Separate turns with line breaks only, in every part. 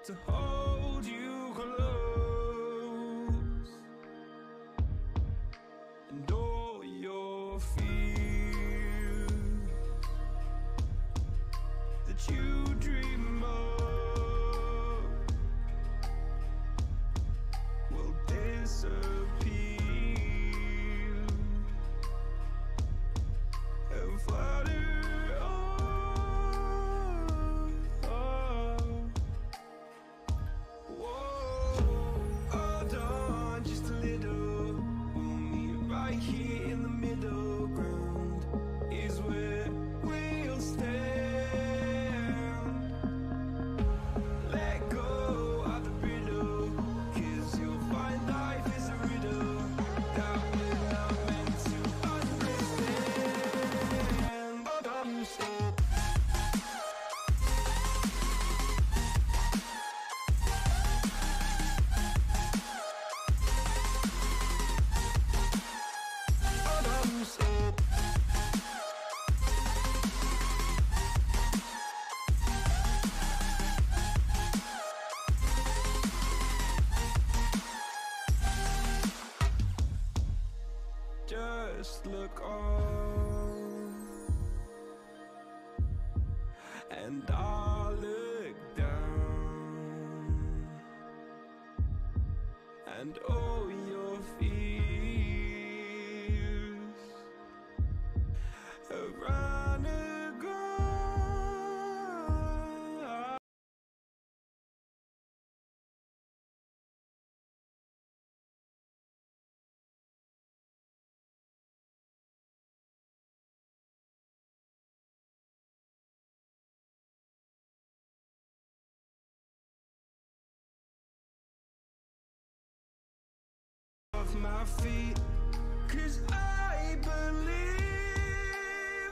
to hold you close, and all your fears that you dream of will disappear and flutter on. Whoa, hold on just a little. We'll meet right here in the middle ground is where we'll stand. Let go of the brittle, 'cause you'll find life is a riddle that we're not meant to understand. But I'm so just look on, and I'll look down, and all your fears have run gone. Off my feet, 'cause I believe.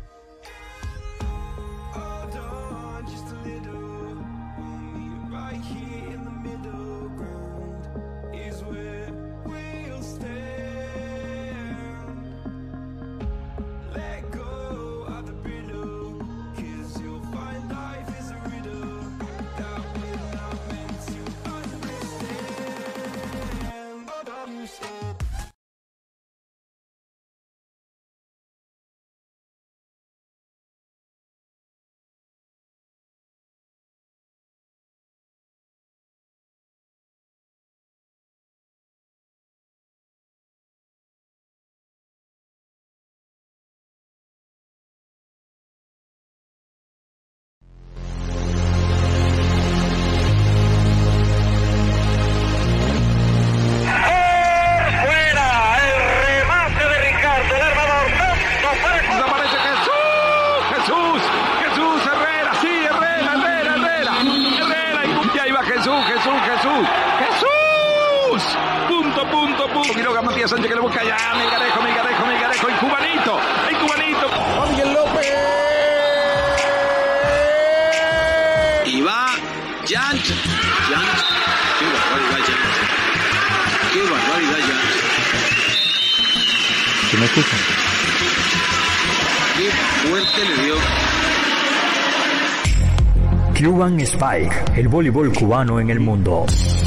Hold on just a little. We'll meet right here in the middle ground is where we'll stand. Let go of the brittle, 'cause you'll find life is a riddle that we're not meant to understand. But I'm so
Quiroga, Matías Sánchez que le busca ya. Melgarejo, el cubanito. Miguel López. Y va Jant. Qué barbaridad, Jant.
¿Sí me escuchan?
Qué fuerte le dio.
Cuban Spike, el voleibol cubano en el mundo.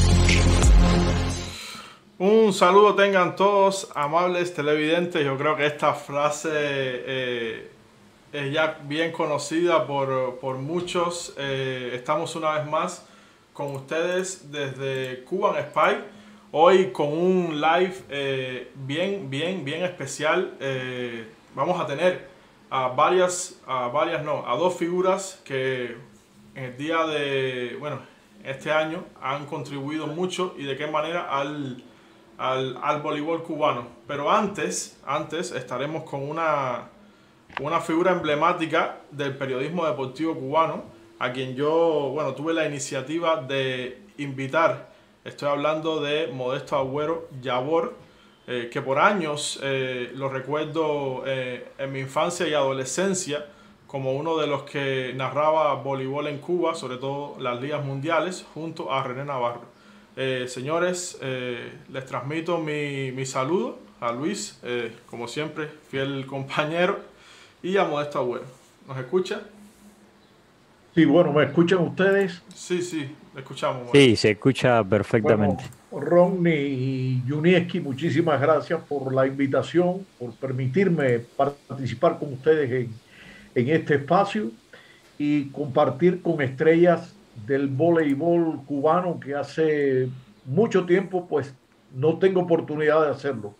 Un saludo tengan todos, amables televidentes. Yo creo que esta frase es ya bien conocida por muchos. Estamos una vez más con ustedes desde Cuban Spike. Hoy con un live bien especial. Vamos a tener a dos figuras que en el día de, este año han contribuido mucho y de qué manera al voleibol cubano. Pero antes estaremos con una figura emblemática del periodismo deportivo cubano, a quien yo tuve la iniciativa de invitar. Estoy hablando de Modesto Agüero Yabor, que por años lo recuerdo en mi infancia y adolescencia como uno de los que narraba voleibol en Cuba, sobre todo las ligas mundiales, junto a René Navarro. Señores, les transmito mi saludo a Luis, como siempre, fiel compañero, y a Modesto Agüero. ¿Nos escucha?
Sí, bueno, ¿me escuchan ustedes?
Sí, sí, le escuchamos,
Sí,
Modesto.
se escucha perfectamente.
Bueno, Ronnie y Junieski, muchísimas gracias por la invitación, por permitirme participar con ustedes en este espacio y compartir con estrellas del voleibol cubano que hace mucho tiempo pues no tengo oportunidad de hacerlo.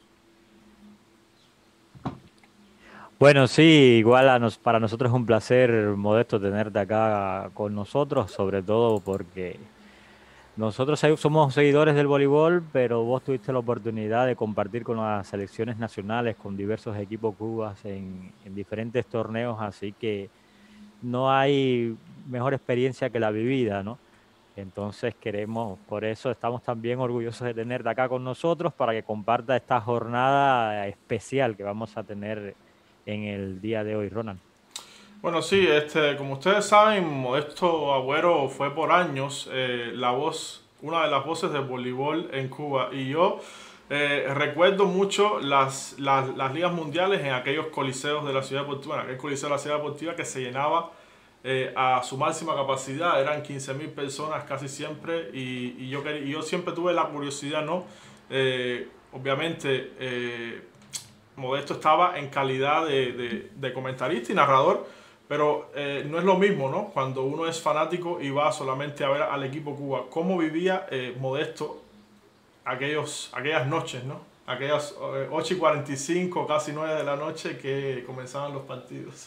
Bueno, sí, igual para nosotros es un placer, Modesto, tenerte acá con nosotros, sobre todo porque nosotros somos seguidores del voleibol, pero vos tuviste la oportunidad de compartir con las selecciones nacionales, con diversos equipos cubas en diferentes torneos, así que no hay mejor experiencia que la vivida, ¿no? Entonces queremos, por eso estamos también orgullosos de tenerte acá con nosotros para que comparta esta jornada especial que vamos a tener en el día de hoy, Ronald.
Bueno, sí, como ustedes saben, Modesto Agüero fue por años la voz, una de las voces del voleibol en Cuba. Y yo recuerdo mucho las ligas mundiales en aquellos coliseos de la ciudad deportiva, en aquel coliseo de la ciudad deportiva que se llenaba a su máxima capacidad, eran 15.000 personas casi siempre. Y yo siempre tuve la curiosidad, ¿no? Obviamente, Modesto estaba en calidad de comentarista y narrador, pero no es lo mismo, ¿no? Cuando uno es fanático y va solamente a ver al equipo Cuba. ¿Cómo vivía Modesto aquellas noches, ¿no? Aquellas 8:45, casi 9 de la noche que comenzaban los partidos.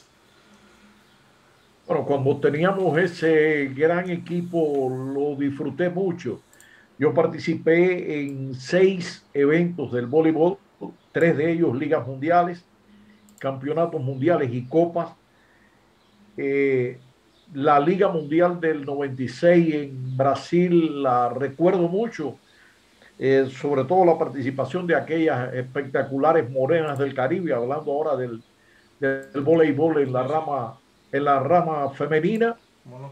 Bueno, cuando teníamos ese gran equipo lo disfruté mucho. Yo participé en 6 eventos del voleibol, 3 de ellos ligas mundiales, campeonatos mundiales y copas. Eh, la Liga Mundial del 96 en Brasil la recuerdo mucho, sobre todo la participación de aquellas espectaculares morenas del Caribe, hablando ahora del voleibol
Sí, sí.
en la rama femenina.
Bueno,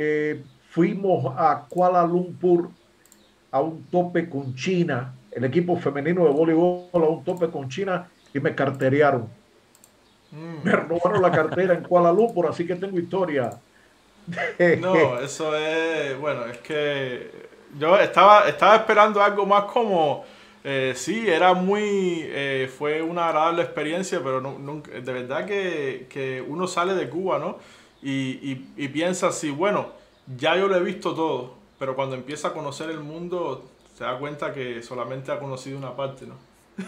Fuimos a Kuala Lumpur a un tope con China, el equipo femenino de voleibol a un tope con China y me carterearon. Me robaron la cartera en Kuala Lumpur, así que tengo historia.
no, eso es, bueno, es que yo estaba esperando algo más como, sí, era fue una agradable experiencia, pero de verdad que uno sale de Cuba, ¿no? Y piensa así, bueno, ya yo lo he visto todo, pero cuando empieza a conocer el mundo, se da cuenta que solamente ha conocido una parte, ¿no?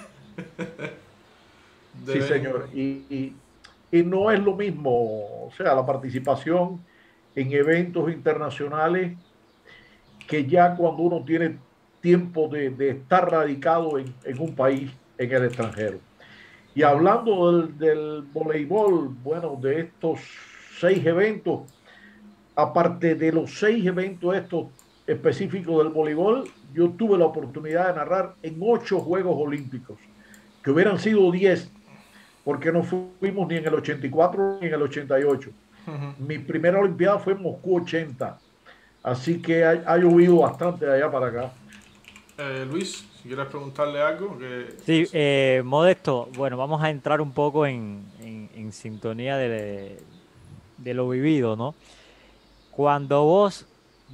Sí,
Deben,
señor. Y no es lo mismo, o sea, la participación en eventos internacionales que ya cuando uno tiene tiempo de estar radicado en un país en el extranjero. Y
ujú.
hablando del voleibol, bueno, de estos 6 eventos, aparte de los 6 eventos estos específicos del voleibol, yo tuve la oportunidad de narrar en 8 Juegos Olímpicos, que hubieran sido 10, porque no fuimos ni en el 84 ni en el 88. Mi primera Olimpiada fue en Moscú 80, así que ha llovido bastante de allá para acá.
Luis, si quieres preguntarle algo,
Sí, Modesto, bueno, vamos a entrar un poco en sintonía de lo vivido, ¿no? Cuando vos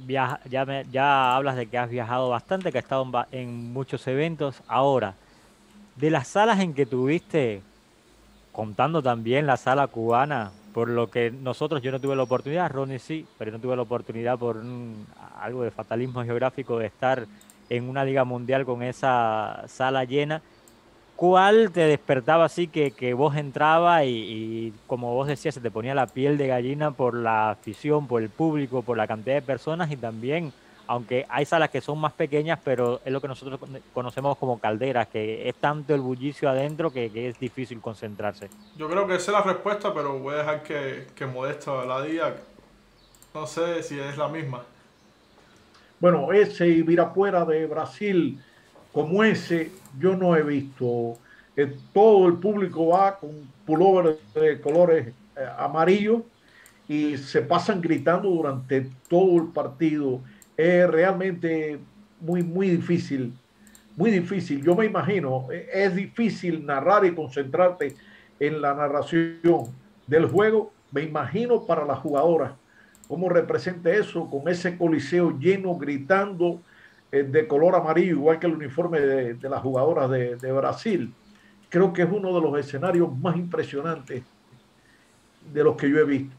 ya hablas de que has viajado bastante, que has estado en muchos eventos, ahora, de las salas en que tuviste, contando también la sala cubana, por lo que yo no tuve la oportunidad, Ronnie sí, pero no tuve la oportunidad por algo de fatalismo geográfico de estar en una liga mundial con esa sala llena. ¿Cuál te despertaba así que vos entrabas y como vos decías, se te ponía la piel de gallina por la afición, por el público, por la cantidad de personas y también, aunque hay salas que son más pequeñas, pero es lo que nosotros conocemos como calderas, que es tanto el bullicio adentro que es difícil concentrarse?
yo creo que esa es la respuesta, pero voy a dejar que Modesto la diga. No sé si es la misma.
Bueno, ese Ibirapuera de Brasil, como ese, yo no he visto. Todo el público va con pullover de colores amarillos y
Sí.
se pasan gritando durante todo el partido. Es realmente muy, muy difícil, muy difícil. Yo me imagino, es difícil narrar y concentrarte en la narración del juego. Me imagino para las jugadoras, cómo representa eso, con ese coliseo lleno, gritando, de color amarillo, igual que el uniforme de las jugadoras de Brasil. Creo que es uno de los escenarios más impresionantes de los que yo he visto.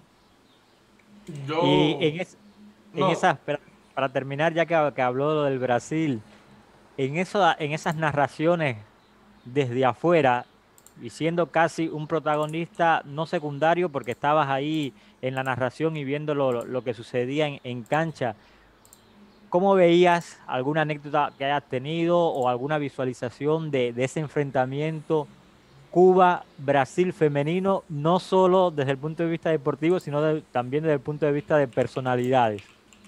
Y
Yo,
en
no,
esas, para terminar, ya que habló lo del Brasil, en esas narraciones desde afuera y siendo casi un protagonista no secundario porque estabas ahí en la narración y viendo lo que sucedía en cancha, ¿cómo veías alguna anécdota que hayas tenido o alguna visualización de ese enfrentamiento Cuba-Brasil femenino, no solo desde el punto de vista deportivo, sino también desde el punto de vista de personalidades?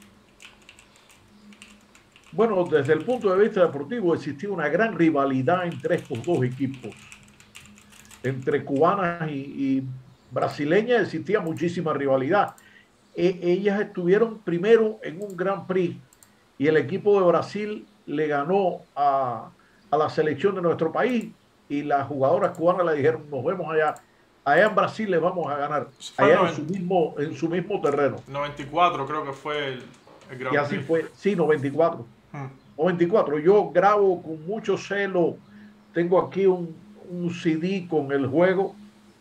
Bueno, desde el punto de vista deportivo existía una gran rivalidad entre estos dos equipos. Entre cubanas y brasileñas existía muchísima rivalidad. Ellas estuvieron primero en un Grand Prix y el equipo de Brasil le ganó a la selección de nuestro país y las jugadoras cubanas le dijeron, nos vemos allá, allá en Brasil les vamos a ganar,
fue
allá en su mismo terreno.
94 creo que fue el
Y
Grand
así
Prix.
fue, sí, 94.
Mm.
94. Yo grabo con mucho celo, tengo aquí un CD con el juego.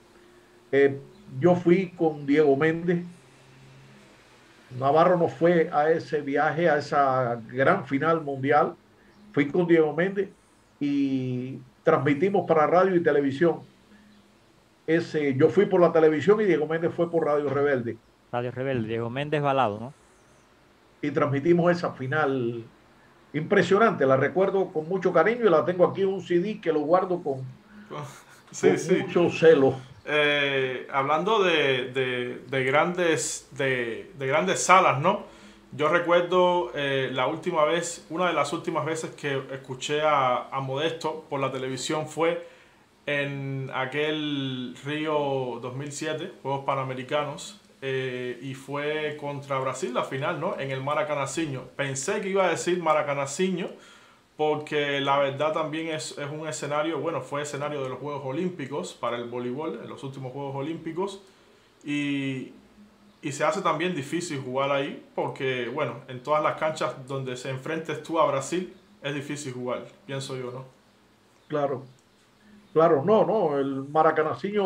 Yo fui con Diego Méndez. Navarro no fue a ese viaje, a esa gran final mundial. Fui con Diego Méndez y transmitimos para radio y televisión. Yo fui por la televisión y Diego Méndez fue por Radio Rebelde.
Radio Rebelde, Diego Méndez Balado, ¿no?
Y transmitimos esa final impresionante. La recuerdo con mucho cariño y la tengo aquí en un CD que lo guardo
Sí,
con
sí.
mucho celo.
Hablando de grandes salas, ¿no? Yo recuerdo una de las últimas veces que escuché a Modesto por la televisión fue en aquel Río 2007, Juegos Panamericanos, y fue contra Brasil la final, ¿no? En el Maracanacinho. Pensé que iba a decir Maracanacinho, porque la verdad también es un escenario, bueno, fue escenario de los Juegos Olímpicos para el voleibol, en los últimos Juegos Olímpicos, y se hace también difícil jugar ahí, porque, bueno, en todas las canchas donde se enfrentes tú a Brasil, es difícil jugar, pienso yo, ¿no?
Claro, claro, no, el Maracanacinho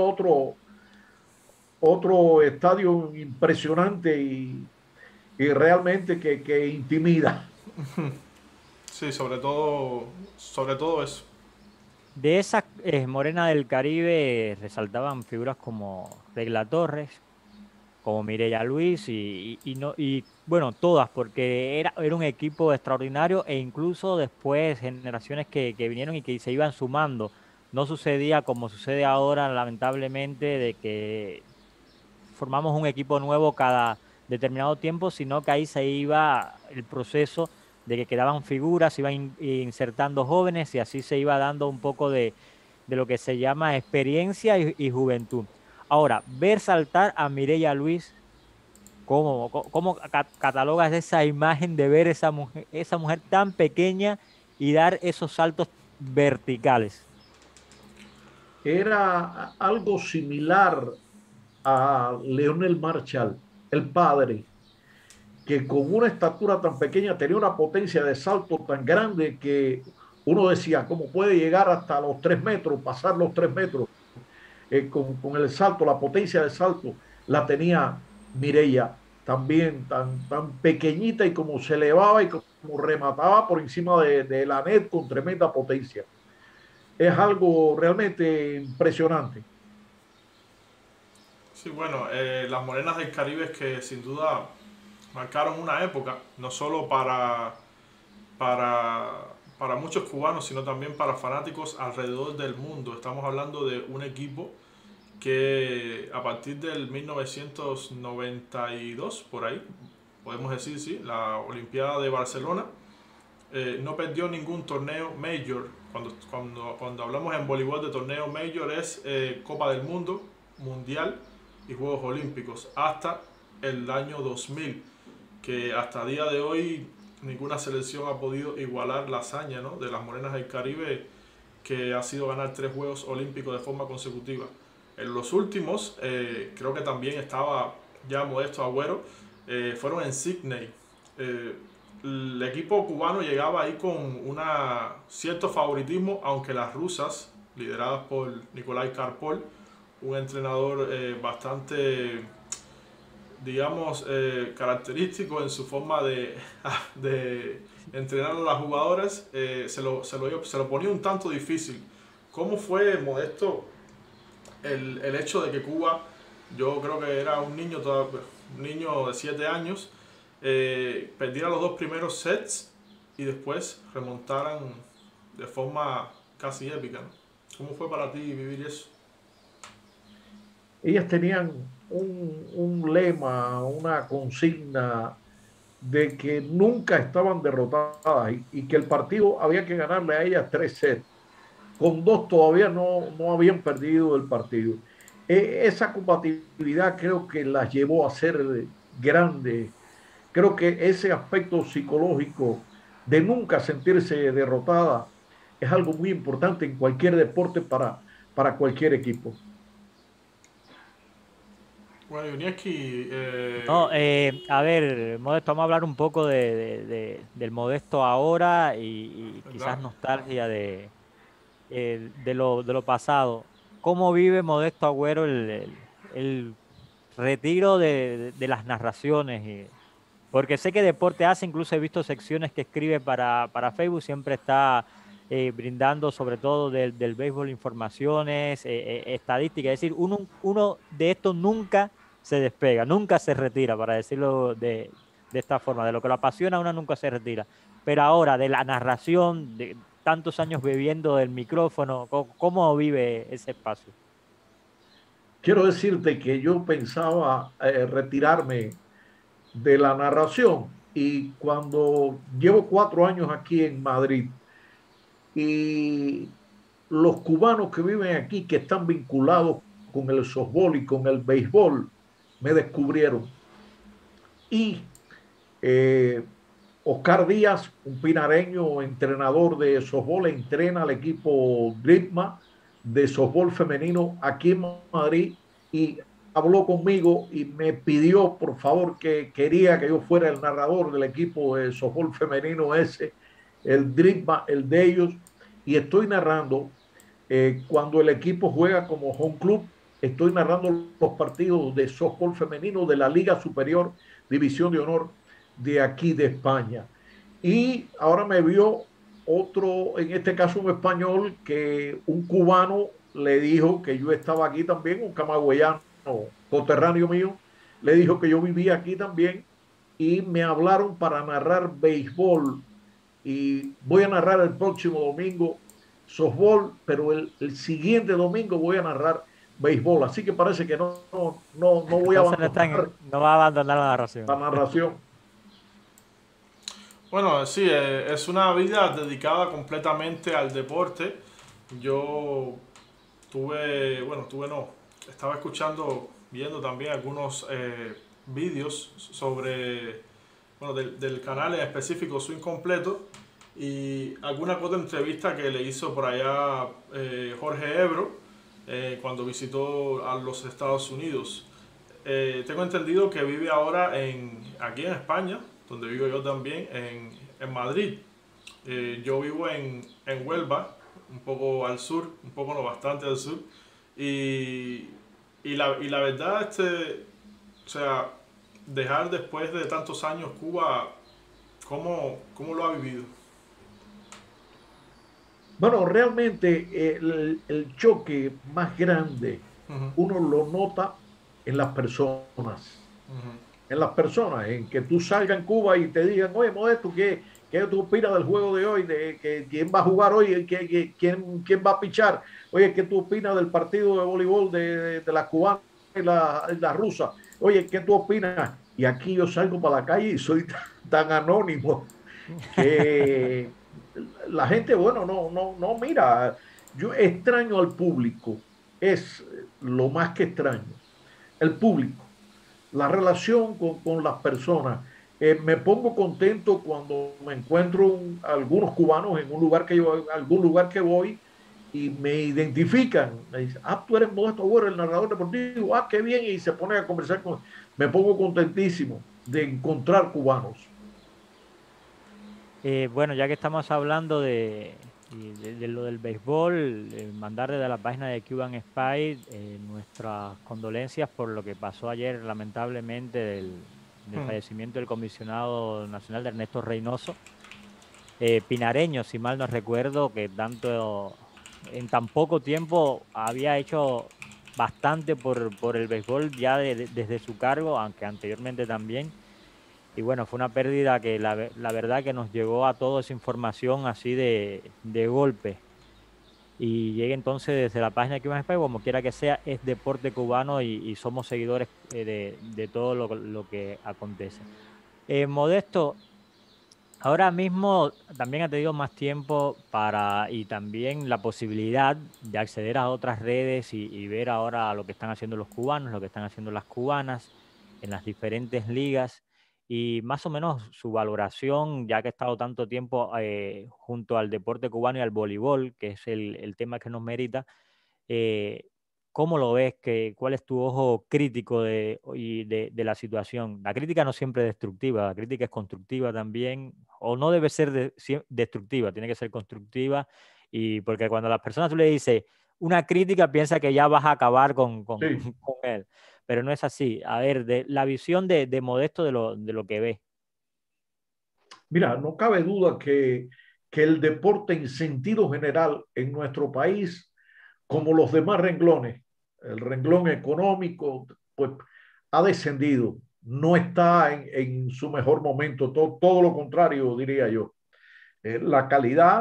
otro estadio impresionante y realmente que intimida.
Sí, sobre todo eso.
De esa Morena del Caribe resaltaban figuras como Regla Torres, como Mireya Luis y bueno, todas, porque era un equipo extraordinario e incluso después generaciones que vinieron y que se iban sumando. No sucedía como sucede ahora, lamentablemente, de que formamos un equipo nuevo cada determinado tiempo, sino que ahí se iba el proceso de que quedaban figuras, se iban insertando jóvenes y así se iba dando un poco de lo que se llama experiencia y juventud. Ahora, ver saltar a Mireya Luis, ¿cómo catalogas esa imagen de ver esa mujer tan pequeña y dar esos saltos verticales?
Era algo similar a Leonel Marshall, el padre, que con una estatura tan pequeña tenía una potencia de salto tan grande que uno decía, ¿cómo puede llegar hasta los 3 metros, pasar los 3 metros? Con el salto, la potencia de salto la tenía Mireya, también tan pequeñita y como se elevaba y como remataba por encima de la net con tremenda potencia. Es algo realmente impresionante.
Sí, bueno, las morenas del Caribe que sin duda marcaron una época, no solo para muchos cubanos, sino también para fanáticos alrededor del mundo. Estamos hablando de un equipo que a partir del 1992, por ahí, podemos decir, sí, la Olimpiada de Barcelona, no perdió ningún torneo major. Cuando hablamos en voleibol de torneo major es Copa del Mundo, Mundial y Juegos Olímpicos, hasta el año 2000, que hasta día de hoy ninguna selección ha podido igualar la hazaña, ¿no?, de las morenas del Caribe, que ha sido ganar 3 Juegos Olímpicos de forma consecutiva. En los últimos, creo que también estaba ya Modesto Agüero, fueron en Sydney. El equipo cubano llegaba ahí con cierto favoritismo, aunque las rusas, lideradas por Nikolai Karpov, un entrenador bastante, digamos, característico en su forma de entrenar a las jugadoras, se lo ponía un tanto difícil. ¿Cómo fue, Modesto, el hecho de que Cuba, yo creo que era un niño de 7 años, perdiera los 2 primeros sets y después remontaran de forma casi épica, ¿no? ¿Cómo fue para ti vivir eso?
Ellas tenían un lema, una consigna de que nunca estaban derrotadas y que el partido había que ganarle a ellas 3 sets. Con 2 todavía no habían perdido el partido. Esa compatibilidad creo que las llevó a ser grandes. Creo que ese aspecto psicológico de nunca sentirse derrotada es algo muy importante en cualquier deporte para cualquier equipo.
Bueno, Yunieski,
No, a ver, Modesto, vamos a hablar un poco del Modesto ahora y quizás nostalgia de lo pasado. ¿Cómo vive Modesto Agüero el retiro de las narraciones? Porque sé que deporte hace, incluso he visto secciones que escribe para Facebook, siempre está brindando sobre todo del béisbol informaciones, estadísticas, es decir, uno de estos nunca se despega, nunca se retira, para decirlo de esta forma, de lo que lo apasiona uno nunca se retira, pero ahora de la narración, de tantos años bebiendo del micrófono, ¿cómo vive ese espacio?
Quiero decirte que yo pensaba retirarme de la narración y cuando llevo 4 años aquí en Madrid y los cubanos que viven aquí, que están vinculados con el softball y con el béisbol, me descubrieron. Y Oscar Díaz, un pinareño entrenador de softball, entrena al equipo Dripma de softball femenino aquí en Madrid y habló conmigo y me pidió por favor que quería que yo fuera el narrador del equipo de softball femenino ese, el Dripma, el de ellos, y estoy narrando cuando el equipo juega como home club, estoy narrando los partidos de softball femenino de la Liga Superior División de Honor de aquí de España. Y ahora me vio otro, en este caso un español, que un cubano le dijo que yo estaba aquí también, un camagüeyano coterráneo mío, le dijo que yo vivía aquí también y me hablaron para narrar béisbol y voy a narrar el próximo domingo softball, pero el siguiente domingo voy a narrar béisbol, así que parece que no voy a abandonar,
no va a abandonar la narración.
la narración.
Bueno, sí, es una vida dedicada completamente al deporte. Yo estaba escuchando, viendo también algunos vídeos sobre, del canal en específico Swing Completo y alguna otra entrevista que le hizo por allá Jorge Ebro cuando visitó a los Estados Unidos. Tengo entendido que vive ahora aquí en España, donde vivo yo también, en Madrid. Yo vivo en Huelva, un poco al sur, no, bastante al sur. Y la verdad, o sea, dejar después de tantos años Cuba, ¿cómo lo ha vivido?
Bueno, realmente el choque más grande uno lo nota en las personas. En las personas, en que tú salgas en Cuba y te digan, oye, Modesto, ¿qué tú opinas del juego de hoy? De que quién va a jugar hoy, quién va a pichar. Oye, ¿qué tú opinas del partido de voleibol de la cubana y la rusa? Oye, ¿qué tú opinas? Y aquí yo salgo para la calle y soy tan anónimo que la gente, bueno, no, mira, yo extraño al público, es lo más que extraño, el público, la relación con las personas. Me pongo contento cuando me encuentro algunos cubanos en algún lugar que voy y me identifican, me dicen, tú eres Modesto Agüero, el narrador deportivo, qué bien, y se ponen a conversar me pongo contentísimo. de encontrar cubanos.
Bueno, ya que estamos hablando de lo del béisbol, mandar desde la página de Cuban Spy nuestras condolencias por lo que pasó ayer, lamentablemente, del fallecimiento del comisionado nacional de Ernesto Reynoso, pinareño, si mal no recuerdo, que en tan poco tiempo había hecho bastante por el béisbol ya desde su cargo, aunque anteriormente también. Y bueno, fue una pérdida que la verdad que nos llegó a todos esa información así de golpe. Y llega entonces desde la página de Cuban Spy, como quiera que sea, es deporte cubano y somos seguidores de todo lo que acontece. Modesto, ahora mismo también ha tenido más tiempo y también la posibilidad de acceder a otras redes y ver ahora lo que están haciendo los cubanos, lo que están haciendo las cubanas en las diferentes ligas y más o menos su valoración, ya que ha estado tanto tiempo junto al deporte cubano y al voleibol, que es el tema que nos merita. eh, ¿Cómo lo ves? ¿Cuál es tu ojo crítico de la situación? La crítica no siempre es destructiva, la crítica es constructiva también, o no debe ser destructiva, tiene que ser constructiva, y porque cuando a las personas tú le dices una crítica, piensa que ya vas a acabar
Sí.
con él, pero no es así. A ver, la visión de Modesto de lo que ve.
Mira, no cabe duda que el deporte en sentido general en nuestro país, como los demás renglones, el renglón económico, pues ha descendido, no está en su mejor momento, todo lo contrario, diría yo. La calidad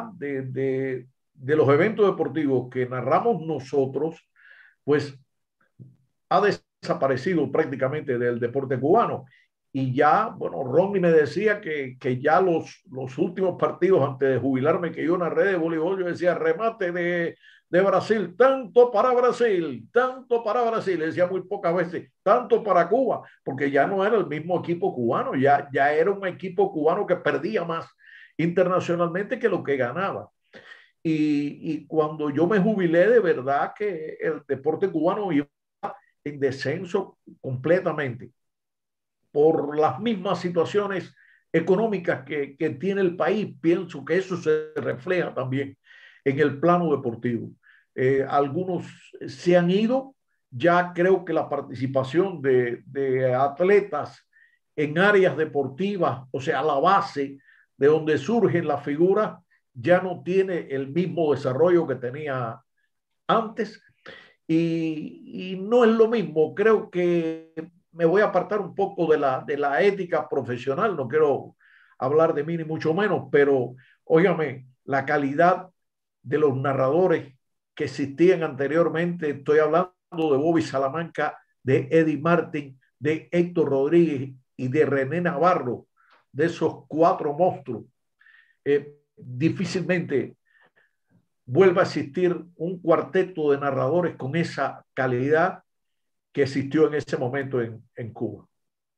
de los eventos deportivos que narramos nosotros, pues ha desaparecido prácticamente del deporte cubano. Y ya, bueno, Ronnie me decía que ya los últimos partidos antes de jubilarme que yo narré de voleibol, yo decía remate de Brasil, tanto para Brasil, decía muy pocas veces, tanto para Cuba, porque ya no era el mismo equipo cubano, ya era un equipo cubano que perdía más internacionalmente que lo que ganaba. Y cuando yo me jubilé, de verdad que el deporte cubano iba en descenso completamente por las mismas situaciones económicas que tiene el país. Pienso que eso se refleja también en el plano deportivo. Algunos se han ido, ya creo que la participación de atletas en áreas deportivas, o sea, la base de donde surgen las figuras, ya no tiene el mismo desarrollo que tenía antes y no es lo mismo. Creo que me voy a apartar un poco de la ética profesional, no quiero hablar de mí ni mucho menos, pero óigame, la calidad de los narradores que existían anteriormente, estoy hablando de Bobby Salamanca, de Eddie Martin, de Héctor Rodríguez y de René Navarro, de esos cuatro monstruos, difícilmente vuelva a existir un cuarteto de narradores con esa calidad que existió en ese momento en Cuba.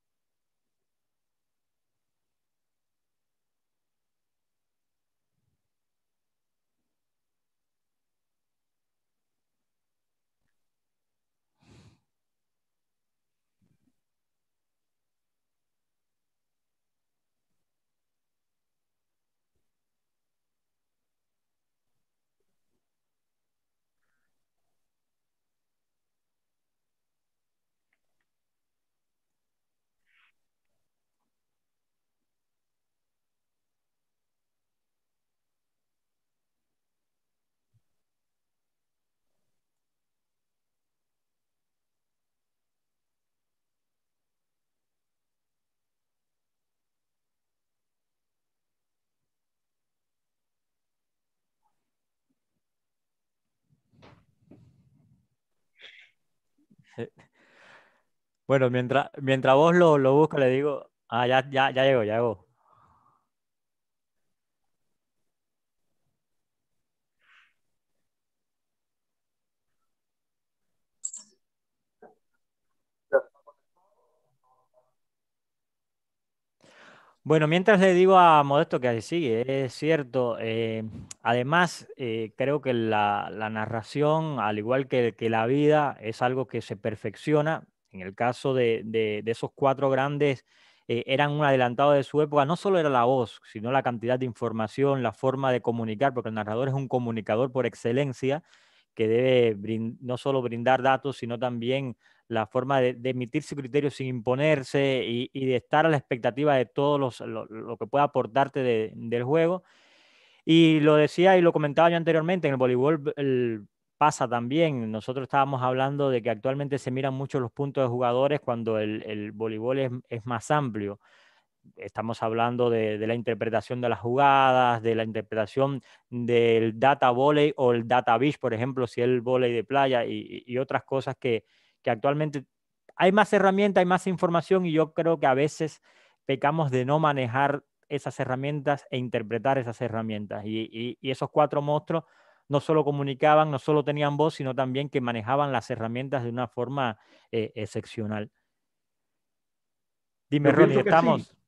Bueno, mientras vos lo buscas, le digo, ya llegó, ya llegó. Bueno, mientras le digo a Modesto que así sigue, es cierto. Además, creo que la narración, al igual que la vida, es algo que se perfecciona. En el caso de esos cuatro grandes, eran un adelantado de su época. No solo era la voz, sino la cantidad de información, la forma de comunicar, porque el narrador es un comunicador por excelencia que debe no solo brindar datos, sino también la forma de emitir su criterio sin imponerse y de estar a la expectativa de todo lo que pueda aportarte del juego. Y lo decía y lo comentaba yo anteriormente, en el voleibol pasa también. Nosotros estábamos hablando de que actualmente se miran mucho los puntos de jugadores cuando el voleibol es más amplio. Estamos hablando de la interpretación de las jugadas, de la interpretación del data volley o el data beach, por ejemplo, si es el volley de playa y otras cosas que actualmente hay más herramientas, hay más información y yo creo que a veces pecamos de no manejar esas herramientas e interpretar esas herramientas. Y esos cuatro monstruos no solo comunicaban, no solo tenían voz, sino también que manejaban las herramientas de una forma excepcional. Dime,
Yo
Ronnie,
pienso que sí.
¿estamos?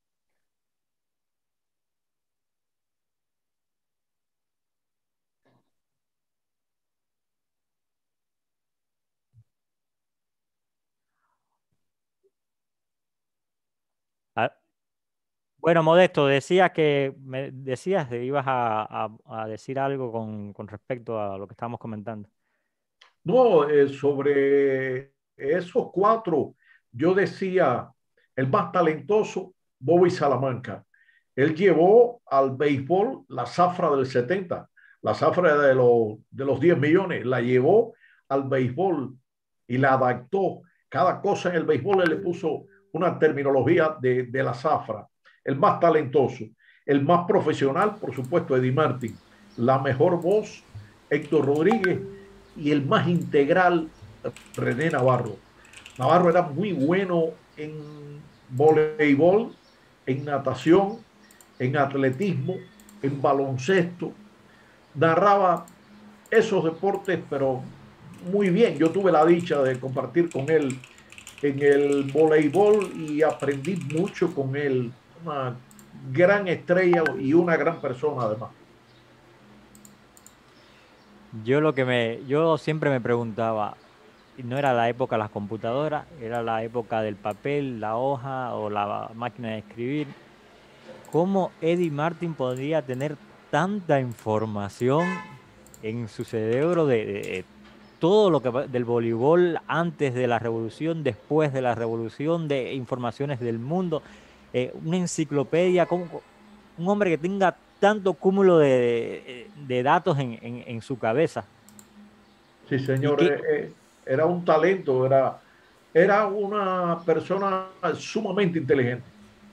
Ah, bueno, Modesto, decías que ibas a decir algo con respecto a lo que estábamos comentando.
No, sobre esos cuatro, yo decía, el más talentoso, Bobby Salamanca. Él llevó al béisbol la zafra del 70, la zafra de los 10 millones, la llevó al béisbol y la adaptó. Cada cosa en el béisbol él le puso una terminología de la zafra. El más talentoso, el más profesional, por supuesto, Eddie Martin. La mejor voz, Héctor Rodríguez, y el más integral, René Navarro. Navarro era muy bueno en voleibol, en natación, en atletismo, en baloncesto. Narraba esos deportes, pero muy bien. Yo tuve la dicha de compartir con él en el voleibol y aprendí mucho con él. Una gran estrella y una gran persona además.
Yo siempre me preguntaba, no era la época de las computadoras, era la época del papel, la hoja o la máquina de escribir. ¿Cómo Eddie Martin podría tener tanta información en su cerebro de todo lo que del voleibol antes de la revolución, después de la revolución, de informaciones del mundo? Una enciclopedia, un hombre que tenga tanto cúmulo de datos en su cabeza.
Sí,
Y
señor,
que,
era un talento, era una persona sumamente inteligente.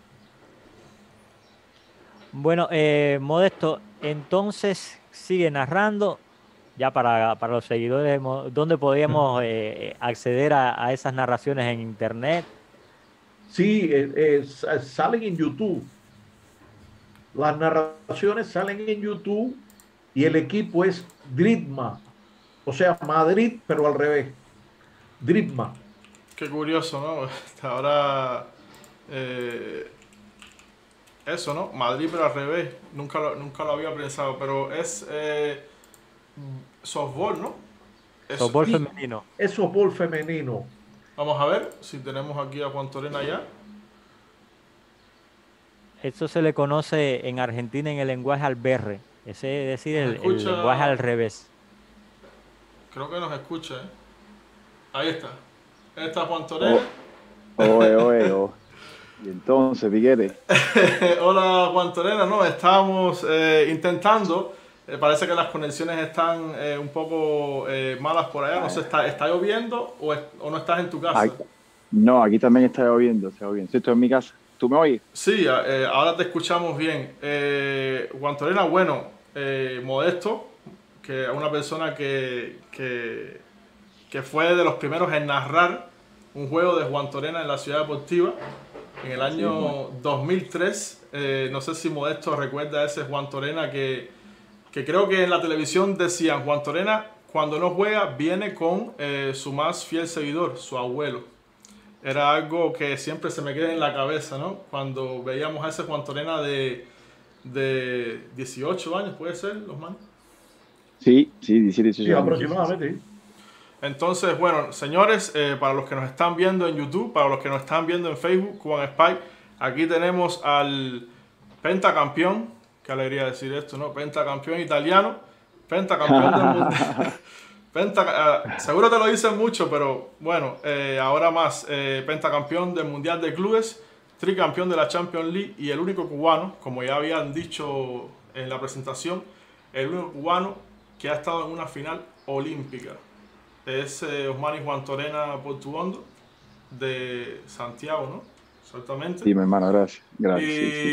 bueno, Modesto, entonces sigue narrando, ya para los seguidores, ¿dónde podríamos acceder a esas narraciones en internet?
Sí, salen en YouTube. Las narraciones salen en YouTube y el equipo es Dritma, o sea, Madrid, pero al revés. Dritma.
Qué curioso, ¿no? Ahora, eso, ¿no? Madrid, pero al revés. Nunca lo había pensado, pero es softball, ¿no?
Softball
Sí,
femenino.
es softball femenino.
Vamos a ver si tenemos aquí a Juan Torena ya.
Eso se le conoce en Argentina en el lenguaje alberre, ese es decir,
Nos
el lenguaje
escucha,
al revés.
creo que nos escucha, ¿eh? Ahí está. Ahí está Juan
Oh,
Torena.
oh. Y entonces, Piquete,
Hola Juan Torena, no, estábamos intentando, parece que las conexiones están un poco malas por allá, no sé, ¿está lloviendo o no estás en tu casa?
no, aquí también está lloviendo, Sí, estoy en mi casa. ¿Tú me oyes?
Sí, ahora te escuchamos bien. Juan Torena, bueno, modesto, que es una persona que fue de los primeros en narrar un juego de Juan Torena en la Ciudad Deportiva en el año 2003. No sé si Modesto recuerda a ese Juan Torena que creo que en la televisión decían: Juan Torena cuando no juega viene con su más fiel seguidor, su abuelo. Era algo que siempre se me queda en la cabeza, ¿no? Cuando veíamos a ese Juan Torena de 18 años, ¿puede ser, los manos?
Sí, 17,
Sí,
18 años.
aproximadamente.
Entonces, bueno, señores, para los que nos están viendo en YouTube, para los que nos están viendo en Facebook, Cuban Spy, Aquí tenemos al pentacampeón, qué alegría decir esto, ¿no? Pentacampeón italiano, pentacampeón del mundo. Seguro te lo dicen mucho, pero bueno, ahora más. Pentacampeón del Mundial de Clubes, tricampeón de la Champions League y el único cubano, como ya habían dicho en la presentación, el único cubano que ha estado en una final olímpica. Es Osmani Juan Torena Portuondo de Santiago, ¿no? Exactamente.
Sí, mi hermano, gracias. Gracias.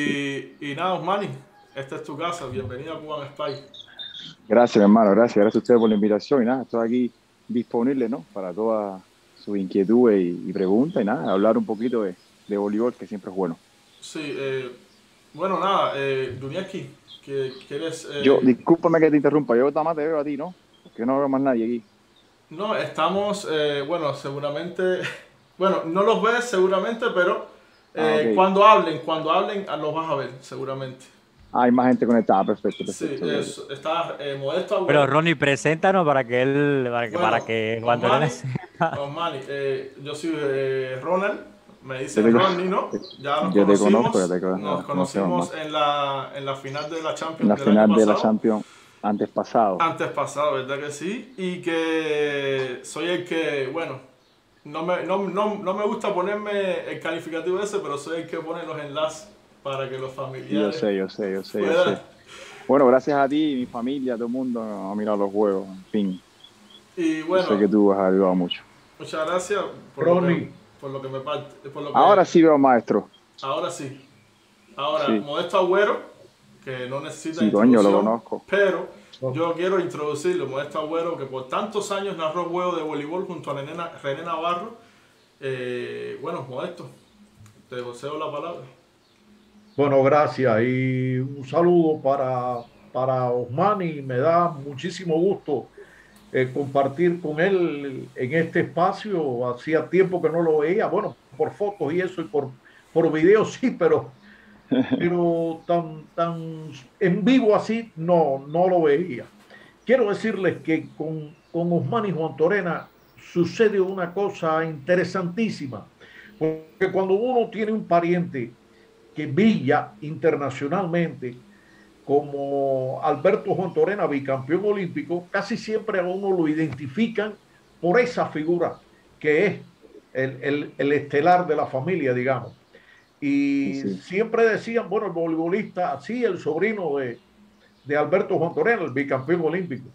Y nada, Osmani, esta es tu casa. Bienvenido a Cuban Spy.
Gracias, mi hermano, gracias. Gracias a ustedes por la invitación y nada, estoy aquí disponible, ¿no? Para todas sus inquietudes y preguntas y nada, hablar un poquito de voleibol, que siempre es bueno.
Sí, bueno, nada, Dunieski, ¿quieres...?
Yo, discúlpame que te interrumpa, yo nada más te veo a ti, ¿no? Porque no veo más nadie aquí.
No, estamos, bueno, seguramente, bueno, no los ves seguramente, pero
Okay.
cuando hablen, los vas a ver, seguramente.
Hay más gente conectada, perfecto.
Sí, eso, está Modesto Agüero.
Pero Ronnie, preséntanos para que él,
Bueno,
para que Juan Torena
Osmani, yo soy Ronald, me dicen Ronnie, ¿no? Ya nos
yo te
conocimos,
conozco,
nos conocimos en la final de la Champions
en la
del
final
año
de la
pasado.
Champions antes pasado.
Antes pasado, ¿verdad que sí? Y que soy el que, bueno, no me gusta ponerme el calificativo ese, pero soy el que pone los enlaces para que los familiares...
Yo sé. Bueno, gracias a ti y mi familia, a todo el mundo ha mirado los juegos, en fin.
Y bueno,
yo sé que tú has ayudado mucho.
muchas gracias por lo que me parte.
Ahora sí veo, maestro.
Ahora sí. Ahora,
Sí.
Modesto Agüero, que no necesita
Sí, coño,
introducción,
lo conozco.
pero yo quiero introducirlo. Modesto Agüero, que por tantos años narró juegos de voleibol junto a René Navarro. Bueno, Modesto, te cedo la palabra.
Bueno, gracias y un saludo para Osmani. Me da muchísimo gusto compartir con él en este espacio. Hacía tiempo que no lo veía, bueno, por fotos y eso y por videos sí, pero tan en vivo así no lo veía. Quiero decirles que con Osmani Juan Torena sucede una cosa interesantísima, porque cuando uno tiene un pariente que brilla internacionalmente, como Alberto Juan Torena, bicampeón olímpico, casi siempre a uno lo identifican por esa figura que es el estelar de la familia, digamos. Y
Sí.
siempre decían, bueno, el voleibolista, así el sobrino de Alberto Juan Torena, el bicampeón olímpico.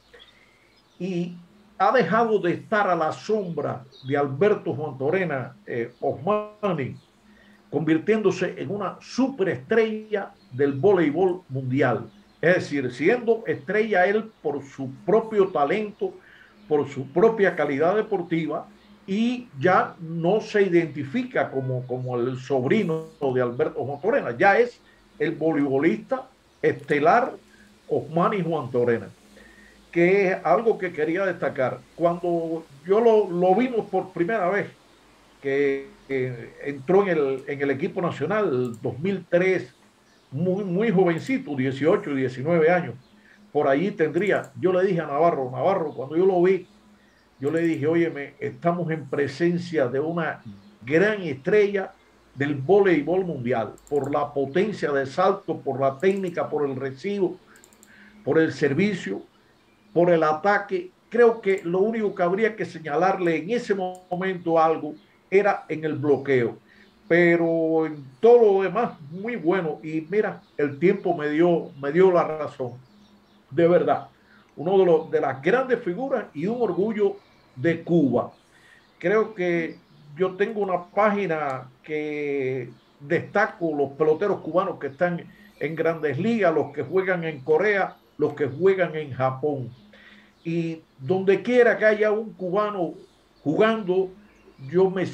Y ha dejado de estar a la sombra de Alberto Juan Torena, Osmani, convirtiéndose en una superestrella del voleibol mundial. Es decir, siendo estrella él por su propio talento, por su propia calidad deportiva, y ya no se identifica como el sobrino de Alberto Juan Torena, ya es el voleibolista estelar Osmani Juan Torena, que es algo que quería destacar. Cuando yo lo vimos por primera vez, que entró en el equipo nacional 2003, muy jovencito, 18, 19 años, por allí tendría. Yo le dije a Navarro, cuando yo lo vi, yo le dije, óyeme, estamos en presencia de una gran estrella del voleibol mundial, por la potencia de salto, por la técnica, por el recibo, por el servicio, por el ataque. Creo que lo único que habría que señalarle en ese momento algo era en el bloqueo, pero en todo lo demás muy bueno. Y mira, el tiempo me dio la razón, de verdad, uno de las grandes figuras y un orgullo de Cuba. Creo que yo tengo una página que destaco los peloteros cubanos que están en grandes ligas, los que juegan en Corea, los que juegan en Japón, y donde quiera que haya un cubano jugando, yo me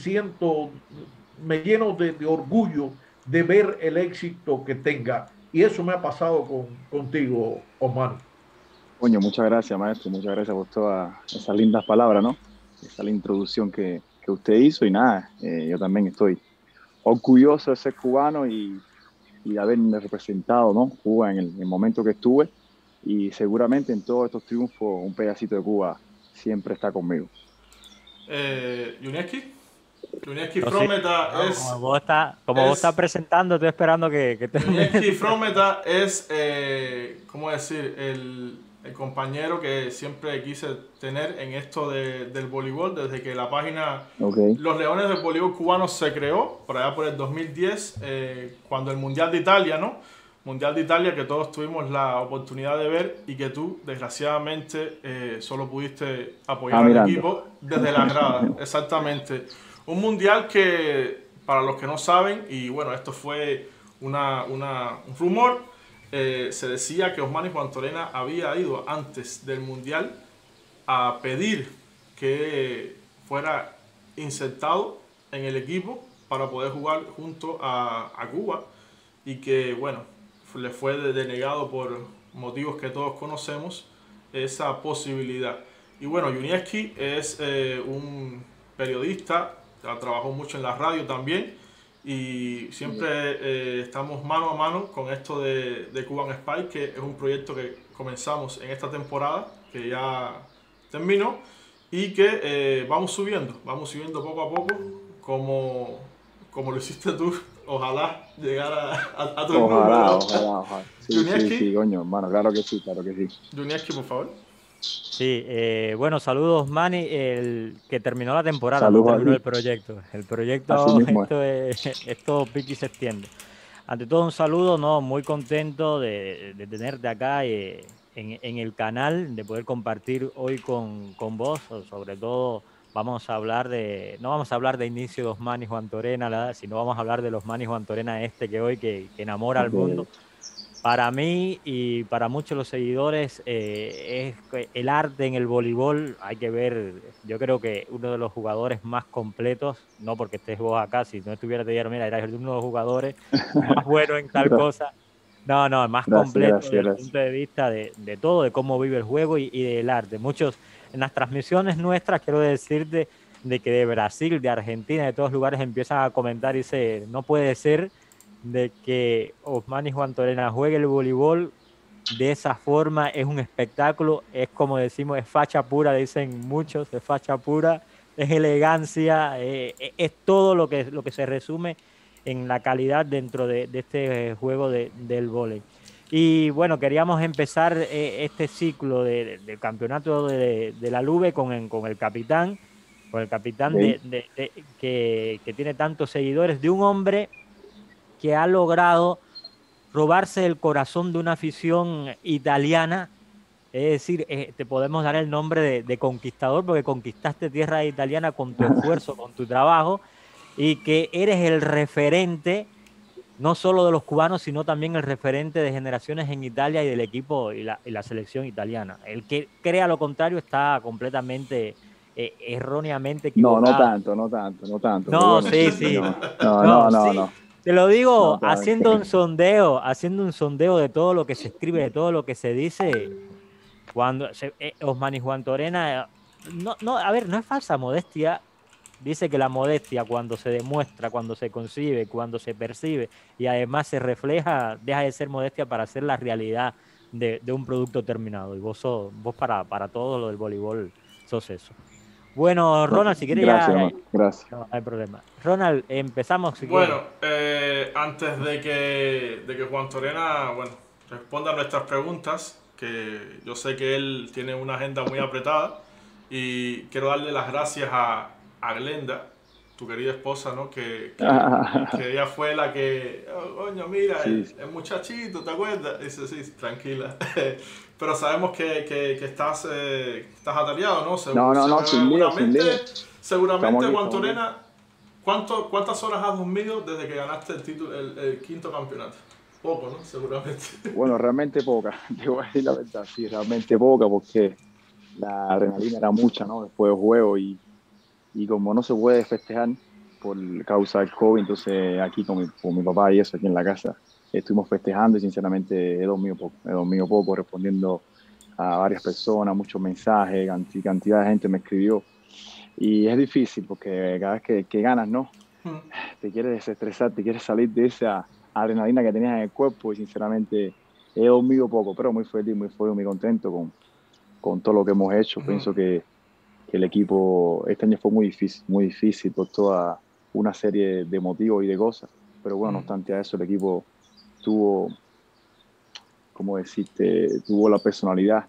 lleno de orgullo de ver el éxito que tenga. Y eso me ha pasado contigo, Osmani.
Coño, muchas gracias, maestro. Muchas gracias por todas esas lindas palabras, ¿no? Esa la introducción que usted hizo. Y nada, yo también estoy orgulloso de ser cubano y de haberme representado, ¿no? Cuba en el momento que estuve. Y seguramente en todos estos triunfos un pedacito de Cuba siempre está conmigo.
Junieski. Junieski
No, sí.
Frometa
No,
es...
como vos estás presentando, estoy esperando que
Junieski Frometa es, ¿cómo decir? El compañero que siempre quise tener en esto del voleibol, desde que la página
Ok.
Los Leones del Voleibol Cubano se creó, por allá por el 2010, cuando el Mundial de Italia, ¿no? Mundial de Italia que todos tuvimos la oportunidad de ver y que tú, desgraciadamente, solo pudiste apoyar al
mirando.
equipo desde la grada. Exactamente. Un mundial que, para los que no saben, y bueno, esto fue un rumor, se decía que Osmani Juantorena había ido antes del mundial a pedir que fuera insertado en el equipo para poder jugar junto a Cuba y que, bueno, le fue denegado por motivos que todos conocemos esa posibilidad. Y bueno, Junieski es un periodista, trabajó mucho en la radio también y siempre estamos mano a mano con esto de Cuban Spy, que es un proyecto que comenzamos en esta temporada, que ya terminó y que vamos subiendo poco a poco como lo hiciste tú. Ojalá llegar a tu número.
Ojalá. Sí, coño, hermano, claro que sí.
Junieski, por favor.
Sí, bueno, saludos Manny, el que terminó la temporada,
Saludos
no
a
terminó
ti.
el proyecto. El
Así
proyecto,
mismo
esto pique y se extiende. Ante todo un saludo, no, muy contento de tenerte acá en el canal, de poder compartir hoy con vos, sobre todo vamos a hablar no vamos a hablar de inicio de los Manny Juan Torena, sino vamos a hablar de los Manny Juan Torena que hoy que enamora al mundo. Para mí y para muchos de los seguidores, es el arte en el voleibol. Hay que ver, yo creo que uno de los jugadores más completos, no porque estés vos acá, si no estuviera te diría, mira, eres uno de los jugadores más buenos en tal cosa. No, más completo desde el punto de vista de todo, de cómo vive el juego y del arte. Muchos, en las transmisiones nuestras, quiero decirte de que de Brasil, de Argentina, de todos lugares empiezan a comentar y dicen, no puede ser de que Osmani Juan Torena juegue el voleibol de esa forma, es un espectáculo, es como decimos, es facha pura, dicen muchos, es facha pura, es elegancia, es todo lo que se resume en la calidad dentro de este juego del vóley. Y bueno, queríamos empezar este ciclo del campeonato de la LUVE con el capitán,
Okay.
que tiene tantos seguidores, de un hombre que ha logrado robarse el corazón de una afición italiana. Es decir, te podemos dar el nombre de conquistador porque conquistaste tierra italiana con tu esfuerzo, con tu trabajo, y que eres el referente no solo de los cubanos, sino también el referente de generaciones en Italia y del equipo y la selección italiana. El que crea lo contrario está completamente, erróneamente
No
equivocado.
tanto. Pero
No,
bueno,
sí.
no.
Te lo digo,
No,
haciendo un sondeo de todo lo que se escribe, de todo lo que se dice, cuando Osmani Juan Torena, a ver, no es falsa modestia, dice que la modestia cuando se demuestra, cuando se concibe, cuando se percibe y además se refleja, deja de ser modestia para ser la realidad de un producto terminado. Y vos para todo lo del voleibol sos eso. Bueno, Ronald, si quieres
gracias,
ya,
hermano, gracias.
no hay problema. Ronald, empezamos si
Bueno,
quieres.
antes de que Juan Torena, bueno, responda a nuestras preguntas, que yo sé que él tiene una agenda muy apretada, y quiero darle las gracias a Glenda, tu querida esposa, ¿no? Que ella fue la que, oh, coño, mira,
Sí.
el muchachito, ¿te acuerdas? Dice, sí, tranquila. Pero sabemos que estás atareado, ¿no?
No, sin lío.
Seguramente,
Estamos
Juan
aquí.
Torena, ¿cuántas horas has dormido desde que ganaste el título, el quinto campeonato? Poco, ¿no? Seguramente.
Bueno, realmente poca, te voy a decir la verdad, sí, realmente poca, porque la adrenalina era mucha, ¿no? Después del juego y como no se puede festejar por causa del COVID, entonces aquí con mi papá y eso, aquí en la casa, estuvimos festejando y sinceramente he dormido poco respondiendo a varias personas, muchos mensajes, cantidad de gente me escribió y es difícil porque cada vez que ganas, ¿no? Te quieres desestresar, te quieres salir de esa adrenalina que tenías en el cuerpo y sinceramente he dormido poco, pero muy feliz, muy contento con todo lo que hemos hecho. Pienso que que el equipo este año fue muy difícil por toda una serie de motivos y de cosas. Pero bueno, no obstante a eso, el equipo tuvo, como decirte, tuvo la personalidad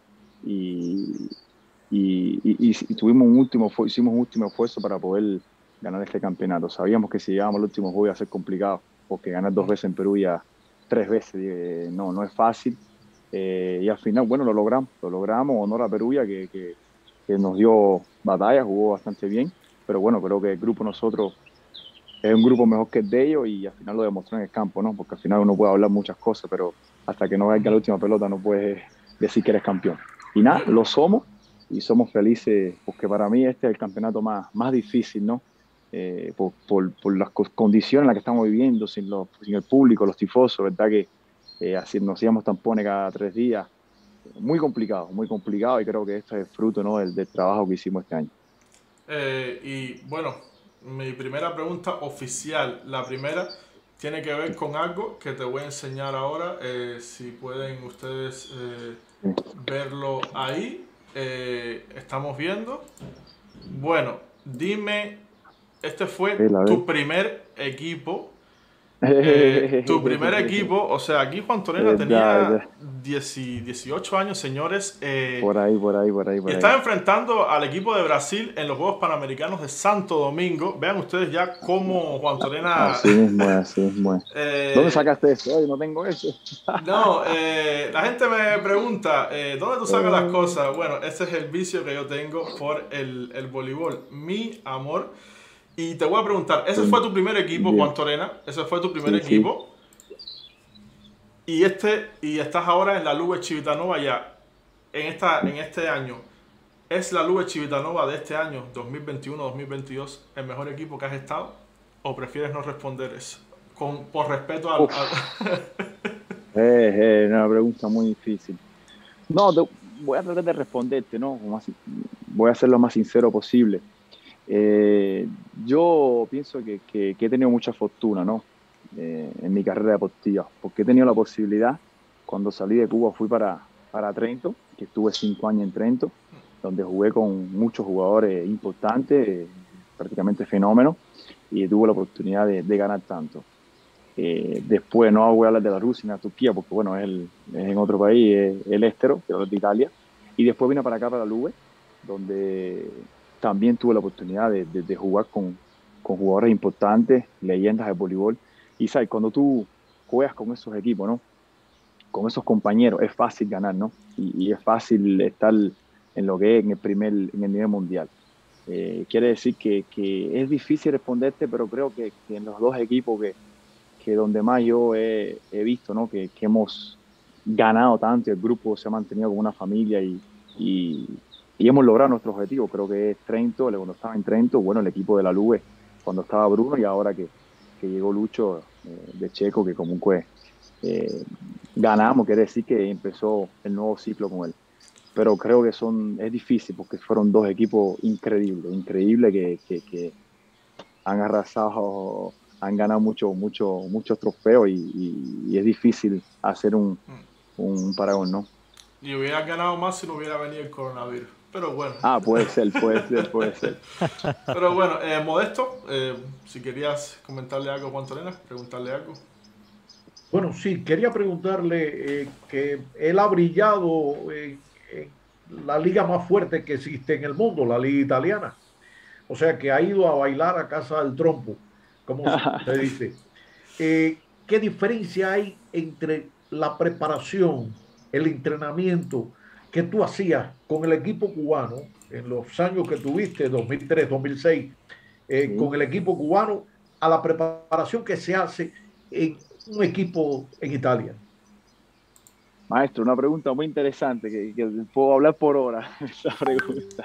y hicimos un último esfuerzo para poder ganar este campeonato. Sabíamos que si llegábamos al último juego iba a ser complicado, porque ganar 2 veces en Perú ya 3 veces no es fácil. Y al final, bueno, lo logramos, honor a Perugia que nos dio batalla, jugó bastante bien, pero bueno, creo que el grupo nosotros es un grupo mejor que el de ellos y al final lo demostró en el campo, ¿no? Porque al final uno puede hablar muchas cosas, pero hasta que no caiga la última pelota no puedes decir que eres campeón. Y nada, lo somos y somos felices porque para mí este es el campeonato más difícil, ¿no? Por las condiciones en las que estamos viviendo, sin el público, los tifosos, ¿verdad? Que nos hacíamos tampones cada 3 días. Muy complicado y creo que esto es fruto, ¿no? del trabajo que hicimos este año.
Y bueno, mi primera pregunta oficial, la primera, tiene que ver con algo que te voy a enseñar ahora, si pueden ustedes verlo ahí. Estamos viendo. Bueno, dime, este fue tu primer equipo. Tu primer equipo, o sea, aquí Juan Torena tenía 18 años, señores.
Por ahí.
Y estaba enfrentando al equipo de Brasil en los Juegos Panamericanos de Santo Domingo. Vean ustedes ya cómo Juan Torena...
Así mismo es. ¿Dónde sacaste eso? Yo no tengo eso.
No, la gente me pregunta, ¿dónde tú sacas las cosas? Bueno, ese es el vicio que yo tengo por el voleibol. Mi amor. Y te voy a preguntar, ¿ese fue tu primer equipo, Juan Torena? ¿Ese fue tu primer equipo? Y estás ahora en la Lube Civitanova ya, en este año. ¿Es la Lube Civitanova de este año, 2021-2022, el mejor equipo que has estado? ¿O prefieres no responder eso? Por respeto al...
Una pregunta muy difícil. No, voy a tratar de responderte, ¿no? Voy a ser lo más sincero posible. Yo pienso que he tenido mucha fortuna, ¿no? En mi carrera deportiva, porque he tenido la posibilidad, cuando salí de Cuba fui para Trento, que estuve 5 años en Trento, donde jugué con muchos jugadores importantes, prácticamente fenómenos, y tuve la oportunidad de ganar tanto. Después no voy a hablar de la Rusia ni de Turquía, porque bueno, es en otro país, es el Estero, que es de Italia, y después vine para acá, para la Lube, donde también tuve la oportunidad de jugar con jugadores importantes, leyendas de voleibol. Y sabes, cuando tú juegas con esos equipos, ¿no? Con esos compañeros, es fácil ganar, ¿no? Y es fácil estar en lo que es en el nivel mundial. Quiere decir que es difícil responderte, pero creo que en los 2 equipos que donde más yo he visto, ¿no? Que hemos ganado tanto, el grupo se ha mantenido como una familia y hemos logrado nuestro objetivo. Creo que es Trento, cuando estaba en Trento, bueno, el equipo de la Lube, cuando estaba Bruno, y ahora que llegó Lucho de Checo, que como ganamos, quiere decir que empezó el nuevo ciclo con él. Pero creo que es difícil porque fueron 2 equipos increíbles que han arrasado, han ganado muchos trofeos y es difícil hacer un paragón, ¿no?
Y hubieras ganado más si no hubiera venido el coronavirus. Pero bueno.
Puede ser.
Pero bueno, Modesto, si querías comentarle algo a Juan Torena, preguntarle algo.
Bueno, sí, quería preguntarle que él ha brillado en la liga más fuerte que existe en el mundo, la liga italiana. O sea, que ha ido a bailar a casa del trompo, como se dice. ¿Qué diferencia hay entre la preparación, el entrenamiento que tú hacías con el equipo cubano en los años que tuviste, 2003, 2006, con el equipo cubano, a la preparación que se hace en un equipo en Italia?
Maestro, una pregunta muy interesante que puedo hablar por horas. Esa pregunta.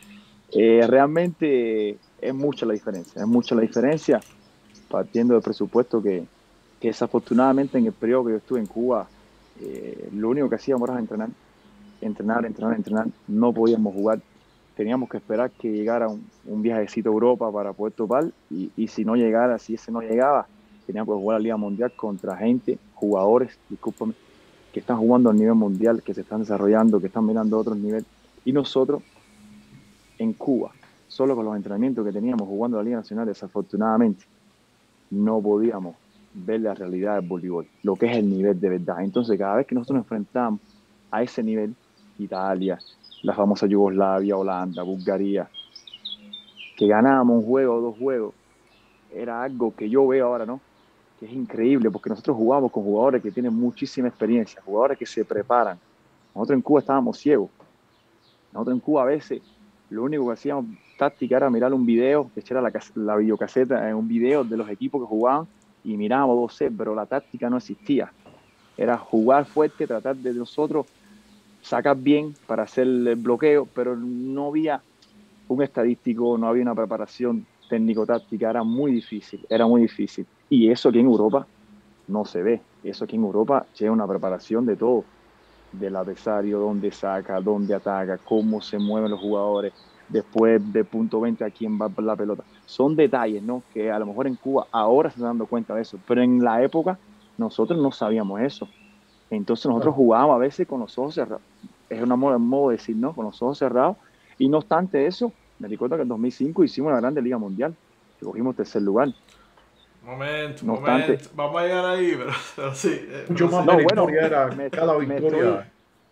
Realmente es mucha la diferencia, partiendo del presupuesto que desafortunadamente en el periodo que yo estuve en Cuba, lo único que hacíamos era entrenar, no podíamos jugar, teníamos que esperar que llegara un viajecito a Europa para poder topar, y si ese no llegaba, teníamos que jugar la Liga Mundial contra jugadores, discúlpame, que están jugando a nivel mundial, que se están desarrollando, que están mirando a otros niveles, y nosotros en Cuba, solo con los entrenamientos que teníamos jugando la Liga Nacional, desafortunadamente, no podíamos ver la realidad del voleibol, lo que es el nivel de verdad. Entonces, cada vez que nosotros nos enfrentamos a ese nivel, Italia, la famosa Yugoslavia, Holanda, Bulgaria, que ganábamos un juego o 2 juegos, era algo que yo veo ahora, ¿no? Que es increíble, porque nosotros jugamos con jugadores que tienen muchísima experiencia, jugadores que se preparan. Nosotros en Cuba estábamos ciegos. Nosotros en Cuba a veces lo único que hacíamos táctica era mirar un video, echar la videocaseta en un video de los equipos que jugaban y mirábamos 2 sets, pero la táctica no existía. Era jugar fuerte, tratar de nosotros sacar bien para hacer el bloqueo, pero no había un estadístico, no había una preparación técnico-táctica, era muy difícil. Y eso aquí en Europa no se ve. Eso aquí en Europa lleva una preparación de todo, del adversario, dónde saca, dónde ataca, cómo se mueven los jugadores, después de punto 20 a quién va la pelota. Son detalles, ¿no? Que a lo mejor en Cuba ahora se están dando cuenta de eso, pero en la época nosotros no sabíamos eso. Entonces nosotros jugábamos a veces con los ojos cerrados. Es un modo de decir, ¿no? Con los ojos cerrados. Y no obstante eso, me recuerdo que en 2005 hicimos la Grande Liga Mundial, que cogimos 3er lugar.
Momento.
obstante,
Vamos a llegar ahí, pero sí.
Mucho más
No,
de la
bueno,
historia era cada victoria.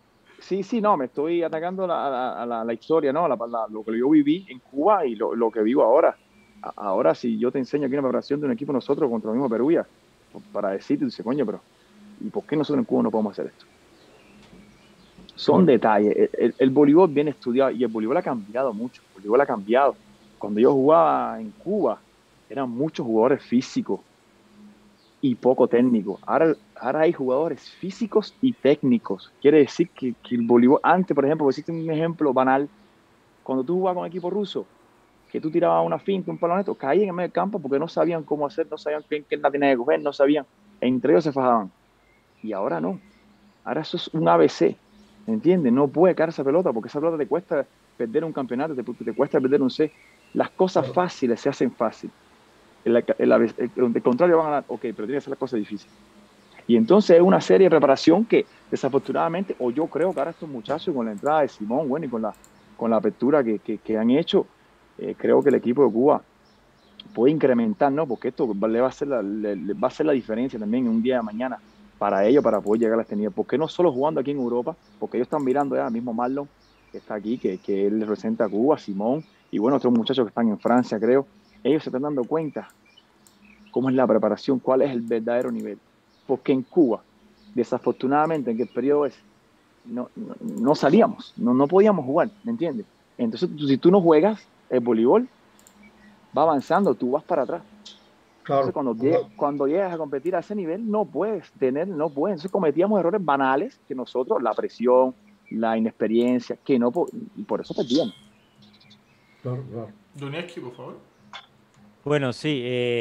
me estoy atacando la historia, ¿no? Lo que yo viví en Cuba y lo que vivo ahora. Ahora, si yo te enseño aquí una preparación de un equipo nosotros contra el mismo Perugia, para decirte, dice, coño, pero ¿y por qué nosotros en Cuba no podemos hacer esto? Son detalles. El voleibol bien estudiado y el voleibol ha cambiado mucho. El voleibol ha cambiado. Cuando yo jugaba en Cuba, eran muchos jugadores físicos y poco técnicos. Ahora hay jugadores físicos y técnicos. Quiere decir que el voleibol, antes, por ejemplo, existe un ejemplo banal, cuando tú jugabas con equipo ruso, que tú tirabas una finta, un paloneto, caían en el medio del campo porque no sabían cómo hacer, no sabían quién la tenía que coger, no sabían. Entre ellos se fajaban. Y ahora no. Ahora eso es un ABC. ¿Entiendes? No puede caer esa pelota porque esa pelota te cuesta perder un campeonato, te cuesta perder un set. Las cosas fáciles se hacen fácil. El contrario van a ganar, ok, pero tiene que ser las cosas difíciles. Y entonces es una serie de preparación que desafortunadamente, o yo creo que ahora estos muchachos con la entrada de Simón, bueno, y con la apertura que han hecho, creo que el equipo de Cuba puede incrementar, ¿no? Porque esto le va a hacer la diferencia también en un día de mañana para ellos, para poder llegar a este nivel. Porque no solo jugando aquí en Europa, porque ellos están mirando ya mismo Marlon, que está aquí, que él representa a Cuba, Simón, y bueno, otros muchachos que están en Francia, creo. Ellos se están dando cuenta cómo es la preparación, cuál es el verdadero nivel. Porque en Cuba, desafortunadamente, en el periodo ese, no salíamos, no podíamos jugar, ¿me entiendes? Entonces, si tú no juegas el voleibol, va avanzando, tú vas para atrás.
Claro.
Entonces, cuando llegas a competir a ese nivel, no puedes. Entonces cometíamos errores banales que nosotros, la presión, la inexperiencia, y por eso perdíamos.
Claro.
Dunieski, por favor.
Bueno, sí,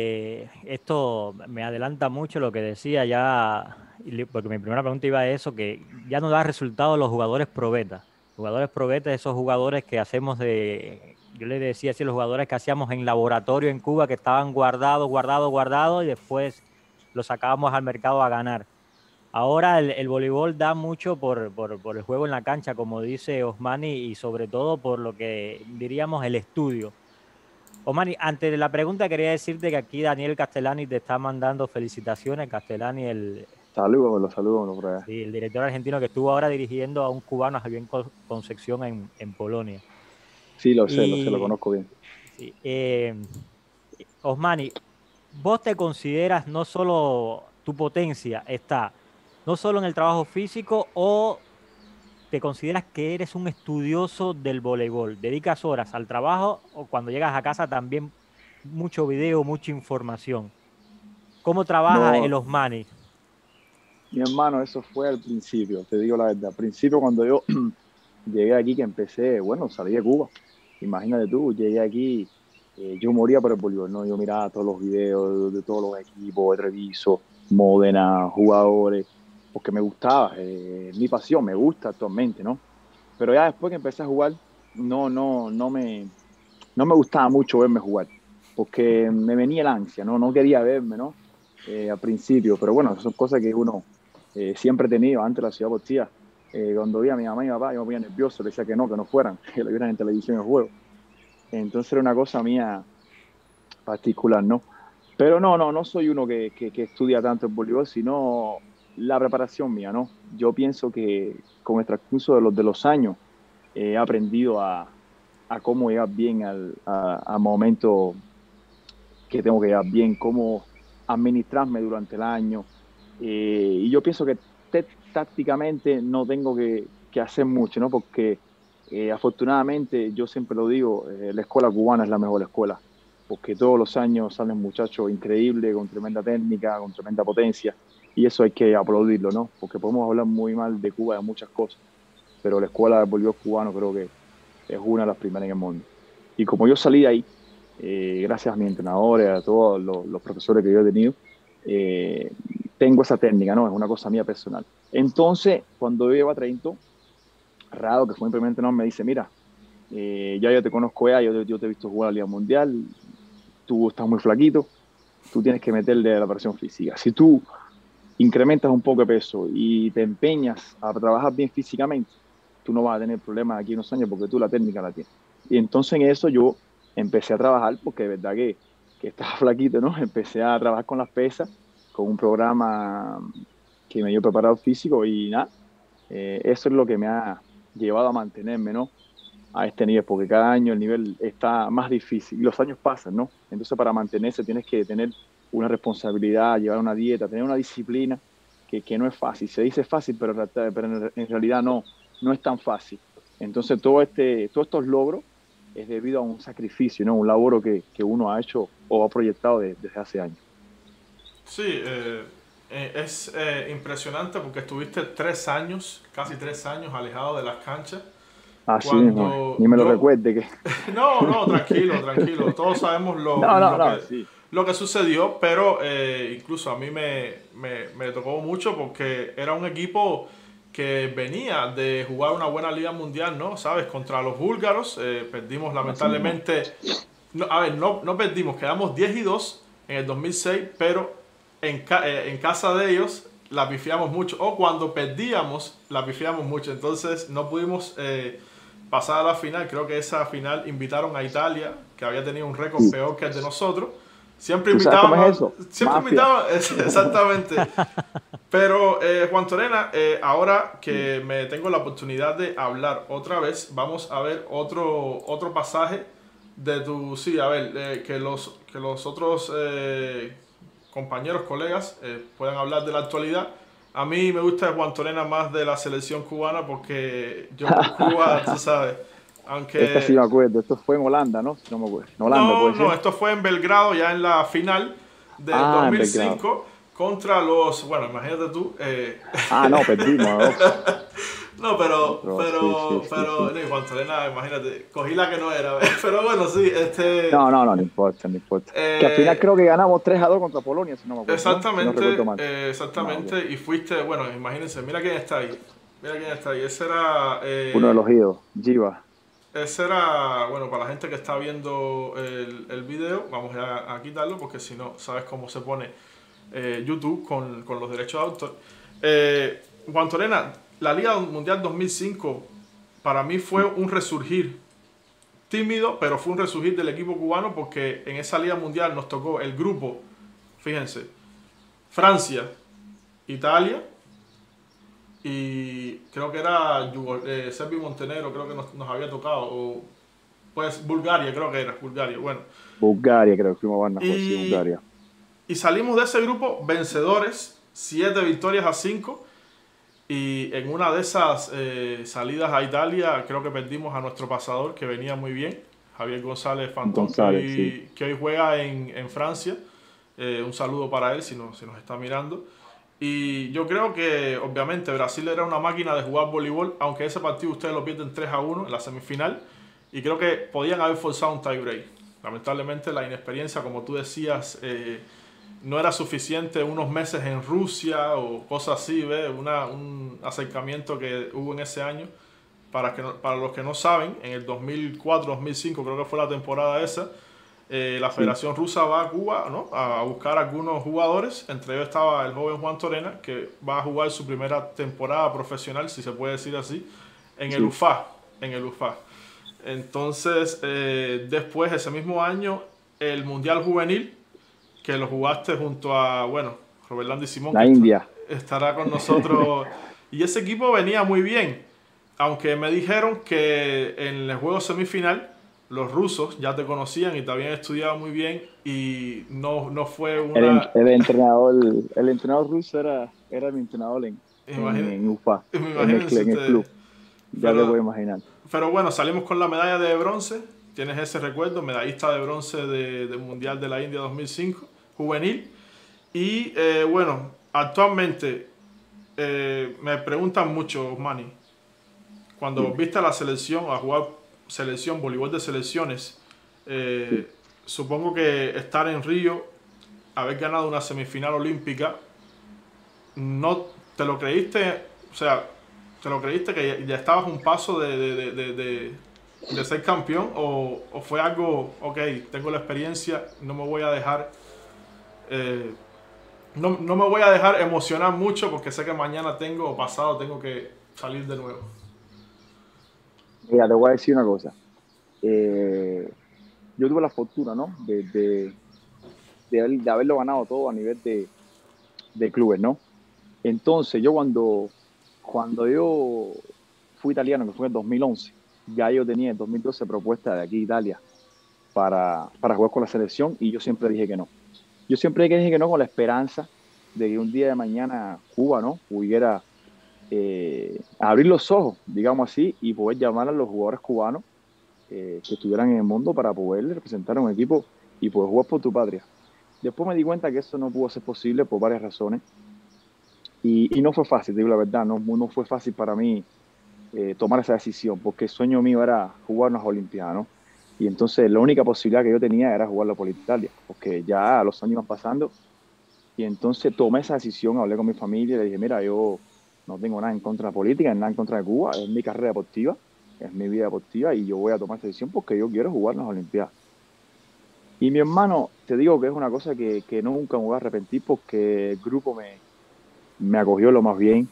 esto me adelanta mucho lo que decía ya, porque mi primera pregunta iba a eso, que ya no da resultado los jugadores probetas. Jugadores probetas, esos jugadores que hacemos yo le decía así, los jugadores que hacíamos en laboratorio en Cuba, que estaban guardados, y después los sacábamos al mercado a ganar. Ahora el voleibol da mucho por el juego en la cancha, como dice Osmani, y sobre todo por lo que diríamos el estudio. Osmani, antes de la pregunta quería decirte que aquí Daniel Castellani te está mandando felicitaciones. Castellani,
Saludos por allá.
Sí, el director argentino que estuvo ahora dirigiendo a un cubano, a Javier Concepción, en Polonia.
Sí, lo conozco bien.
Sí, Osmani, vos te consideras no solo tu potencia está no solo en el trabajo físico, o te consideras que eres un estudioso del voleibol, dedicas horas al trabajo, o cuando llegas a casa también mucho video, mucha información. ¿Cómo trabaja el Osmani?
Mi hermano, eso fue al principio, te digo la verdad. Al principio, cuando yo llegué aquí, que empecé, bueno, salí de Cuba. Imagínate tú, llegué aquí, yo moría por el voleibol, ¿no? Yo miraba todos los videos de todos los equipos, de Treviso, Módena, jugadores, porque me gustaba, mi pasión, me gusta actualmente, ¿no? Pero ya después que empecé a jugar, no me gustaba mucho verme jugar, porque me venía el ansia, no quería verme, ¿no? Al principio, pero bueno, son cosas que uno siempre he tenido antes de la Ciudad Portilla. Cuando veía a mi mamá y mi papá, yo me ponía nervioso, le decía que no fueran, que lo vieran en televisión el juego. Entonces era una cosa mía particular, ¿no? Pero no soy uno que estudia tanto el voleibol, sino la preparación mía, ¿no? Yo pienso que con el transcurso de los años he aprendido a cómo llegar bien al momento que tengo que llegar bien, cómo administrarme durante el año. Y yo pienso que tácticamente no tengo que hacer mucho, ¿no? Porque afortunadamente, yo siempre lo digo, la escuela cubana es la mejor escuela, porque todos los años salen muchachos increíbles, con tremenda técnica, con tremenda potencia, y eso hay que aplaudirlo, ¿no? Porque podemos hablar muy mal de Cuba, de muchas cosas, pero la escuela de voleibol cubano creo que es una de las primeras en el mundo. Y como yo salí de ahí, gracias a mis entrenadores, a todos los profesores que yo he tenido, tengo esa técnica, ¿no? Es una cosa mía personal. Entonces, cuando yo llego a Trento, Rado, que fue mi primer entrenador, me dice, mira, ya yo te conozco ya, yo te he visto jugar a la Liga Mundial, tú estás muy flaquito, tú tienes que meterle a la presión física. Si tú incrementas un poco de peso y te empeñas a trabajar bien físicamente, tú no vas a tener problemas aquí en unos años porque tú la técnica la tienes. Y entonces en eso yo empecé a trabajar, porque de verdad que estaba flaquito, ¿no? Empecé a trabajar con las pesas, con un programa que me dio preparado físico y nada, eso es lo que me ha llevado a mantenerme, ¿no? A este nivel, porque cada año el nivel está más difícil y los años pasan, ¿no? Entonces para mantenerse tienes que tener una responsabilidad, llevar una dieta, tener una disciplina que no es fácil. Se dice fácil, pero en realidad no es tan fácil. Entonces todos estos logros es debido a un sacrificio, ¿no? Un laboro que uno ha hecho o ha proyectado desde hace años.
Sí, es impresionante porque estuviste 3 años, casi 3 años alejado de las canchas.
Así mismo, ni me lo recuerde que...
No, tranquilo. Todos sabemos lo que sucedió, pero incluso a mí me tocó mucho porque era un equipo que venía de jugar una buena liga mundial, ¿no? ¿Sabes? Contra los búlgaros, perdimos lamentablemente... No perdimos, quedamos 10-2 en el 2006, pero en casa de ellos la pifiamos mucho. O cuando perdíamos, la pifiamos mucho. Entonces no pudimos... pasada la final, creo que esa final invitaron a Italia, que había tenido un récord peor que el de nosotros. Siempre invitaban, exactamente. Pero Juan Torena, ahora que me tengo la oportunidad de hablar otra vez, vamos a ver otro pasaje de tu, que los otros compañeros, colegas puedan hablar de la actualidad. A mí me gusta Juan Torena más de la selección cubana porque yo por Cuba, tú sabes, aunque...
Esta sí me acuerdo, esto fue en Holanda, ¿no? Si no me acuerdo. En Holanda, ¿puede ser?
Esto fue en Belgrado, ya en la final del 2005 contra los... Bueno, imagínate tú...
no, perdimos.
No, pero Juan Torena, imagínate, cogí la que no era, pero bueno, sí,
No importa. Que al final creo que ganamos 3-2 contra Polonia, si no me acuerdo.
Exactamente,
¿no? Si no
exactamente, y fuiste, bueno, imagínense, mira quién está ahí, ese era...
uno de los ídolos, Giva.
Ese era, bueno, para la gente que está viendo el video, vamos a quitarlo porque si no, sabes cómo se pone YouTube con los derechos de autor. Juan Torena, la Liga Mundial 2005 para mí fue un resurgir tímido, pero fue un resurgir del equipo cubano porque en esa Liga Mundial nos tocó el grupo, fíjense, Francia, Italia y creo que era Serbia y Montenegro, creo que nos había tocado, o pues Bulgaria, creo que era, bueno.
Bulgaria, creo que fuimos a Bulgaria.
Y salimos de ese grupo vencedores, 7 victorias a 5. Y en una de esas salidas a Italia, creo que perdimos a nuestro pasador, que venía muy bien, Javier González Fantón, que hoy juega en Francia. Un saludo para él si nos está mirando. Y yo creo que, obviamente, Brasil era una máquina de jugar voleibol, aunque ese partido ustedes lo pierden 3-1 en la semifinal. Y creo que podían haber forzado un tie break. Lamentablemente, la inexperiencia, como tú decías, no era suficiente unos meses en Rusia o cosas así, ¿ves? Un acercamiento que hubo en ese año. Para los que no saben, en el 2004-2005, creo que fue la temporada esa, la Federación Rusa va a Cuba, ¿no? A buscar algunos jugadores. Entre ellos estaba el joven Juan Torena, que va a jugar su primera temporada profesional, si se puede decir así, en el UFA. Entonces, después, ese mismo año, el Mundial Juvenil, que lo jugaste junto a, bueno, Roberlando y Simón,
La
que
India.
estará con nosotros. Y ese equipo venía muy bien, aunque me dijeron que en el juego semifinal los rusos ya te conocían y te habían estudiado muy bien y no fue una...
El entrenador ruso era mi entrenador en UFA,
Imagínense
en el
ustedes.
club. Ya te
Pero,
puedes imaginar.
pero bueno, salimos con la medalla de bronce. Tienes ese recuerdo, medallista de bronce del Mundial de la India 2005, juvenil. Y bueno, actualmente me preguntan mucho, Manny, cuando
Sí,
viste a la selección, a jugar selección, voleibol de selecciones,
sí.
supongo que estar en Río, haber ganado una semifinal olímpica, ¿no te lo creíste? O sea, ¿te lo creíste que ya estabas un paso de ser campeón? ¿O fue algo, ok, tengo la experiencia, no me voy a dejar... no me voy a dejar emocionar mucho porque sé que mañana tengo o pasado tengo que salir de nuevo?
Mira, te voy a decir una cosa. Eh, yo tuve la fortuna, ¿no? De haberlo ganado todo a nivel de clubes, ¿no? Entonces, yo cuando yo fui italiano, que fue en el 2011, ya yo tenía en 2012 propuesta de aquí Italia para jugar con la selección y yo siempre dije que no. Yo siempre dije que no con la esperanza de que un día de mañana Cuba, ¿no? Pudiera abrir los ojos, digamos así, y poder llamar a los jugadores cubanos que estuvieran en el mundo para poder representar a un equipo y poder jugar por tu patria. Después me di cuenta que eso no pudo ser posible por varias razones y no fue fácil, te digo la verdad, no fue fácil para mí tomar esa decisión porque el sueño mío era jugar unas Olimpiadas, ¿no? Y entonces la única posibilidad que yo tenía era jugarlo por Italia, porque ya los años iban pasando y entonces tomé esa decisión, hablé con mi familia y le dije, mira, yo no tengo nada en contra de la política, nada en contra de Cuba, es mi carrera deportiva, es mi vida deportiva y yo voy a tomar esta decisión porque yo quiero jugar las Olimpiadas. Y mi hermano, te digo que es una cosa que nunca me voy a arrepentir porque el grupo me acogió lo más bien.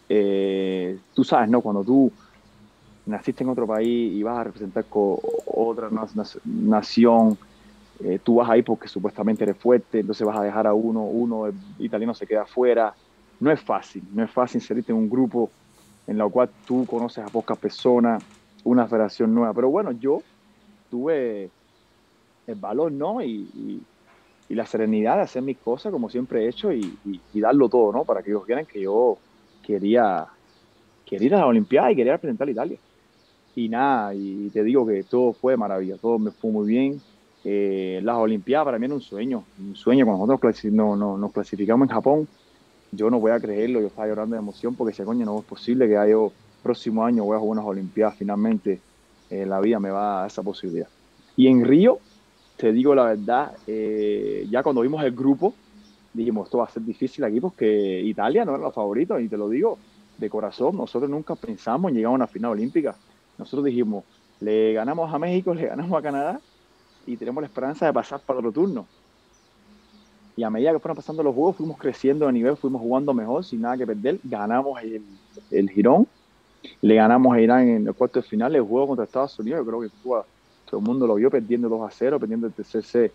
Tú sabes, ¿no? Cuando tú naciste en otro país y vas a representar con otra nación, tú vas ahí porque supuestamente eres fuerte, entonces vas a dejar a uno el italiano se queda afuera. No es fácil inserirte en un grupo en el cual tú conoces a pocas personas, una federación nueva. Pero bueno, yo tuve el valor, ¿no? Y la serenidad de hacer mis cosas como siempre he hecho y darlo todo, ¿no? Para que ellos vieran que yo quería, quería ir a la Olimpiada y quería representar a Italia. Y nada, y te digo que todo fue maravilla, todo me fue muy bien. Las Olimpiadas para mí era un sueño. Cuando nosotros nos clasificamos en Japón, yo no voy a creerlo, yo estaba llorando de emoción porque decía, coño, no es posible que ya yo próximo año voy a jugar unas Olimpiadas, finalmente la vida me va a dar esa posibilidad. Y en Río, te digo la verdad, ya cuando vimos el grupo, dijimos, esto va a ser difícil aquí porque Italia no era la favorita, y te lo digo de corazón, nosotros nunca pensamos en llegar a una final olímpica. Nosotros dijimos, le ganamos a México, le ganamos a Canadá y tenemos la esperanza de pasar para otro turno. Y a medida que fueron pasando los juegos, fuimos creciendo de nivel, fuimos jugando mejor, sin nada que perder. Ganamos el Girón, le ganamos a Irán en el cuarto de final, el juego contra Estados Unidos, yo creo que Cuba, todo el mundo lo vio perdiendo 2-0, perdiendo el TCC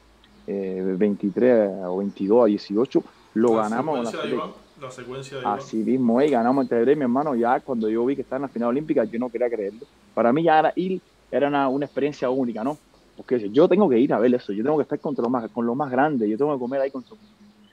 23 o 22-18, lo ganamos.
La secuencia de Iván.
Así mismo, ganamos entre Bre y mi hermano. Ya cuando yo vi que estaba en la final olímpica, yo no quería creerlo. Para mí ya era una experiencia única, ¿no? Porque yo tengo que ir a ver eso, yo tengo que estar con los más grandes, yo tengo que comer ahí con todo.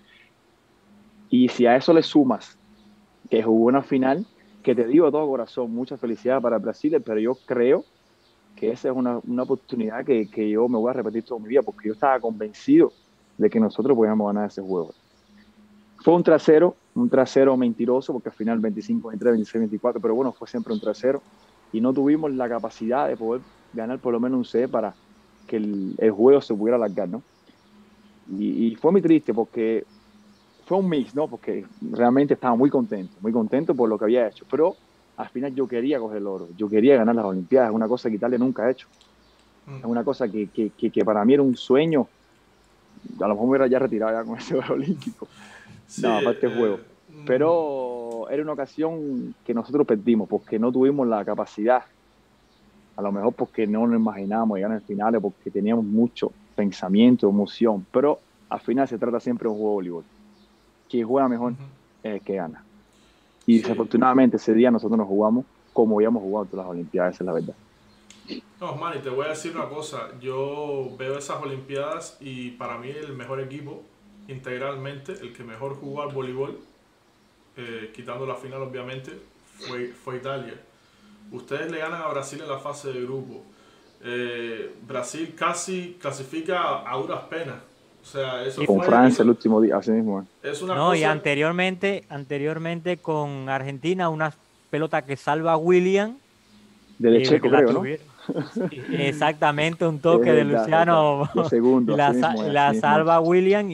Y si a eso le sumas que jugó una final, que te digo de todo corazón, mucha felicidad para Brasil, pero yo creo que esa es una oportunidad que yo me voy a repetir toda mi vida, porque yo estaba convencido de que nosotros podíamos ganar ese juego. Fue un trasero mentiroso, porque al final 25-23, 26-24, pero bueno, fue siempre un trasero, y no tuvimos la capacidad de poder ganar por lo menos un set para que el juego se pudiera alargar, ¿no? Y fue muy triste porque fue un mix, ¿no? Porque realmente estaba muy contento por lo que había hecho, pero al final yo quería coger el oro, yo quería ganar las Olimpiadas, es una cosa que Italia nunca ha hecho, es una cosa que para mí era un sueño, a lo mejor me hubiera ya retirado ya con ese oro olímpico,
Sí,
no, aparte del juego, pero era una ocasión que nosotros perdimos porque no tuvimos la capacidad A lo mejor porque no nos imaginábamos llegar al final, porque teníamos mucho pensamiento, emoción, pero al final se trata siempre de un juego de voleibol. Quien juega mejor es el que gana. Y
Sí.
desafortunadamente ese día nosotros nos jugamos como habíamos jugado todas las Olimpiadas, esa es la verdad.
No, Manny, te voy a decir una cosa. Yo veo esas Olimpiadas y para mí el mejor equipo, integralmente, el que mejor jugó al voleibol, quitando la final obviamente, fue Italia. Ustedes le ganan a Brasil en la fase de grupo. Brasil casi clasifica a duras penas. O sea, eso
Con
fue...
Francia el último día, así mismo.
Es una
No, y
cosa...
anteriormente con Argentina, una pelota que salva a William.
De Checo,
la
creo, ¿no?
Sí, exactamente, un toque
Es
de
verdad,
Luciano
los segundos,
y la,
así mismo,
la
así mismo.
salva William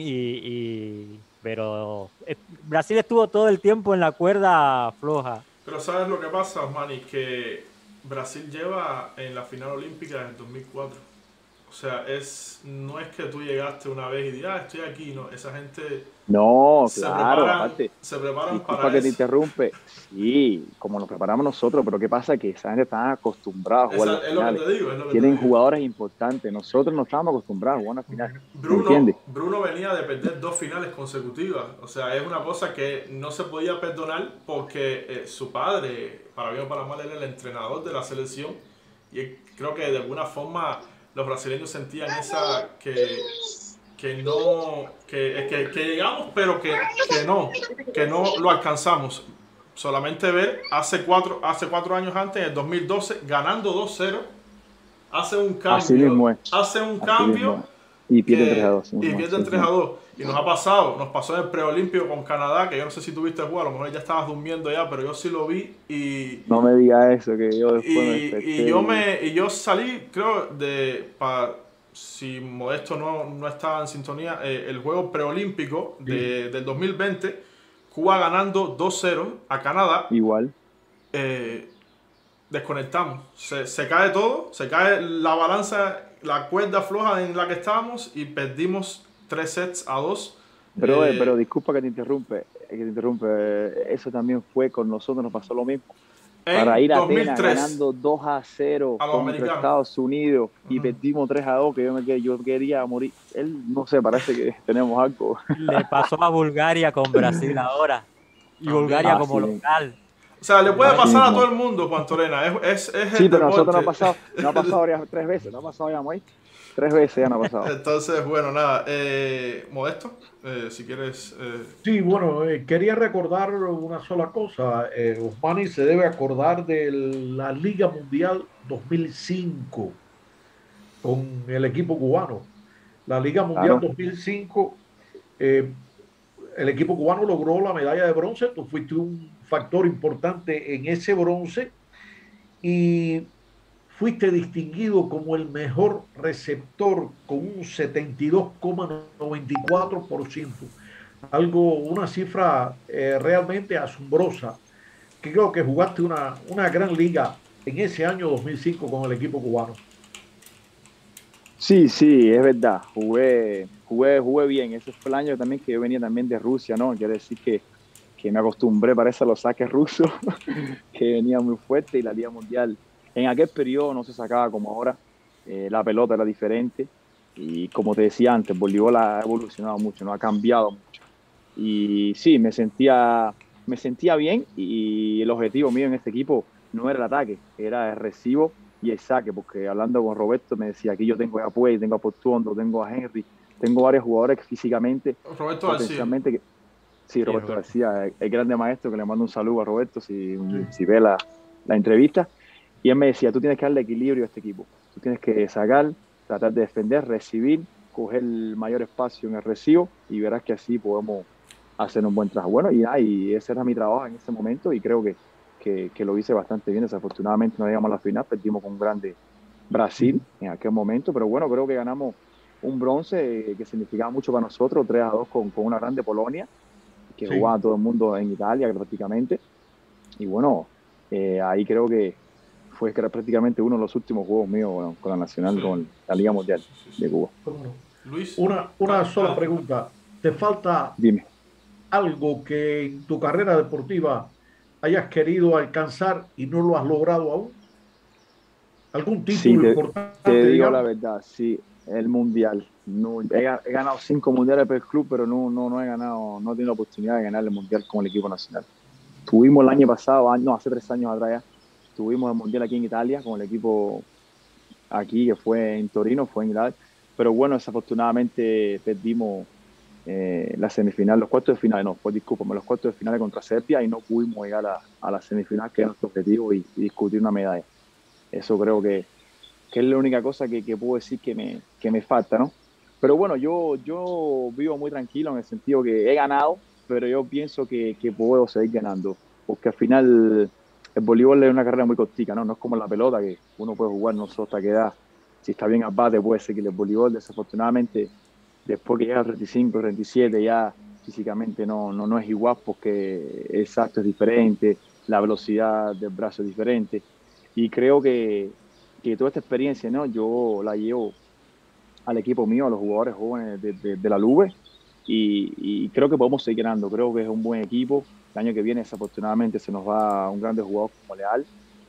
pero Brasil estuvo todo el tiempo en la cuerda floja.
Pero ¿sabes lo que pasa, Manny? Que Brasil lleva en la final olímpica desde el 2004. O sea, no es que tú llegaste una vez y digas, estoy aquí, no. Esa gente
No,
se
claro,
preparan,
aparte,
se preparan
disculpa
para
que te
eso.
interrumpe, sí, como nos preparamos nosotros, pero ¿qué pasa? Que esa gente está acostumbrada a jugar las
Es lo que
finales,
te digo, es lo que
tienen
te digo.
jugadores importantes, nosotros no estábamos acostumbrados a jugar las finales, ¿me
Bruno,
entiendes?
Bruno venía de perder 2 finales consecutivas. O sea, es una cosa que no se podía perdonar porque su padre, para bien o para mal, era el entrenador de la selección. Y creo que de alguna forma los brasileños sentían esa que llegamos, pero que no lo alcanzamos. Solamente ver hace 4 años antes, en el 2012, ganando 2-0, hace un
Así mismo
cambio,
es,
hace un
así
cambio
mismo es. Y pierde 3-2.
y pierden 3-2. Y nos pasó en el preolímpico con Canadá, que yo no sé si tuviste jugar, a lo mejor ya estabas durmiendo ya, pero yo sí lo vi
No me digas eso, que yo después me desperté.
y yo salí, creo, si Modesto no estaba en sintonía, el juego preolímpico del 2020, Cuba ganando 2-0 a Canadá.
Igual.
Desconectamos, se cae todo, se cae la balanza, la cuerda floja en la que estábamos y perdimos 3-2.
Pero disculpa que te interrumpe, eso también fue con nosotros, nos pasó lo mismo. Para ir a Atenas
2003,
ganando 2-0
a los
contra
americanos.
Estados Unidos y perdimos 3-2, que yo quería morir. Él, no sé, parece que tenemos algo.
Le pasó a Bulgaria con Brasil ahora. Y Bulgaria como
sí.
local.
O sea, le puede pasar a
mismo.
todo el mundo, Juan Torena. Es
Sí,
el
pero nosotros
deporte.
no ha pasado ya 3 veces, no ha pasado ya, Moy. 3 veces ya no ha pasado.
Entonces, bueno, nada. Modesto, si quieres...
Sí, bueno, quería recordar una sola cosa. Osmani se debe acordar de la Liga Mundial 2005 con el equipo cubano. La Liga Mundial
Claro.
2005, el equipo cubano logró la medalla de bronce. Tú fuiste un factor importante en ese bronce y fuiste distinguido como el mejor receptor con un 72,94%. Una cifra realmente asombrosa, que creo que jugaste una gran liga en ese año 2005 con el equipo cubano.
Sí, es verdad, jugué bien. Ese fue el año también que yo venía también de Rusia, ¿no? Quiere decir que me acostumbré, parece, a los saques rusos, que venía muy fuerte, y la Liga Mundial en aquel periodo no se sacaba como ahora, la pelota era diferente, y como te decía antes, el voleibol ha evolucionado mucho, no ha cambiado mucho. Y sí, me sentía bien, y el objetivo mío en este equipo no era el ataque, era el recibo y el saque, porque hablando con Roberto me decía, aquí yo tengo a Puey, tengo a Portuondo, tengo a Henry, tengo varios jugadores que físicamente,
Roberto García.
potencialmente, sí, Roberto García, el grande maestro, que le mando un saludo a Roberto si ve la entrevista. Y él me decía, tú tienes que darle equilibrio a este equipo, tú tienes que sacar, tratar de defender, recibir, coger el mayor espacio en el recibo, y verás que así podemos hacer un buen trabajo. Bueno, y ese era mi trabajo en ese momento, y creo que lo hice bastante bien. Desafortunadamente no llegamos a la final, perdimos con un grande Brasil en aquel momento, pero bueno, creo que ganamos un bronce que significaba mucho para nosotros, 3-2 con una grande Polonia, que jugaba todo el mundo en Italia prácticamente, y bueno, ahí creo que fue prácticamente uno de los últimos juegos míos con la Nacional, con la Liga Mundial de Cuba.
Luis,
una sola pregunta. ¿Te falta
Dime.
algo que en tu carrera deportiva hayas querido alcanzar y no lo has logrado aún? ¿Algún
Sí,
título
te
importante,
digo la
digamos?
verdad, sí, el mundial. No, he ganado 5 mundiales por el club, pero no he ganado, no he tenido la oportunidad de ganar el mundial con el equipo nacional. Tuvimos el año pasado, no, hace 3 años atrás ya, tuvimos el mundial aquí en Italia con el equipo aquí que fue en Torino, fue en Italia. Pero bueno, desafortunadamente perdimos la semifinal, los cuartos de final, no, pues discúlpame, los cuartos de final contra Serbia y no pudimos llegar a la semifinal, que era nuestro objetivo, y discutir una medalla. Eso creo que es la única cosa que puedo decir que me falta, ¿no? Pero bueno, yo vivo muy tranquilo en el sentido que he ganado, pero yo pienso que puedo seguir ganando, porque al final el voleibol es una carrera muy cortica, ¿no? No es como la pelota, que uno puede jugar no sé hasta qué edad. Si está bien al bate, puede seguir el voleibol. Desafortunadamente, después que llega a 35, 37, ya físicamente no es igual, porque el salto es diferente, la velocidad del brazo es diferente. Y creo que toda esta experiencia, ¿no? Yo la llevo al equipo mío, a los jugadores jóvenes de la Luve, y creo que podemos seguir ganando. Creo que es un buen equipo. El año que viene, desafortunadamente, se nos va un grande jugador como Leal,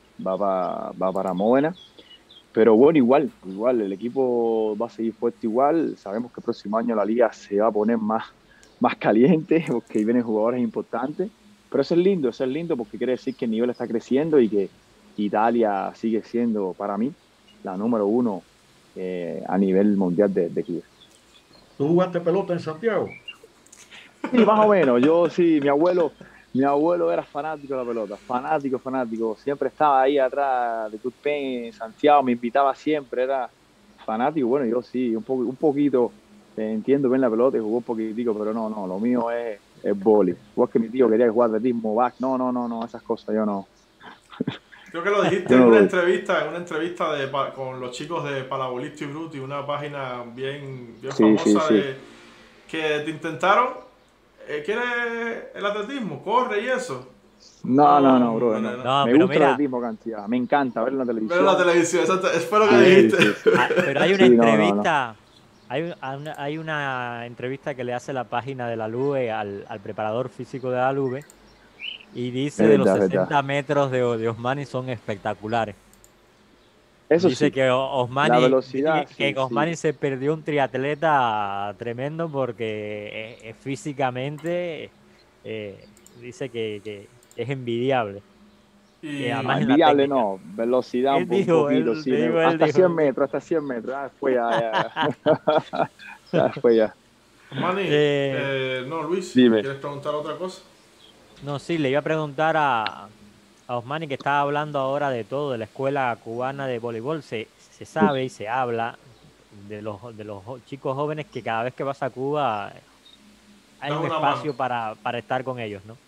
va para Módena. Pero bueno, igual, el equipo va a seguir fuerte igual. Sabemos que el próximo año la liga se va a poner más caliente, porque vienen jugadores importantes. Pero eso es lindo porque quiere decir que el nivel está creciendo y que Italia sigue siendo para mí la número uno a nivel mundial de equipos.
¿Tú jugaste pelota en Santiago?
Sí, más o menos. Yo sí, mi abuelo era fanático de la pelota, fanático. Siempre estaba ahí atrás de Turpen, en Santiago, me invitaba siempre, era fanático. Bueno, yo sí, un poquito entiendo bien la pelota y jugó un poquitico, pero no, lo mío es el vóley. Igual que mi tío quería jugar atletismo, back, no, esas cosas yo no.
Creo que lo dijiste
Yo
en
no
una
doy.
entrevista, con los chicos de Palabolisto y Bruti, una página bien
Sí, sí,
famosa
sí.
que te intentaron. ¿Quieres el atletismo? Corre y eso.
No,
No,
bro,
no,
no.
no.
No,
Me
pero
gusta el
mira,
atletismo cantidad, me encanta verlo en la
Ver la
televisión.
televisión, exacto, fue lo que
Sí,
dijiste.
sí, sí.
pero hay una
Sí, no.
entrevista, hay una entrevista que le hace la página de la LUVE al preparador físico de la LUVE y dice de los
Es verdad.
60 metros de Osmani son espectaculares.
Eso
Dice
sí,
que
la
Osmani,
velocidad,
que
sí, sí.
Osmani se perdió un triatleta tremendo porque físicamente dice que es envidiable. Y
No,
además en la
Y
envidiable
técnica.
no, velocidad un
Dijo,
poquito, sí,
te digo, él
hasta
dijo,
100 metros, después ya después ya.
Manny,
Eh,
no, Luis,
Dime.
¿quieres preguntar otra cosa?
no, sí, le iba a preguntar a Osmani que estaba hablando ahora de todo, de la escuela cubana de voleibol. Se sabe y se habla de los chicos jóvenes que cada vez que vas a Cuba hay
Das
un
una mano.
espacio para estar con ellos, ¿no?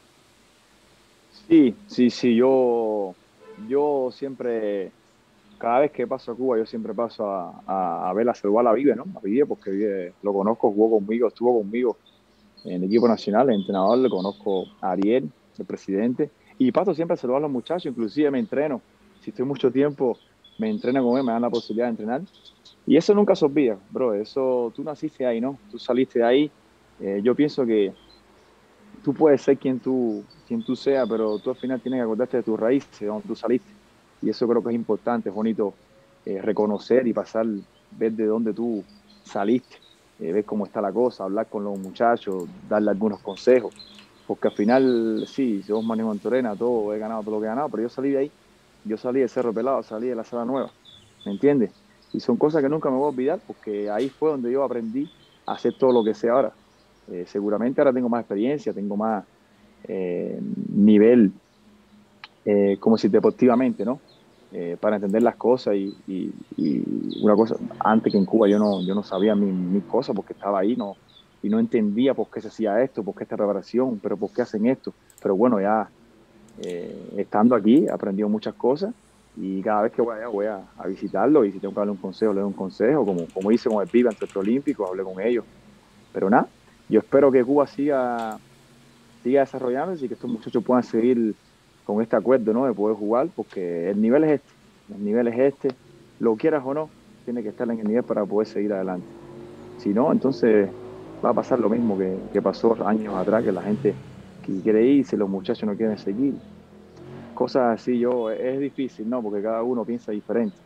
Sí, yo siempre, cada vez que paso a Cuba, yo siempre paso a ver a Celular, la Vive, ¿no? A Vive, porque Vive, lo conozco, jugó conmigo, estuvo conmigo en el equipo nacional, el entrenador, le conozco a Ariel, el presidente, y paso siempre a saludar a los muchachos, inclusive me entreno. Si estoy mucho tiempo, me entreno con él, me dan la posibilidad de entrenar. Y eso nunca se olvida, bro. Eso, tú naciste ahí, ¿no? Tú saliste de ahí. Yo pienso que tú puedes ser quien tú seas, pero tú al final tienes que acordarte de tus raíces, de donde tú saliste. Y eso creo que es importante, es bonito reconocer y pasar, ver de dónde tú saliste, ver cómo está la cosa, hablar con los muchachos, darle algunos consejos. Porque al final, sí, si vos manejo en Torena, todo, he ganado todo lo que he ganado, pero yo salí de ahí, yo salí de Cerro Pelado, salí de la Sala Nueva, ¿me entiendes? Y son cosas que nunca me voy a olvidar, porque ahí fue donde yo aprendí a hacer todo lo que sé ahora. Seguramente ahora tengo más experiencia, tengo más nivel, como si deportivamente, ¿no? Para entender las cosas y una cosa, antes que en Cuba yo no sabía mis cosas porque estaba ahí, no, y no entendía por qué se hacía esto, por qué esta preparación, pero por qué hacen esto. Pero bueno, ya estando aquí he aprendido muchas cosas y cada vez que voy allá voy a visitarlo, y si tengo que darle un consejo, le doy un consejo, como hice con el PIB ante el Olímpico, hablé con ellos. Pero nada, yo espero que Cuba siga desarrollándose y que estos muchachos puedan seguir con este acuerdo, ¿no? De poder jugar, porque el nivel es este, lo quieras o no, tiene que estar en el nivel para poder seguir adelante. Si no, entonces va a pasar lo mismo que pasó años atrás, que la gente que quiere irse, los muchachos no quieren seguir. Cosas así, es difícil, ¿no? Porque cada uno piensa diferente.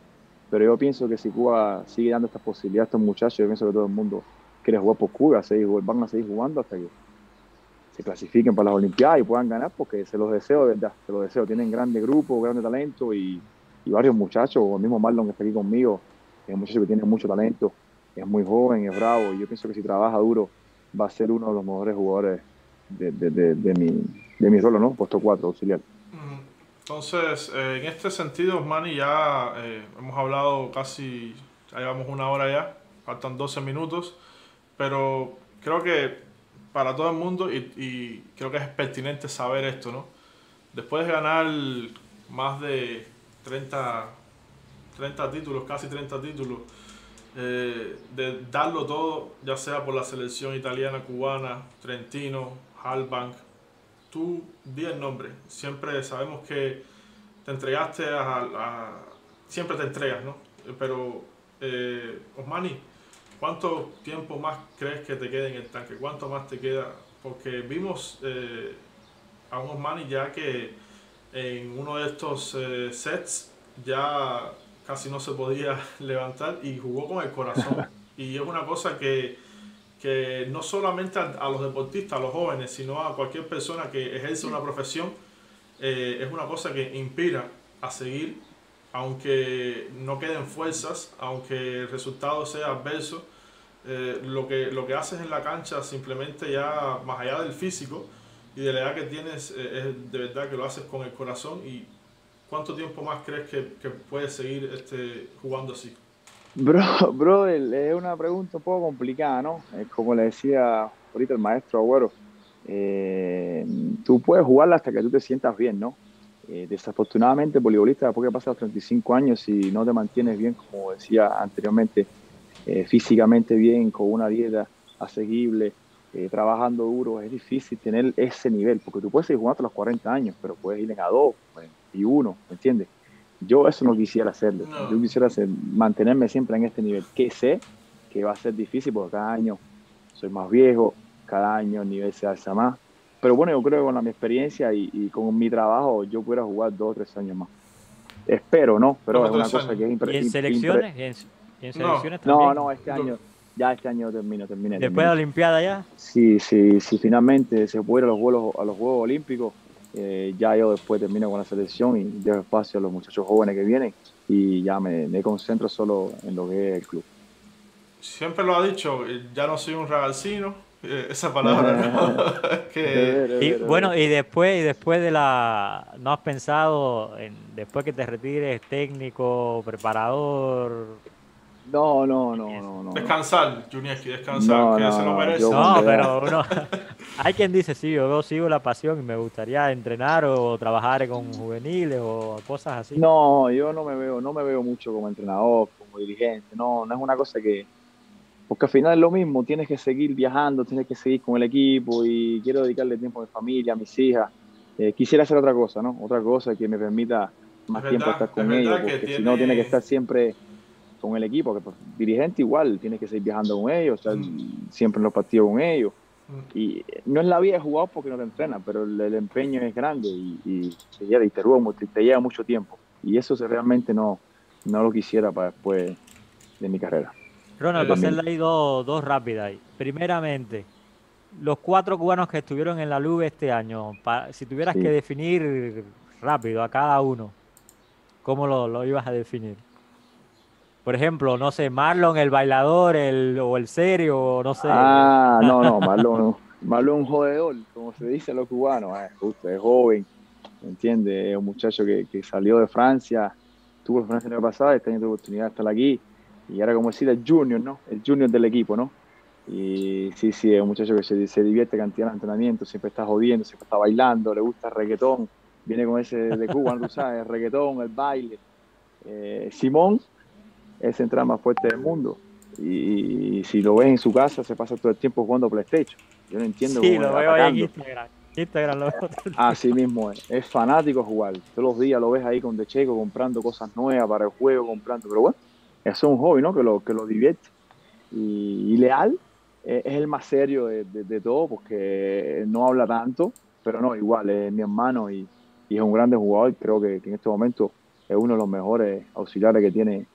pero yo pienso que si Cuba sigue dando estas posibilidades a estos muchachos, yo pienso que todo el mundo quiere jugar por Cuba, van a seguir jugando hasta que se clasifiquen para las Olimpiadas y puedan ganar, porque se los deseo, de verdad, se los deseo. Tienen grandes grupos, grandes talento y varios muchachos, o el mismo Marlon que está aquí conmigo, es un muchacho que tiene mucho talento, es muy joven, es bravo, y yo pienso que si trabaja duro va a ser uno de los mejores jugadores de mi rol, ¿no? Puesto 4, auxiliar.
Entonces, en este sentido, Manny, ya hemos hablado casi, ya llevamos 1 hora ya, faltan 12 minutos, pero creo que para todo el mundo, y creo que es pertinente saber esto, ¿no? Después de ganar más de 30 títulos, casi 30 títulos, de darlo todo, ya sea por la selección italiana, cubana, Trentino, Halbank, tú di el nombre. Siempre sabemos que te entregaste siempre te entregas, ¿no? Pero, Osmani, ¿cuánto tiempo más crees que te quede en el tanque? ¿Cuánto más te queda? Porque vimos a un Osmani ya que en uno de estos sets ya casi no se podía levantar y jugó con el corazón. Y es una cosa que no solamente a los deportistas, a los jóvenes, sino a cualquier persona que ejerce una profesión, es una cosa que inspira a seguir, aunque no queden fuerzas, aunque el resultado sea adverso. Lo que haces en la cancha simplemente ya más allá del físico y de la edad que tienes, es de verdad que lo haces con el corazón. ¿Y cuánto tiempo más crees que puedes seguir jugando así?
Bro, es una pregunta un poco complicada, ¿no? Como le decía ahorita el maestro Agüero, tú puedes jugarla hasta que tú te sientas bien, ¿no? Desafortunadamente, el voleibolista, después que pasas los 35 años, si no te mantienes bien, como decía anteriormente, físicamente bien, con una dieta asequible, trabajando duro, es difícil tener ese nivel, porque tú puedes seguir jugando hasta los 40 años, pero puedes ir en A2, y 1, ¿me entiendes? Yo eso no quisiera hacerlo.
No.
Yo quisiera mantenerme siempre en este nivel, que sé que va a ser difícil porque cada año soy más viejo, cada año el nivel se alza más. Pero bueno, yo creo que con mi experiencia y con mi trabajo yo pudiera jugar 2 o 3 años más. Espero, ¿no? Pero es una cosa que es
¿Y en selecciones? ¿Y en selecciones
no,
también?
no, este año terminé.
¿Después de la Olimpiada ya?
Sí, finalmente se puede ir a los Juegos Olímpicos. Ya yo después termino con la selección y dejo espacio a los muchachos jóvenes que vienen y ya me concentro solo en lo que es el club.
Siempre lo ha dicho, ya no soy un regalcino, esa palabra, ¿no?
Bueno, y después de ¿no has pensado después que te retires, técnico, preparador?
No.
Descansar, Junieski, descansar, que se lo merece.
No, pero hay quien dice, sí, yo sigo la pasión y me gustaría entrenar o trabajar con juveniles o cosas así.
No, yo no me veo mucho como entrenador, como dirigente, no es una cosa porque al final es lo mismo, tienes que seguir viajando, tienes que seguir con el equipo y quiero dedicarle tiempo a mi familia, a mis hijas. Quisiera hacer otra cosa, ¿no? Otra cosa que me permita más tiempo estar con ellos, porque si no tiene que estar siempre con el equipo, que pues, dirigente igual, tienes que seguir viajando con ellos, estar siempre en los partidos con ellos. Y no es la vida de jugador porque no te entrenan, pero el empeño es grande y te lleva mucho tiempo. Y eso realmente no lo quisiera para después de mi carrera.
Ronald, para hacerle ahí dos rápidas ahí. Primeramente, los 4 cubanos que estuvieron en la LUV este año, si tuvieras que definir rápido a cada uno, ¿cómo lo ibas a definir? Por ejemplo, no sé, Marlon, el bailador, o el serio, no sé.
No, Marlon es un jodedor, como se dice a los cubanos. Justo, es joven, ¿me entiendes? Es un muchacho que salió de Francia, estuvo en Francia el año pasado, este año tuvo oportunidad de estar aquí. Y ahora, como decir, el junior, ¿no? El junior del equipo, ¿no? Y sí, es un muchacho que se divierte cantidad de entrenamiento, siempre está jodiendo, siempre está bailando, le gusta el reggaetón, viene con ese de Cuba, ¿no? Tú sabes, el reggaetón, el baile. Simón es el central más fuerte del mundo. Y si lo ves en su casa, se pasa todo el tiempo jugando PlayStation. Yo no entiendo
sí,
cómo
lo veo ahí en Instagram lo veo.
Así mismo es fanático a jugar. Todos los días lo ves ahí con De Checo comprando cosas nuevas para el juego, comprando. Pero bueno, eso es un hobby, ¿no? Que lo divierte. Y Leal es el más serio de todo porque no habla tanto, pero no, igual es mi hermano y es un grande jugador. Creo que en este momento es uno de los mejores auxiliares que tiene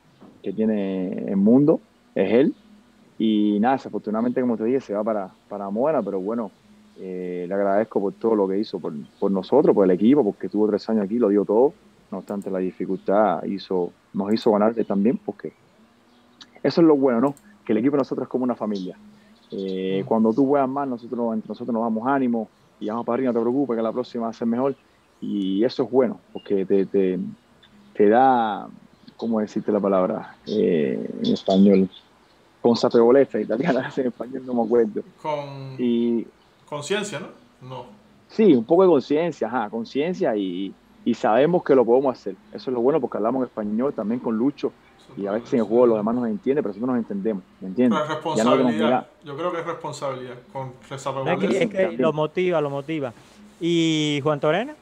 que tiene el mundo, es él. Y nada, desafortunadamente, como te dije, se va para Módena, pero bueno, le agradezco por todo lo que hizo por nosotros, por el equipo, porque tuvo 3 años aquí, lo dio todo. No obstante, la dificultad nos hizo ganar también, porque eso es lo bueno, ¿no? Que el equipo de nosotros es como una familia. Cuando tú juegas mal, entre nosotros nos damos ánimo y vamos para arriba, no te preocupes, que la próxima va a ser mejor. Y eso es bueno, porque te da, ¿cómo decirte la palabra en español? Consapevolezza italiana, en español no me acuerdo. Y
Conciencia, ¿no? No.
sí, un poco de conciencia, conciencia y sabemos que lo podemos hacer. Eso es lo bueno porque hablamos español también con Lucho y a veces en el juego los demás nos entienden, pero nosotros nos entendemos, ¿me entiendes?
Pero es responsabilidad. Yo creo que es responsabilidad. Con
Es que lo motiva. ¿Y Juan Torena?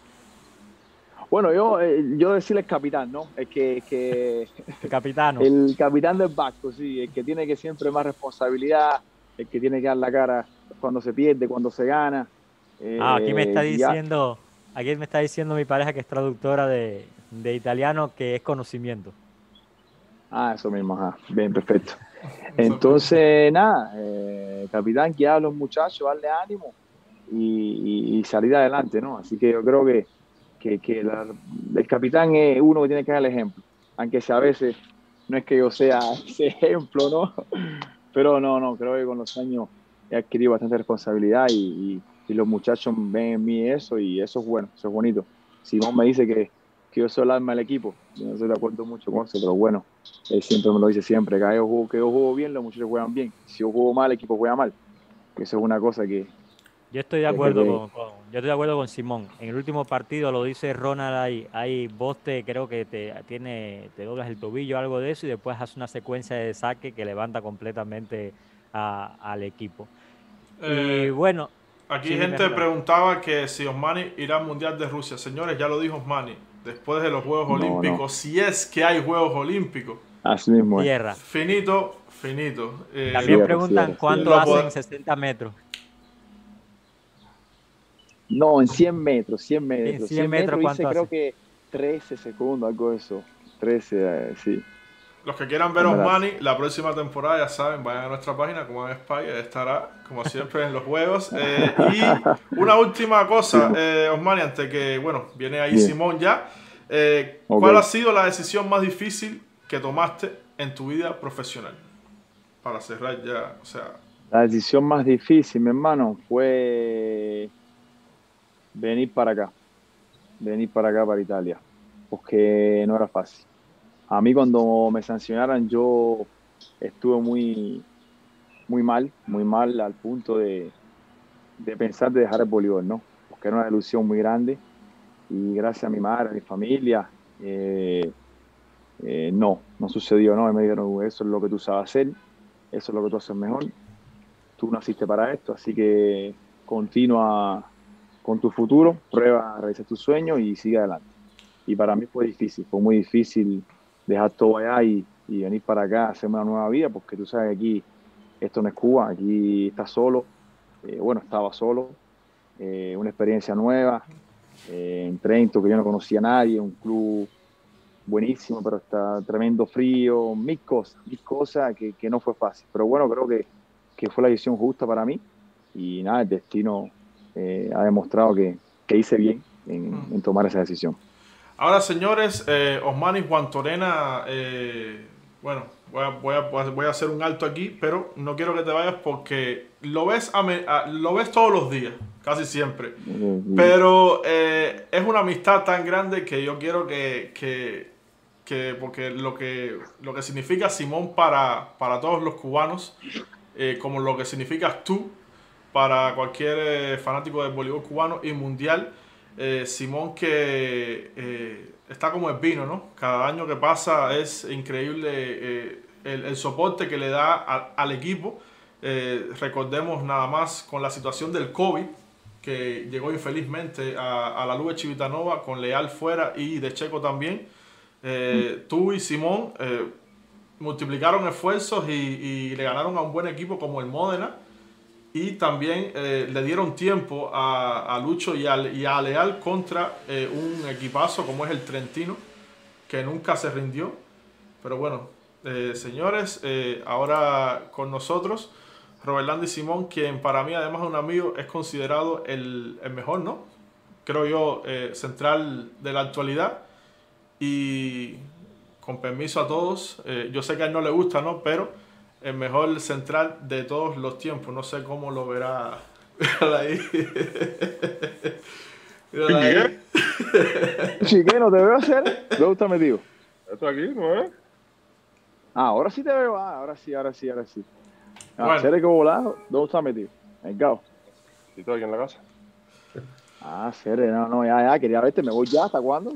Bueno, yo decirle el capitán, ¿no? El
capitano.
El capitán del barco, sí. El que tiene que siempre más responsabilidad, el que tiene que dar la cara cuando se pierde, cuando se gana.
Aquí me está diciendo mi pareja, que es traductora de italiano, que es conocimiento.
Eso mismo, Bien, perfecto. Entonces, nada, capitán, que a los muchachos, darle ánimo y salir adelante, ¿no? Así que yo creo que el capitán es uno que tiene que dar el ejemplo, aunque a veces no es que yo sea ese ejemplo, ¿no? Pero no, creo que con los años he adquirido bastante responsabilidad y los muchachos ven en mí eso y eso es bueno, eso es bonito. Simón me dice que yo soy el alma del equipo, yo no estoy de acuerdo mucho con eso, pero bueno, él siempre me lo dice siempre, que yo juego bien, los muchachos juegan bien, si yo juego mal, el equipo juega mal, que eso es una cosa que...
Yo estoy de acuerdo con Simón. En el último partido lo dice Ronald ahí vos creo que te doblas el tobillo, algo de eso, y después hace una secuencia de saque que levanta completamente al equipo. Y bueno.
Aquí gente preguntaba que si Osmani irá al Mundial de Rusia. Señores, ya lo dijo Osmani, después de los Juegos Olímpicos, si es que hay Juegos Olímpicos.
Así mismo es.
Tierra.
Finito.
También preguntan cuánto hacen 60 metros.
No, en 100 metros. 100
metros
hice creo que 13 segundos, algo de eso. 13, sí.
Los que quieran ver Osmani la próxima temporada, ya saben, vayan a nuestra página, como en Spy, estará, como siempre, en los juegos. Y una última cosa, Osmani, antes que, viene ahí bien. Simón ya. ¿Cuál ha sido la decisión más difícil que tomaste en tu vida profesional? Para cerrar ya,
La decisión más difícil, mi hermano, fue... venir para acá, para Italia, porque no era fácil. A mí cuando me sancionaran yo estuve muy mal al punto de pensar de dejar el voleibol, ¿no? Porque era una ilusión muy grande y gracias a mi madre, a mi familia, no sucedió, ¿no? Y me dijeron, eso es lo que tú sabes hacer, eso es lo que tú haces mejor, tú naciste para esto, así que continúa con tu futuro, prueba, realiza tus sueños y sigue adelante. Y para mí fue muy difícil dejar todo allá y venir para acá a hacerme una nueva vida, porque tú sabes que aquí esto no es Cuba, aquí estás solo, estaba solo, una experiencia nueva, en Trento, que yo no conocía a nadie, un club buenísimo, pero está tremendo frío, mil cosas que no fue fácil. Pero bueno, creo que fue la decisión justa para mí y nada, el destino ha demostrado que hice bien en tomar esa decisión.
Ahora, señores, Osmani Juan Torena, voy a hacer un alto aquí, pero no quiero que te vayas porque lo ves todos los días, casi siempre. Pero es una amistad tan grande que yo quiero que porque lo que significa Simón para todos los cubanos, como lo que significas tú para cualquier fanático del voleibol cubano y mundial, Simón que está como el vino, ¿no? Cada año que pasa es increíble el soporte que le da al equipo. Recordemos nada más con la situación del COVID, que llegó infelizmente a la Lube Civitanova con Leal fuera y De Checo también. Tú y Simón multiplicaron esfuerzos y le ganaron a un buen equipo como el Módena. Y también le dieron tiempo a Lucho y a Leal contra un equipazo como es el Trentino, que nunca se rindió. Pero bueno, señores, ahora con nosotros Roberlandi Simón, quien para mí, además de un amigo, es considerado el mejor, ¿no? Creo yo, central de la actualidad. Y con permiso a todos, yo sé que a él no le gusta, ¿no? Pero el mejor central de todos los tiempos. No sé cómo lo verá. Mírala ahí. Mírala ahí.
Chiqueno, ¿te veo hacer? ¿Dónde está metido?
¿Esto aquí, no es?
Ah, ahora sí te veo. Ah, ahora sí. Ah,
Bueno.
Cere que volado, ¿dónde está metido? En Gao.
¿Y estoy aquí en la casa?
Ah, Cere, no, ya, quería verte, me voy ya, ¿hasta cuándo?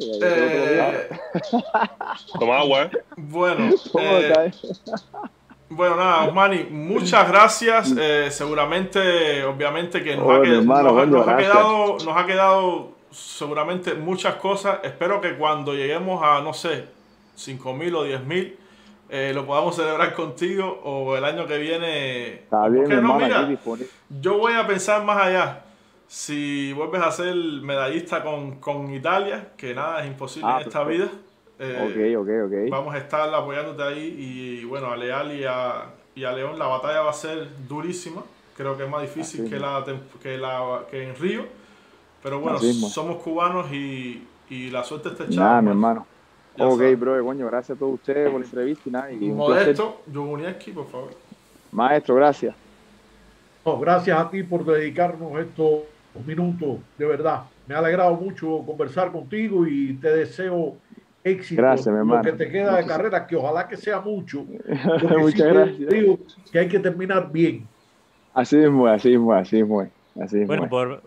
Toma agua, ¿eh?
Bueno,
¿Cómo está?
bueno, nada, Osmani, muchas gracias. Seguramente, obviamente que
Oye, hermano, coño, gracias.
nos ha quedado seguramente muchas cosas. Espero que cuando lleguemos a, no sé, 5.000 o 10.000, lo podamos celebrar contigo, o el año que viene.
Está bien,
¿Por qué no?
hermano,
Mira,
aquí disponible.
yo voy a pensar más allá. Si vuelves a ser medallista con Italia, que nada es imposible en esta vida.
Ok.
Vamos a estar apoyándote ahí. Y bueno, a Leal y a León la batalla va a ser durísima. Creo que es más difícil que en Río. Pero bueno, somos cubanos y la suerte está echada.
Nada, mi hermano.
Ya
Ok,
sabes.
bro, coño, gracias a todos ustedes por la entrevista y nada. Y un
Modesto, Yugunieski, por favor.
maestro, gracias.
No, gracias a ti por dedicarnos estos minutos, de verdad. Me ha alegrado mucho conversar contigo y te deseo éxito.
Gracias, mi hermano.
Lo que te queda de carrera, que ojalá que sea mucho.
Muchas gracias.
Digo que hay que terminar bien.
Así mismo es.
Bueno, por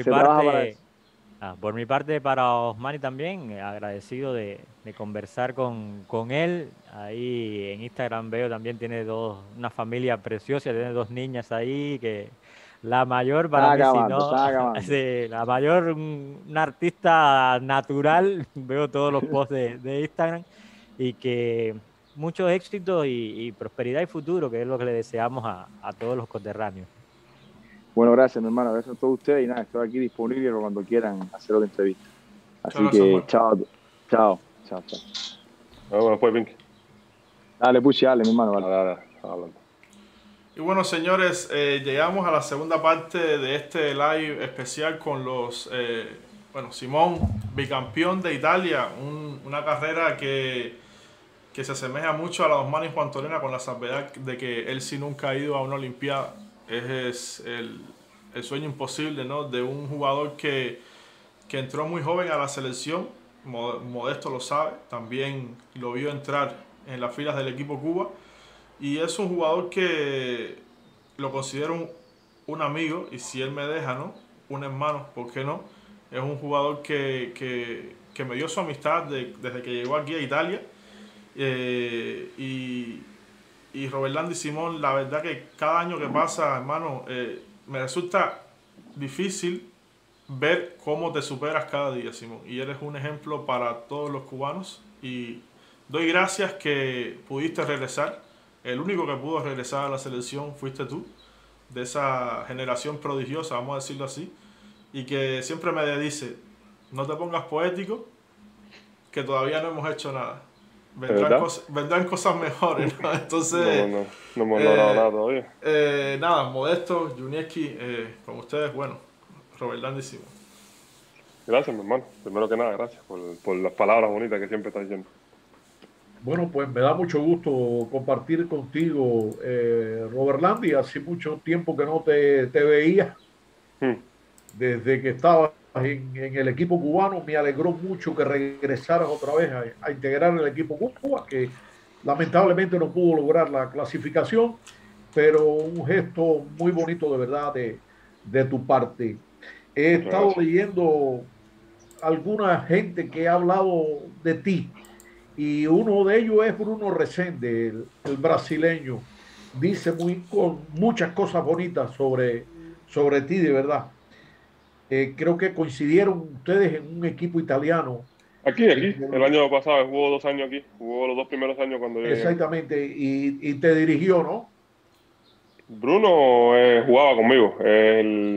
mi parte, para Osmani también, agradecido de conversar con él. Ahí en Instagram veo también tiene una familia preciosa, tiene 2 niñas ahí, que la mayor para mí,
Está acabando.
sí, la mayor, una artista natural, veo todos los posts de Instagram, y que mucho éxito y prosperidad y futuro, que es lo que le deseamos a todos los conterráneos.
Bueno, gracias, mi hermano. Gracias a todos ustedes y nada, estoy aquí disponible cuando quieran hacer otra entrevista. Así que, chao.
Bueno, pues, Pinky.
Dale, Puchi, dale, mi hermano. Vale.
Dale, hablando.
Y bueno, señores, llegamos a la segunda parte de este live especial con Simón, bicampeón de Italia, una carrera que se asemeja mucho a la de Osmani Juan Torena, con la salvedad de que él sí nunca ha ido a una olimpiada. Es el sueño imposible, ¿no?, de un jugador que entró muy joven a la selección. Modesto lo sabe, también lo vio entrar en las filas del equipo Cuba. Y es un jugador que lo considero un amigo, y si él me deja, ¿no?, un hermano, ¿por qué no? Es un jugador que me dio su amistad desde que llegó aquí a Italia. Y Roberlandi Simón, la verdad que cada año que pasa, hermano, me resulta difícil ver cómo te superas cada día, Simón. Y eres un ejemplo para todos los cubanos. Y doy gracias que pudiste regresar. El único que pudo regresar a la selección fuiste tú, de esa generación prodigiosa, vamos a decirlo así. Y que siempre me dice, no te pongas poético, que todavía no hemos hecho nada. Vendrán cosas mejores, ¿no? Entonces,
no hemos logrado nada todavía.
Nada, Modesto, Yunieski, con ustedes, bueno, Roberlandi Simón.
Gracias, mi hermano. Primero que nada, gracias por las palabras bonitas que siempre estás diciendo.
Bueno, pues me da mucho gusto compartir contigo, Roberlandi. Hace mucho tiempo que no te veía. Desde que estabas en el equipo cubano, me alegró mucho que regresaras otra vez a integrar el equipo Cuba, que lamentablemente no pudo lograr la clasificación, pero un gesto muy bonito de verdad de tu parte. He estado leyendo alguna gente que ha hablado de ti, y uno de ellos es Bruno Rezende, el brasileño. Dice muchas cosas bonitas sobre ti, de verdad. Creo que coincidieron ustedes en un equipo italiano.
Aquí, el año pasado, jugó 2 años aquí, jugó los 2 primeros años cuando llegué.
Exactamente, y te dirigió, ¿no?
Bruno jugaba conmigo,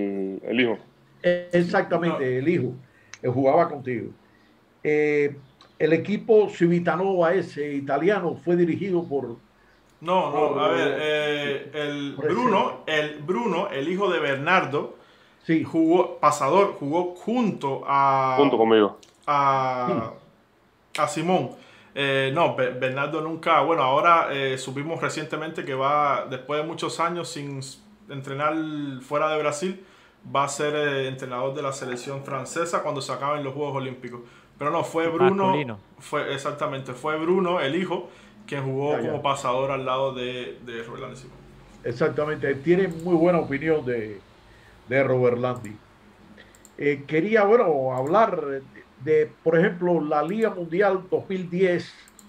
el hijo.
Exactamente, el hijo, jugaba contigo. el equipo Civitanova ese italiano fue dirigido
No, a ver,
por ese-
El Bruno, el hijo de Bernardo,
sí,
jugó junto
Junto conmigo.
a,
sí,
a Simón. No, Bernardo nunca, bueno, ahora supimos recientemente que va, después de muchos años sin entrenar fuera de Brasil, va a ser entrenador de la selección francesa cuando se acaben los Juegos Olímpicos. Pero no, fue Bruno,
Masculino.
fue Bruno, el hijo, quien jugó
ya,
como
ya.
pasador al lado de Rolando Simón.
Exactamente. Tiene muy buena opinión de Robert Landi. Quería, bueno, hablar por ejemplo, la Liga Mundial 2010,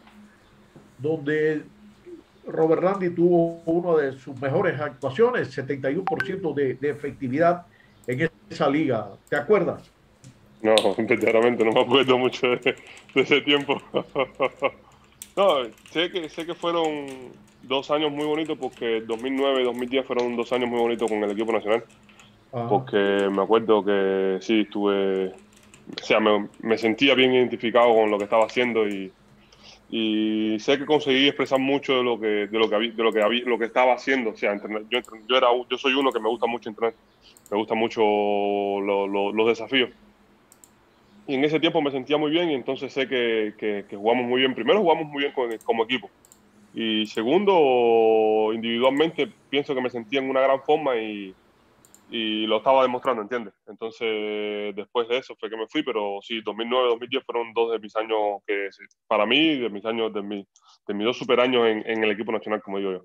donde Robert Landi tuvo una de sus mejores actuaciones, 71% de efectividad en esa liga. ¿Te acuerdas?
No, verdaderamente no me acuerdo mucho de ese tiempo. No, sé que fueron 2 años muy bonitos porque 2009 y 2010 fueron 2 años muy bonitos con el equipo nacional.
Ah,
Porque me acuerdo que sí, estuve, o sea, me sentía bien identificado con lo que estaba haciendo y sé que conseguí expresar mucho de lo que estaba haciendo. O sea, yo soy uno que me gusta mucho entrenar, me gusta mucho los desafíos. Y en ese tiempo me sentía muy bien y entonces sé que jugamos muy bien. Primero jugamos muy bien como equipo. Y segundo, individualmente pienso que me sentía en una gran forma y lo estaba demostrando, ¿entiendes? Entonces, después de eso fue que me fui, pero sí, 2009, 2010 fueron dos de mis años que, sí, para mí, de mis dos super años en el equipo nacional, como digo yo.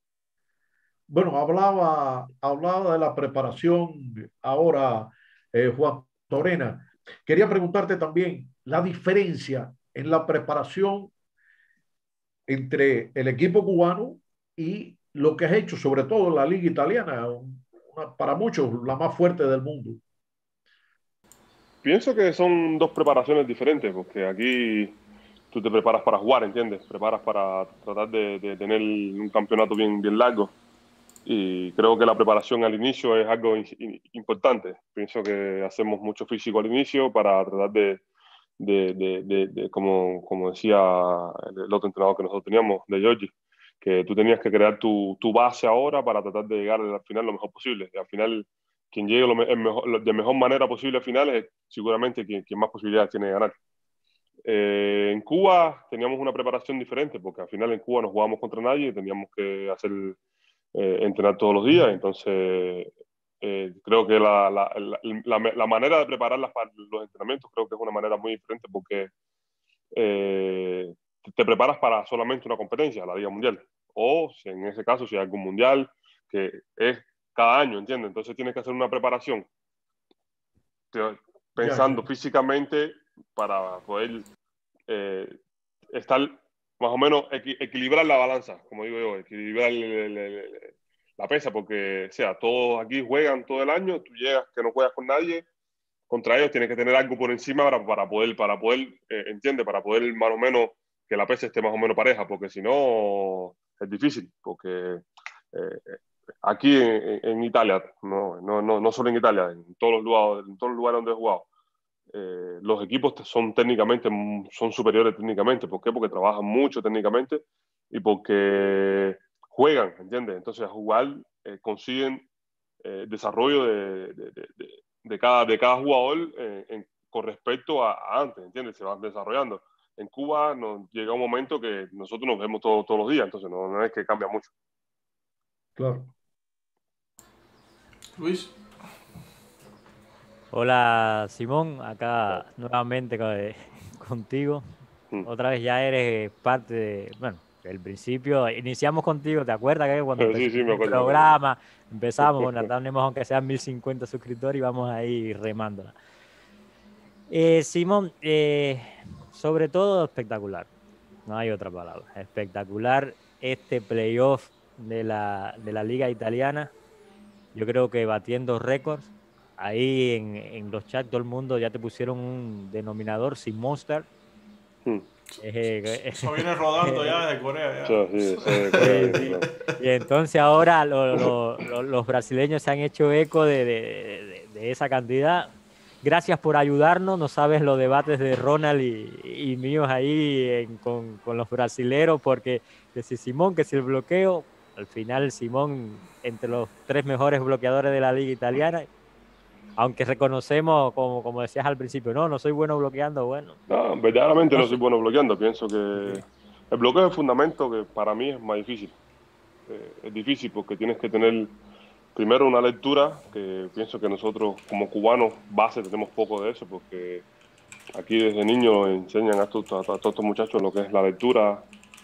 bueno, hablaba de la preparación ahora, Juan Torena. Quería preguntarte también la diferencia en la preparación entre el equipo cubano y lo que has hecho, sobre todo en la liga italiana, para muchos la más fuerte del mundo.
Pienso que son dos preparaciones diferentes, porque aquí tú te preparas para jugar, ¿entiendes? Preparas para tratar de tener un campeonato bien, bien largo. Y creo que la preparación al inicio es algo importante. Pienso que hacemos mucho físico al inicio para tratar como decía el otro entrenador que nosotros teníamos, de Giorgi, que tú tenías que crear tu base ahora para tratar de llegar al final lo mejor posible. Y al final, quien llegue de mejor manera posible al final es seguramente quien más posibilidades tiene de ganar. En Cuba teníamos una preparación diferente, porque al final en Cuba no jugábamos contra nadie, teníamos que entrenar todos los días, entonces creo que la manera de preparar para los entrenamientos creo que es una manera muy diferente porque eh, te preparas para solamente una competencia, la Liga Mundial, o si en ese caso si hay algún mundial que es cada año, ¿entiendes? Entonces tienes que hacer una preparación
Ya, ya,
pensando físicamente para poder eh, estar más o menos equilibrar la balanza, como digo yo, equilibrar la pesa, porque o sea, todos aquí juegan todo el año, tú llegas que no juegas con nadie, contra ellos tienes que tener algo por encima para poder ¿entiendes? Para poder más o menos que la pesa esté más o menos pareja, porque si no es difícil, porque aquí en Italia, no solo en Italia, en todos los lugares donde he jugado, los equipos son superiores técnicamente. ¿Por qué? Porque trabajan mucho técnicamente y porque juegan, ¿entiendes? Entonces, a jugar consiguen desarrollo de cada jugador con respecto a antes, ¿entiendes? Se van desarrollando. En Cuba nos llega un momento que nosotros nos vemos todos los días, entonces no es que cambia mucho.
claro.
Luis,
Hola Simón, acá nuevamente contigo.
Mm.
Otra vez ya eres parte de, bueno, el principio, iniciamos contigo, ¿te acuerdas que cuando
Sí,
empezó
sí, me
el
acuerdo.
programa, empezamos, bueno, tenemos aunque sean 1050 suscriptores y vamos ahí remándola. Simón, sobre todo espectacular, no hay otra palabra, espectacular este playoff de la Liga Italiana, yo creo que batiendo récords. Ahí en los chats todo el mundo ya te pusieron un denominador sin Monster.
Mm.
eso viene rodando ya desde Corea.
Sí,
Ya.
eso de Corea,
Sí.
claro.
Y entonces ahora los brasileños se han hecho eco de esa cantidad. gracias por ayudarnos. No sabes los debates de Ronald y míos ahí con los brasileros, porque que si Simón, que si el bloqueo, al final Simón entre los 3 mejores bloqueadores de la liga italiana, aunque reconocemos, como decías al principio, no soy bueno bloqueando, bueno.
No, verdaderamente
No
no soy
sé.
bueno bloqueando. Pienso que el bloqueo es el fundamento que para mí es más difícil. Es difícil porque tienes que tener primero una lectura, que pienso que nosotros como cubanos base tenemos poco de eso, porque aquí desde niños enseñan a todos estos muchachos lo que es la lectura,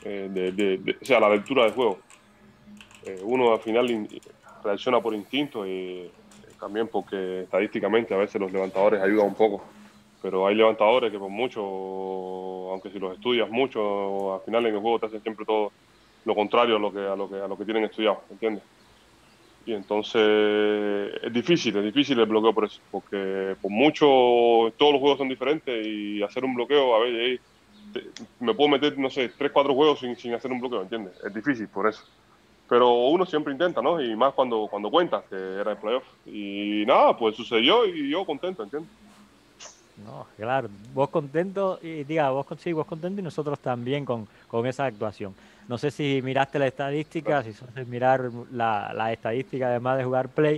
o sea, la lectura del juego. Uno al final reacciona por instinto y también porque estadísticamente a veces los levantadores ayudan un poco. Pero hay levantadores que por mucho, aunque si los estudias mucho, al final en el juego te hacen siempre todo lo contrario a lo que tienen estudiado, ¿entiendes? Y entonces es difícil el bloqueo por eso, porque por mucho todos los juegos son diferentes y hacer un bloqueo, a ver, me puedo meter, no sé, 3, 4 juegos sin hacer un bloqueo, ¿entiendes? Es difícil por eso. Pero uno siempre intenta, ¿no? Y más cuando cuenta que era el playoff. Y nada, pues sucedió y yo contento, ¿entiendes?
No, claro, vos contento, vos contento y nosotros también con esa actuación. No sé si miraste la estadística, si sos de mirar la estadística además de jugar play,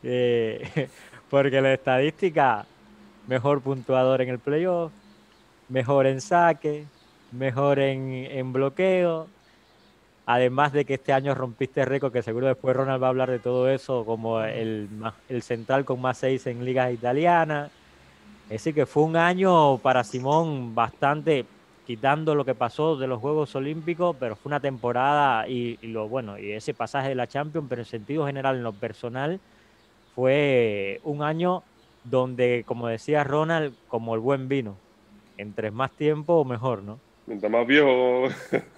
porque la estadística, mejor puntuador en el playoff, mejor en saque, mejor en bloqueo, además de que este año rompiste récord, que seguro después Ronald va a hablar de todo eso, como el central con más 6 en ligas italianas. Es decir, que fue un año para Simón bastante, quitando lo que pasó de los Juegos Olímpicos, pero fue una temporada y ese pasaje de la Champions, pero en sentido general, en lo personal, fue un año donde, como decía Ronald, como el buen vino, entre más tiempo, mejor, ¿no?
Mientras más viejo.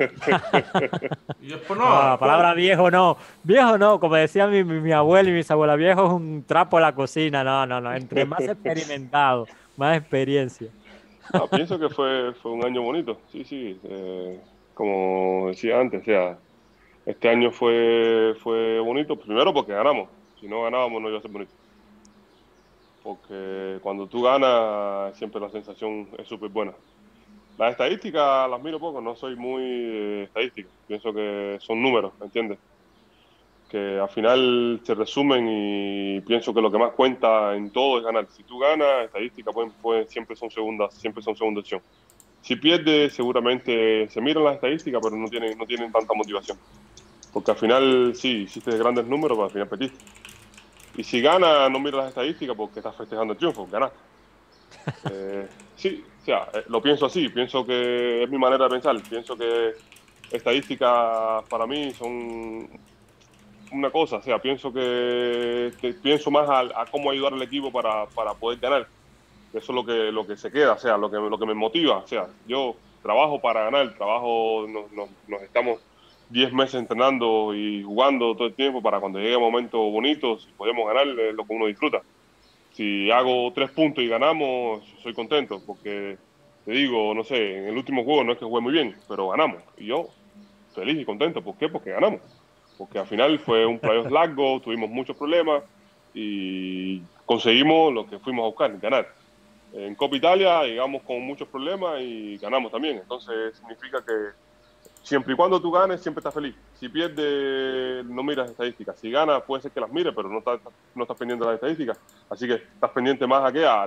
Y después
No, la
no,
palabra viejo no, como decía mi abuelo y mis abuelas, viejo es un trapo a la cocina, no, entre más experimentado, más experiencia.
No, pienso que fue un año bonito, sí, sí. Como decía antes, o sea, este año fue bonito, primero porque ganamos. Si no ganábamos no iba a ser bonito. Porque cuando tú ganas, siempre la sensación es súper buena. Las estadísticas las miro poco, no soy muy estadístico. Pienso que son números, ¿entiendes? Que al final se resumen y pienso que lo que más cuenta en todo es ganar. Si tú ganas, estadísticas siempre son segunda opción. Si pierdes, seguramente se miran las estadísticas, pero no tienen tanta motivación. Porque al final, sí, hiciste grandes números, pero al final perdiste. Y si ganas, no miras las estadísticas porque estás festejando el triunfo, ganaste. Sí, o sea, lo pienso así, pienso que es mi manera de pensar. Pienso que estadísticas para mí son una cosa, o sea, pienso que pienso más a cómo ayudar al equipo para poder ganar. Eso es lo que se queda, o sea, lo que me motiva. O sea, yo trabajo para ganar, nos estamos 10 meses entrenando y jugando todo el tiempo para cuando llegue momentos bonitos, si podemos ganar, es lo que uno disfruta. Si hago 3 puntos y ganamos, soy contento, porque te digo, no sé, en el último juego no es que jugué muy bien, pero ganamos. Y yo, feliz y contento. ¿Por qué? Porque ganamos. Porque al final fue un playoff largo, tuvimos muchos problemas y conseguimos lo que fuimos a buscar, ganar. En Copa Italia llegamos con muchos problemas y ganamos también. Entonces significa que siempre y cuando tú ganes, siempre estás feliz. Si pierdes, no miras estadísticas. Si ganas, puede ser que las mires, pero no estás pendiente de las estadísticas. Así que estás pendiente más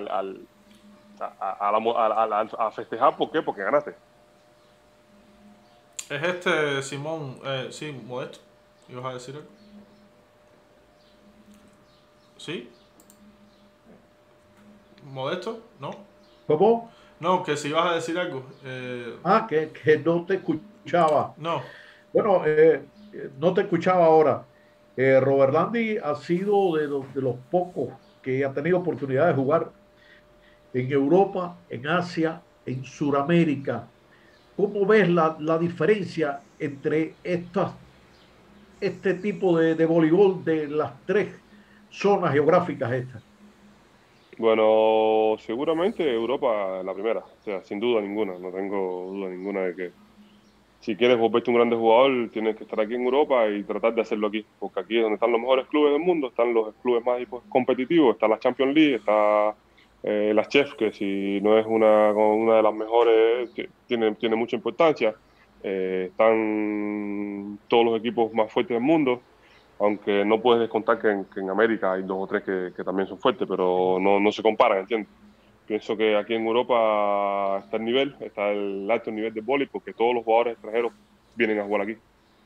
a festejar. ¿Por qué? Porque ganaste.
es Simón, sí, Modesto. ¿Ibas a decir algo? ¿Sí? ¿Modesto? ¿No?
¿Cómo?
No, que si ibas a decir algo.
Que no te escuchaba.
No.
Bueno, no te escuchaba ahora. Robert Landi ha sido de los pocos que ha tenido oportunidad de jugar en Europa, en Asia, en Sudamérica. ¿Cómo ves la diferencia entre este tipo de voleibol de las 3 zonas geográficas estas?
Bueno, seguramente Europa la primera, o sea, sin duda ninguna, no tengo duda ninguna de que si quieres volverte un grande jugador, tienes que estar aquí en Europa y tratar de hacerlo aquí, porque aquí es donde están los mejores clubes del mundo, están los clubes más competitivos, está la Champions League, está las chefs, que si no es una de las mejores, tiene mucha importancia. Están todos los equipos más fuertes del mundo, aunque no puedes descontar que en América hay 2 o 3 que también son fuertes, pero no se comparan, ¿entiendes? Pienso que aquí en Europa está el alto nivel de vóley, porque todos los jugadores extranjeros vienen a jugar aquí.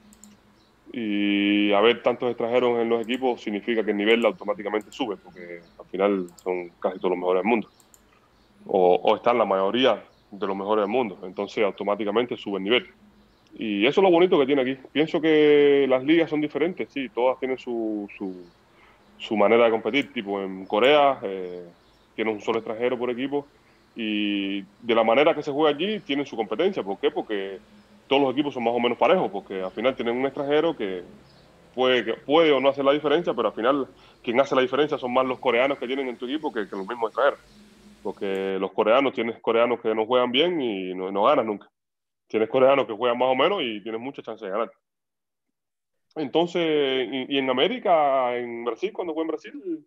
Y haber tantos extranjeros en los equipos significa que el nivel automáticamente sube, porque al final son casi todos los mejores del mundo. O están la mayoría de los mejores del mundo, entonces automáticamente sube el nivel. Y eso es lo bonito que tiene aquí. Pienso que las ligas son diferentes, sí, todas tienen su manera de competir. Tipo en Corea tienen un solo extranjero por equipo, y de la manera que se juega allí tienen su competencia. ¿Por qué? Porque todos los equipos son más o menos parejos, porque al final tienen un extranjero que puede o no hacer la diferencia, pero al final quien hace la diferencia son más los coreanos que tienen en tu equipo que los mismos extranjeros. Porque tienes coreanos que no juegan bien y no ganas nunca. Tienes coreanos que juegan más o menos y tienes mucha chance de ganar. Entonces, y en América, en Brasil, cuando jugué en Brasil,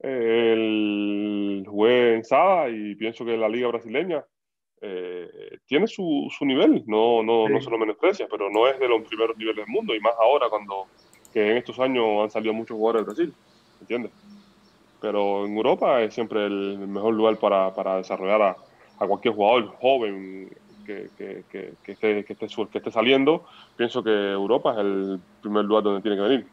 jugué en Sada, y pienso que la liga brasileña tiene su nivel, no se lo menosprecia, pero no es de los primeros niveles del mundo, y más ahora que en estos años han salido muchos jugadores de Brasil, ¿entiendes? Pero en Europa es siempre el mejor lugar para desarrollar a cualquier jugador joven que esté saliendo. Pienso que Europa es el primer lugar donde tiene que venir.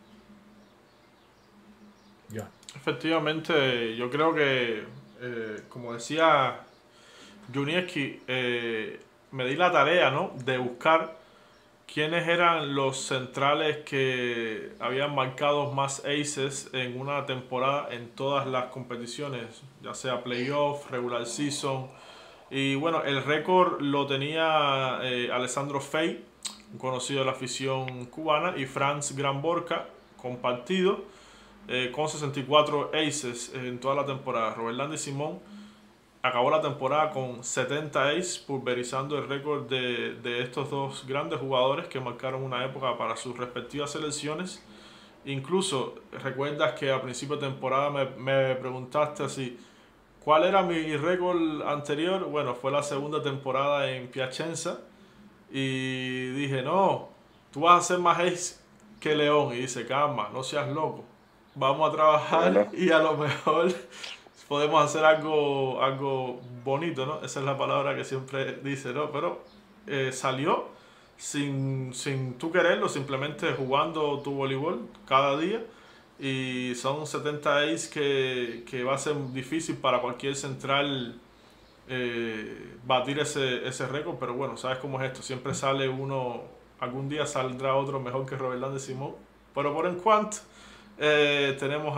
Ya.
Efectivamente, yo creo que, como decía Junieski, me di la tarea, ¿no?, de buscar quiénes eran los centrales que habían marcado más aces en una temporada en todas las competiciones, ya sea playoff, regular season. Y bueno, el récord lo tenía Alessandro Fey, un conocido de la afición cubana, y Franz Gramborca, compartido, con 64 aces en toda la temporada. Roberlandi Simón acabó la temporada con 70 aces, pulverizando el récord de estos dos grandes jugadores que marcaron una época para sus respectivas selecciones. Incluso, recuerdas que a principio de temporada me preguntaste así, ¿cuál era mi récord anterior? Bueno, fue la segunda temporada en Piacenza, y dije, no, tú vas a hacer más aces que León. Y dice, calma, no seas loco, vamos a trabajar,
Bueno.
y a lo mejor podemos hacer algo bonito, ¿no? Esa es la palabra que siempre dice, ¿no? Pero salió sin tú quererlo, simplemente jugando tu voleibol cada día. Y son 70 aces que va a ser difícil para cualquier central batir ese récord. Pero bueno, sabes cómo es esto, siempre sale uno, algún día saldrá otro mejor que Roberlandi Simón. Pero por en cuanto tenemos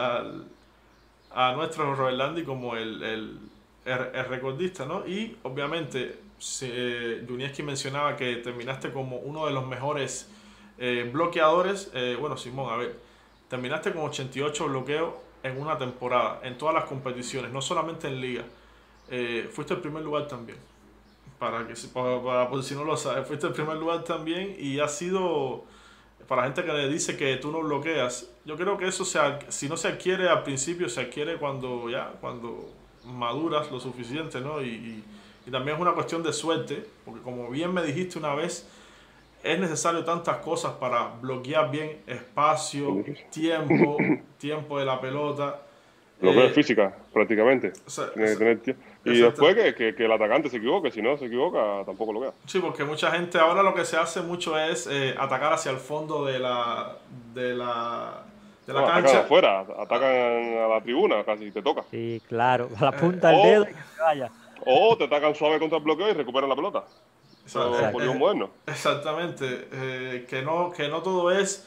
a nuestro Roberlandi como el recordista, ¿no? Y obviamente Junieski mencionaba que terminaste como uno de los mejores bloqueadores. Bueno, Simón, a ver, terminaste con 88 bloqueos en una temporada, en todas las competiciones, no solamente en liga. Fuiste el primer lugar también, por si no lo sabes, fuiste el primer lugar también, y ha sido, para gente que le dice que tú no bloqueas, yo creo que eso si no se adquiere al principio, se adquiere cuando maduras lo suficiente, ¿no? Y también es una cuestión de suerte, porque como bien me dijiste una vez, es necesario tantas cosas para bloquear bien: espacio, tiempo de la pelota.
Bloqueo de física, prácticamente. Tiene que tener tiempo. Y
exacto.
después que el atacante se equivoque, si no se equivoca, tampoco lo queda.
Sí, porque mucha gente ahora lo que se hace mucho es atacar hacia el fondo de la
Atacan
cancha.
afuera, atacan a la tribuna, casi te toca.
Sí, claro, a la punta del dedo y que se vaya.
O te atacan suave contra el bloqueo y recuperan la pelota. Eso es
Exacto.
voleibol moderno.
Exactamente. Que no todo es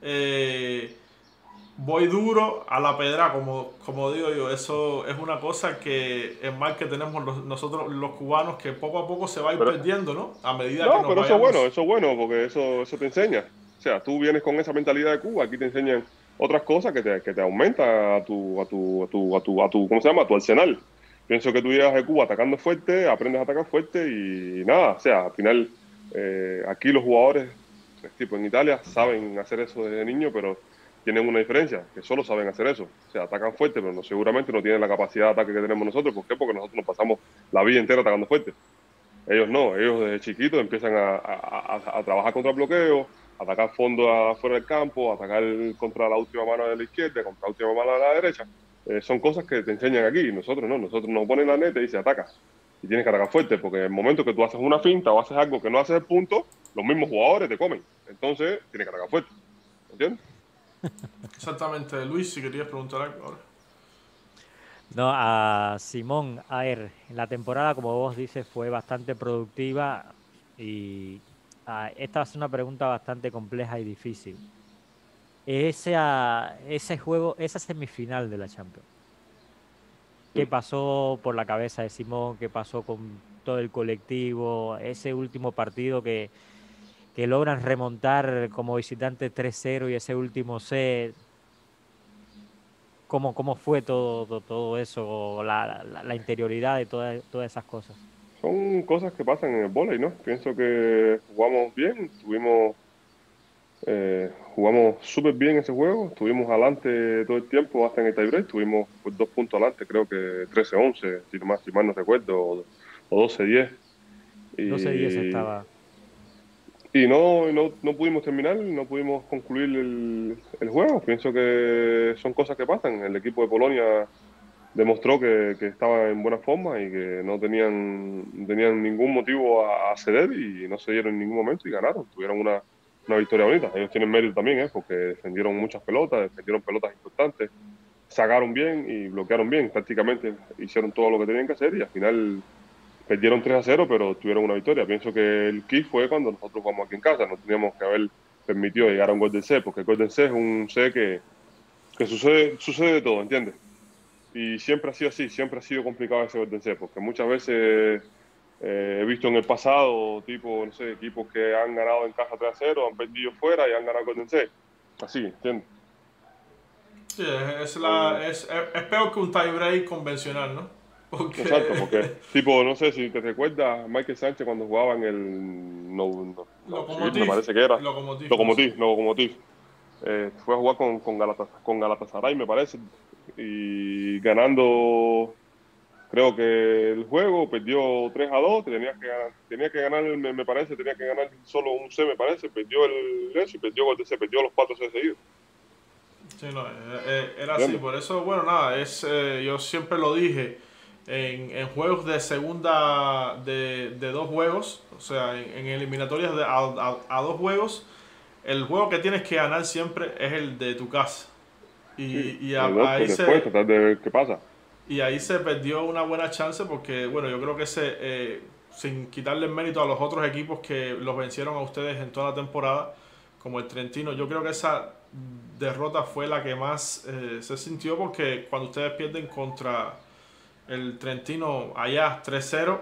voy duro a la pedra, como digo yo. Eso es una cosa que es mal que tenemos nosotros los cubanos, que poco a poco se va a ir perdiendo, ¿no? A medida que nos
pero
vayamos.
eso es bueno, porque eso te enseña. O sea, tú vienes con esa mentalidad de Cuba, aquí te enseñan otras cosas que te aumentan a tu ¿cómo se llama? A tu arsenal. Pienso que tú llegas de Cuba atacando fuerte, aprendes a atacar fuerte y nada, o sea, al final aquí los jugadores, tipo en Italia, saben hacer eso desde niño, pero tienen una diferencia, que solo saben hacer eso. O sea, atacan fuerte, pero no, seguramente no tienen la capacidad de ataque que tenemos nosotros. ¿Por qué? Porque nosotros nos pasamos la vida entera atacando fuerte. Ellos no, ellos desde chiquitos empiezan a trabajar contra el bloqueo, atacar fondo afuera del campo, atacar contra la última mano de la izquierda, contra la última mano de la derecha. Son cosas que te enseñan aquí, nosotros no, nosotros nos ponen la neta y dice ataca. Y tienes que atacar fuerte, porque en el momento que tú haces una finta o haces algo que no haces el punto, los mismos jugadores te comen. Entonces, tienes que atacar fuerte. ¿Entiendes?
Exactamente. Luis, si querías preguntar algo ahora.
No, a Simón, a ver, la temporada, como vos dices, fue bastante productiva y esta va a ser una pregunta bastante compleja y difícil. Ese juego, esa semifinal de la Champions, ¿qué pasó por la cabeza de Simón? ¿Qué pasó con todo el colectivo? Ese último partido que logran remontar como visitante 3-0 y ese último set. ¿Cómo fue todo eso, la interioridad de todas esas cosas?
Son cosas que pasan en el vóley, ¿no? Pienso que jugamos bien, jugamos súper bien ese juego, estuvimos adelante todo el tiempo hasta en el tiebreak, estuvimos pues, 2 puntos adelante, creo que 13-11, si mal no recuerdo, o 12-10.
12-10 estaba.
Y no pudimos terminar, no pudimos concluir el juego. Pienso que son cosas que pasan. El equipo de Polonia demostró que estaba en buena forma y que no tenían ningún motivo a ceder y no cedieron en ningún momento y ganaron. Tuvieron una victoria bonita. Ellos tienen mérito también, porque defendieron muchas pelotas, defendieron pelotas importantes, sacaron bien y bloquearon bien. Prácticamente hicieron todo lo que tenían que hacer y al final perdieron 3-0, pero tuvieron una victoria. Pienso que el key fue cuando nosotros jugamos aquí en casa. No teníamos que haber permitido llegar a un Golden Set, porque el Golden Set es un set que sucede de todo, ¿entiendes? Y siempre ha sido así, siempre ha sido complicado ese Golden Set, porque muchas veces he visto en el pasado, tipo, no sé, equipos que han ganado en casa 3-0, han perdido fuera y han ganado Golden Set. Así, ¿entiendes?
Sí, es peor que un tiebreak convencional, ¿no?
Exacto, porque, tipo, no sé si te recuerdas Michael Sánchez cuando jugaba en el
Lokomotiv,
me parece que era
Lokomotiv.
Fue a jugar con Galatasaray, me parece, y ganando, creo que el juego, perdió 3-2, tenía que ganar, me parece, tenía que ganar solo un set, me parece, perdió el eso y perdió los 4 sets seguidos.
Sí, no, era así, por eso, bueno, nada, yo siempre lo dije, en juegos de segunda de 2 juegos, o sea, en eliminatorias a 2 juegos, el juego que tienes que ganar siempre es el de tu casa. Ahí
después tratar de ver qué pasa.
Y ahí se perdió una buena chance porque, bueno, yo creo que sin quitarle el mérito a los otros equipos que los vencieron a ustedes en toda la temporada, como el Trentino, yo creo que esa derrota fue la que más se sintió porque cuando ustedes pierden contra el Trentino allá 3-0,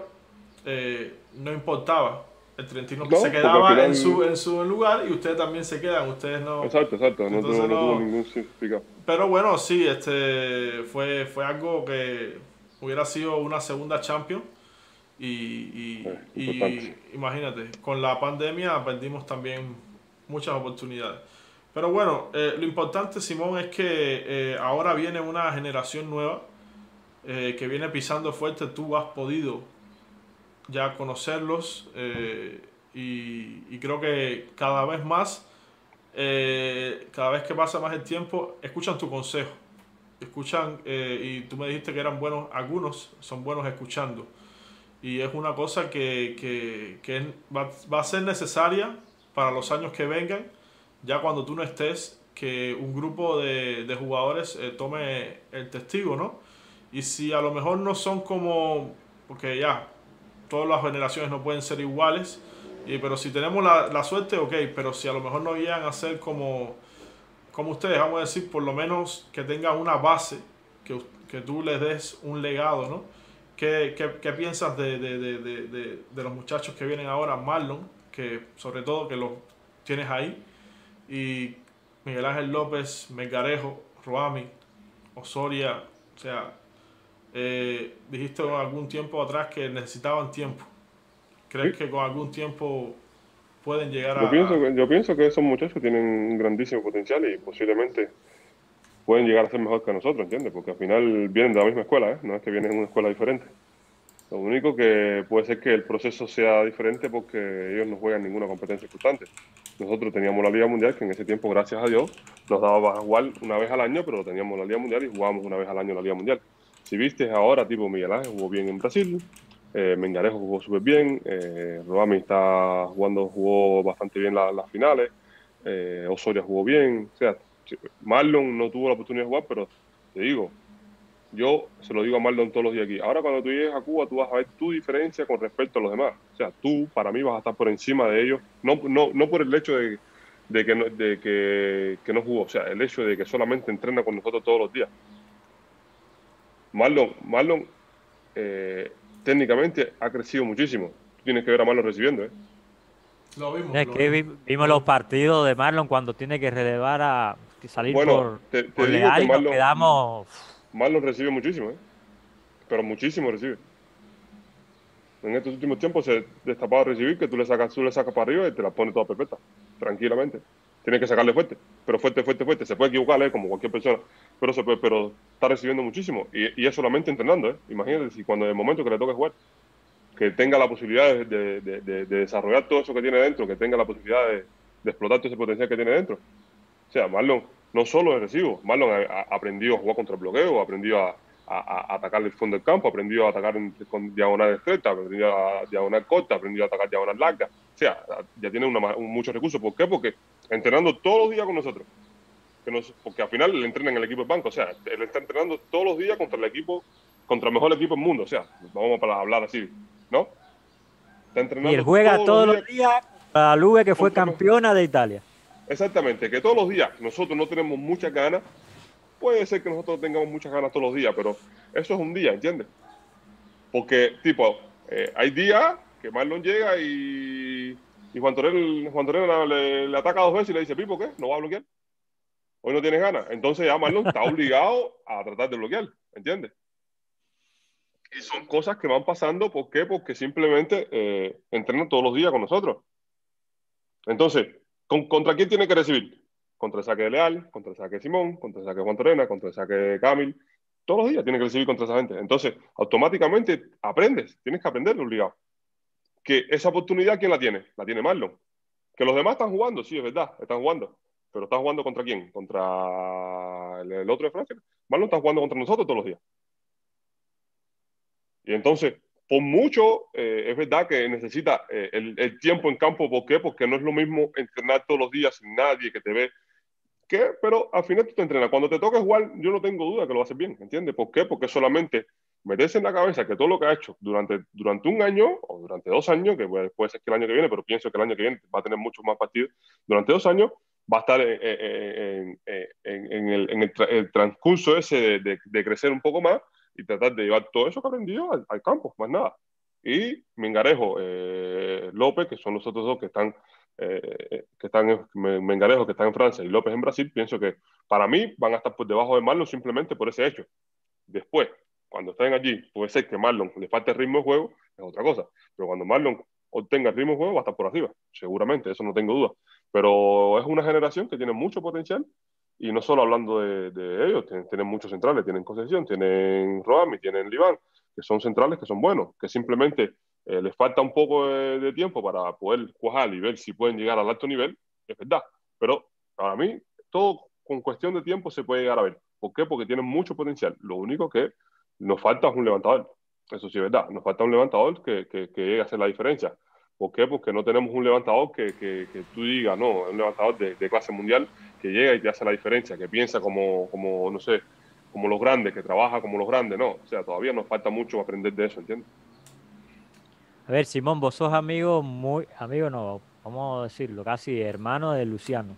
no importaba. El Trentino se quedaba final en su lugar y ustedes también se quedan. Ustedes no.
Exacto. No tuvo ningún significado.
Pero bueno, sí, fue algo que hubiera sido una segunda Champions. Y imagínate, con la pandemia perdimos también muchas oportunidades. Pero bueno, lo importante, Simón, es que ahora viene una generación nueva que viene pisando fuerte. Tú has podido ya conocerlos y creo que cada vez más, cada vez que pasa más el tiempo, escuchan tu consejo. Escuchan, y tú me dijiste que eran buenos, algunos son buenos escuchando. Y es una cosa que va a ser necesaria para los años que vengan, ya cuando tú no estés, que un grupo de jugadores tome el testigo, ¿no? Y si a lo mejor no son como, porque ya, todas las generaciones no pueden ser iguales, pero si tenemos la suerte, ok, pero si a lo mejor no llegan a ser como ustedes, vamos a decir, por lo menos que tengan una base, que tú les des un legado, ¿no? ¿Qué piensas de los muchachos que vienen ahora? Marlon, que sobre todo que los tienes ahí, y Miguel Ángel López, Melgarejo, Roami, Osoria, o sea, dijiste algún tiempo atrás que necesitaban tiempo. ¿Crees que con algún tiempo pueden llegar
Yo pienso que esos muchachos tienen un grandísimo potencial y posiblemente pueden llegar a ser mejor que nosotros, ¿entiendes? Porque al final vienen de la misma escuela, ¿eh? No es que vienen de una escuela diferente. Lo único que puede ser que el proceso sea diferente porque ellos no juegan ninguna competencia importante. Nosotros teníamos la Liga Mundial, que en ese tiempo, gracias a Dios, nos daba para jugar una vez al año, pero teníamos la Liga Mundial y jugábamos una vez al año la Liga Mundial. Si viste ahora, tipo Miguel Ángel jugó bien en Brasil, Mengarejo jugó súper bien, Roami jugó bastante bien las finales, Osoria jugó bien, o sea, Marlon no tuvo la oportunidad de jugar, pero te digo, yo se lo digo a Marlon todos los días aquí. Ahora cuando tú llegues a Cuba, tú vas a ver tu diferencia con respecto a los demás. O sea, tú para mí vas a estar por encima de ellos. No por el hecho que no jugó. O sea, el hecho de que solamente entrena con nosotros todos los días. Marlon técnicamente ha crecido muchísimo. Tú tienes que ver a Marlon recibiendo, ¿eh?
Lo vimos.
Es
lo
que
vimos.
vimos los partidos de Marlon cuando tiene que relevar a salir
Bueno, te
por
digo
Leal
que
y nos quedamos.
Marlon recibe muchísimo, ¿eh? Pero muchísimo recibe. En estos últimos tiempos se destapaba a recibir, que tú le sacas para arriba y te la pones toda perfecta, tranquilamente. Tienes que sacarle fuerte, pero fuerte. Se puede equivocar, como cualquier persona, pero está recibiendo muchísimo. Y es solamente entrenando, ¿eh? Imagínate si cuando en el momento que le toque jugar, que tenga la posibilidad de desarrollar todo eso que tiene dentro, que tenga la posibilidad de explotar todo ese potencial que tiene dentro. O sea, Marlon no solo es recibo, Marlon ha aprendido a jugar contra el bloqueo, ha aprendido a atacar el fondo del campo, ha aprendido a atacar con diagonal estrecha, ha aprendido a diagonal corta, ha aprendido a atacar diagonal larga. O sea, ya tiene muchos recursos. ¿Por qué? Porque entrenando todos los días con nosotros. Porque al final le entrenan en el equipo del banco. O sea, él está entrenando todos los días contra el mejor equipo del mundo. O sea, vamos para hablar así, ¿no? Está entrenando
Y él juega todos los días para la Luve, que fue campeona de Italia.
Exactamente, que todos los días nosotros no tenemos muchas ganas. Puede ser que nosotros tengamos muchas ganas todos los días, pero eso es un día, ¿entiendes? Porque, tipo, hay días que Marlon llega y Juan Torel le ataca 2 veces y le dice, Pipo, ¿qué? ¿No va a bloquear? Hoy no tienes ganas. Entonces ya Marlon está obligado a tratar de bloquear, ¿entiendes? Y son cosas que van pasando, ¿por qué? Porque simplemente entrenan todos los días con nosotros. Entonces, ¿contra quién tiene que recibir? Contra el saque de Leal, contra el saque de Simón, contra el saque de Juan Torena, contra el saque de Camil. Todos los días tiene que recibir contra esa gente. Entonces, automáticamente aprendes, tienes que aprender obligado. Que esa oportunidad, ¿quién la tiene? La tiene Marlon. Que los demás están jugando, sí, es verdad, están jugando. Pero ¿están jugando contra quién? ¿Contra el otro de Francia? Marlon está jugando contra nosotros todos los días. Y entonces, por mucho, es verdad que necesita el tiempo en campo. ¿Por qué? Porque no es lo mismo entrenar todos los días sin nadie que te ve. Pero al final tú te entrenas. Cuando te toque jugar, yo no tengo duda que lo haces bien, ¿entiendes? ¿Por qué? Porque solamente metes en la cabeza que todo lo que ha hecho durante un año o durante 2 años, que puede ser que el año que viene, pero pienso que el año que viene va a tener muchos más partidos, durante 2 años va a estar en el transcurso ese de crecer un poco más y tratar de llevar todo eso que ha aprendido al campo, más nada. Y Mingarejo, López, que son los otros dos que están Mengarejo, que están en Francia, y López en Brasil, pienso que para mí van a estar por debajo de Marlon simplemente por ese hecho. Después, cuando estén allí, puede ser que Marlon le falte ritmo de juego, es otra cosa. Pero cuando Marlon obtenga el ritmo de juego, va a estar por arriba, seguramente, eso no tengo duda. Pero es una generación que tiene mucho potencial, y no solo hablando de ellos, tienen muchos centrales, tienen Concepción, tienen Roami, tienen Liván, que son centrales que son buenos, que simplemente les falta un poco de tiempo para poder cuajar y ver si pueden llegar al alto nivel, es verdad. Pero para mí, todo con cuestión de tiempo se puede llegar a ver. ¿Por qué? Porque tienen mucho potencial. Lo único que nos falta es un levantador. Eso sí es verdad. Nos falta un levantador que llegue a hacer la diferencia. ¿Por qué? Porque no tenemos un levantador que tú digas, no, es un levantador de clase mundial que llega y te hace la diferencia, que piensa como no sé, como los grandes, que trabaja como los grandes, no. O sea, todavía nos falta mucho aprender de eso, ¿entiendes?
A ver, Simón, vos sos amigo, no, vamos a decirlo, casi hermano de Luciano.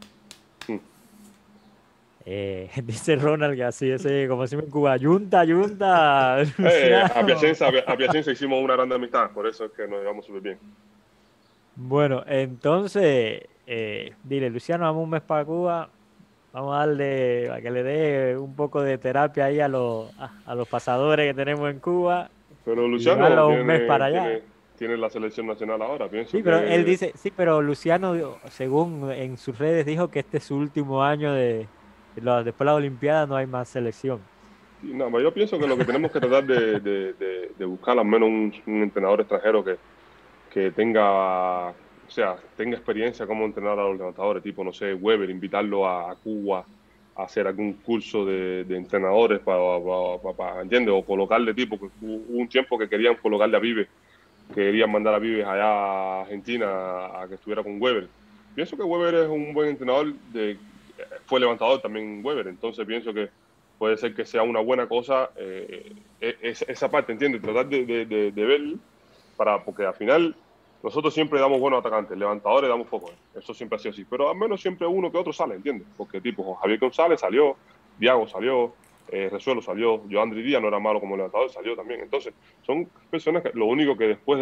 Dice Ronald que así, como decimos en Cuba, yunta, Luciano.
A Piacenza hicimos una gran amistad, por eso es que nos llevamos súper bien.
Bueno, entonces, dile, Luciano, vamos un mes para Cuba, vamos a darle, a que le dé un poco de terapia ahí a los pasadores que tenemos en Cuba.
Pero Luciano
llevarlo un mes para allá.
tiene la selección nacional ahora. Pienso
Sí, pero él
que
dice, sí, pero Luciano, según en sus redes, dijo que este es su último año después de la Olimpiada no hay más selección.
sí, no, pero yo pienso que lo que tenemos que tratar de buscar al menos un entrenador extranjero que tenga, o sea, tenga experiencia como entrenar a los levantadores, tipo, no sé, Weber, invitarlo a Cuba a hacer algún curso de entrenadores ¿entiendes? O colocarle tipo, que hubo un tiempo que querían colocarle a Vives, querían mandar a Vives allá a Argentina a que estuviera con Weber. Pienso que Weber es un buen entrenador, fue levantador también Weber, entonces pienso que puede ser que sea una buena cosa esa parte, ¿entiendes? Tratar de ver, porque al final nosotros siempre damos buenos atacantes, levantadores damos pocos, eso siempre ha sido así, pero al menos siempre uno que otro sale, ¿entiendes? Porque tipo Javier González salió, Diago salió, Resuelo salió, Joandri Díaz no era malo como levantador, salió también, entonces son personas que lo único que después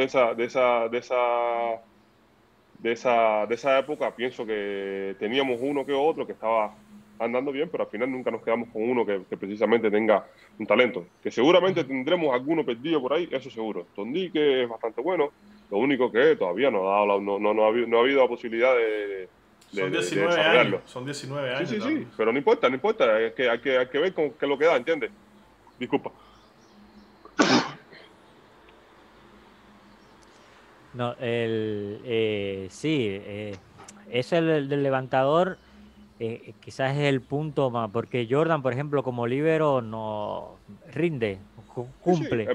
de esa época pienso que teníamos uno que otro que estaba andando bien, pero al final nunca nos quedamos con uno que precisamente tenga un talento. Que seguramente tendremos alguno perdido por ahí, eso seguro. Tondique es bastante bueno, lo único que todavía no ha, dado no ha habido la posibilidad
Son
de
19 años,
desarrollarlo.
son 19
Sí,
años,
sí,
Carlos.
sí, pero no importa, no importa, hay que ver qué es lo que da, ¿entiendes? Disculpa.
No, sí, eso del levantador quizás es el punto más, porque Jordan, por ejemplo, como líbero no rinde,
Sí, sí,
cumple.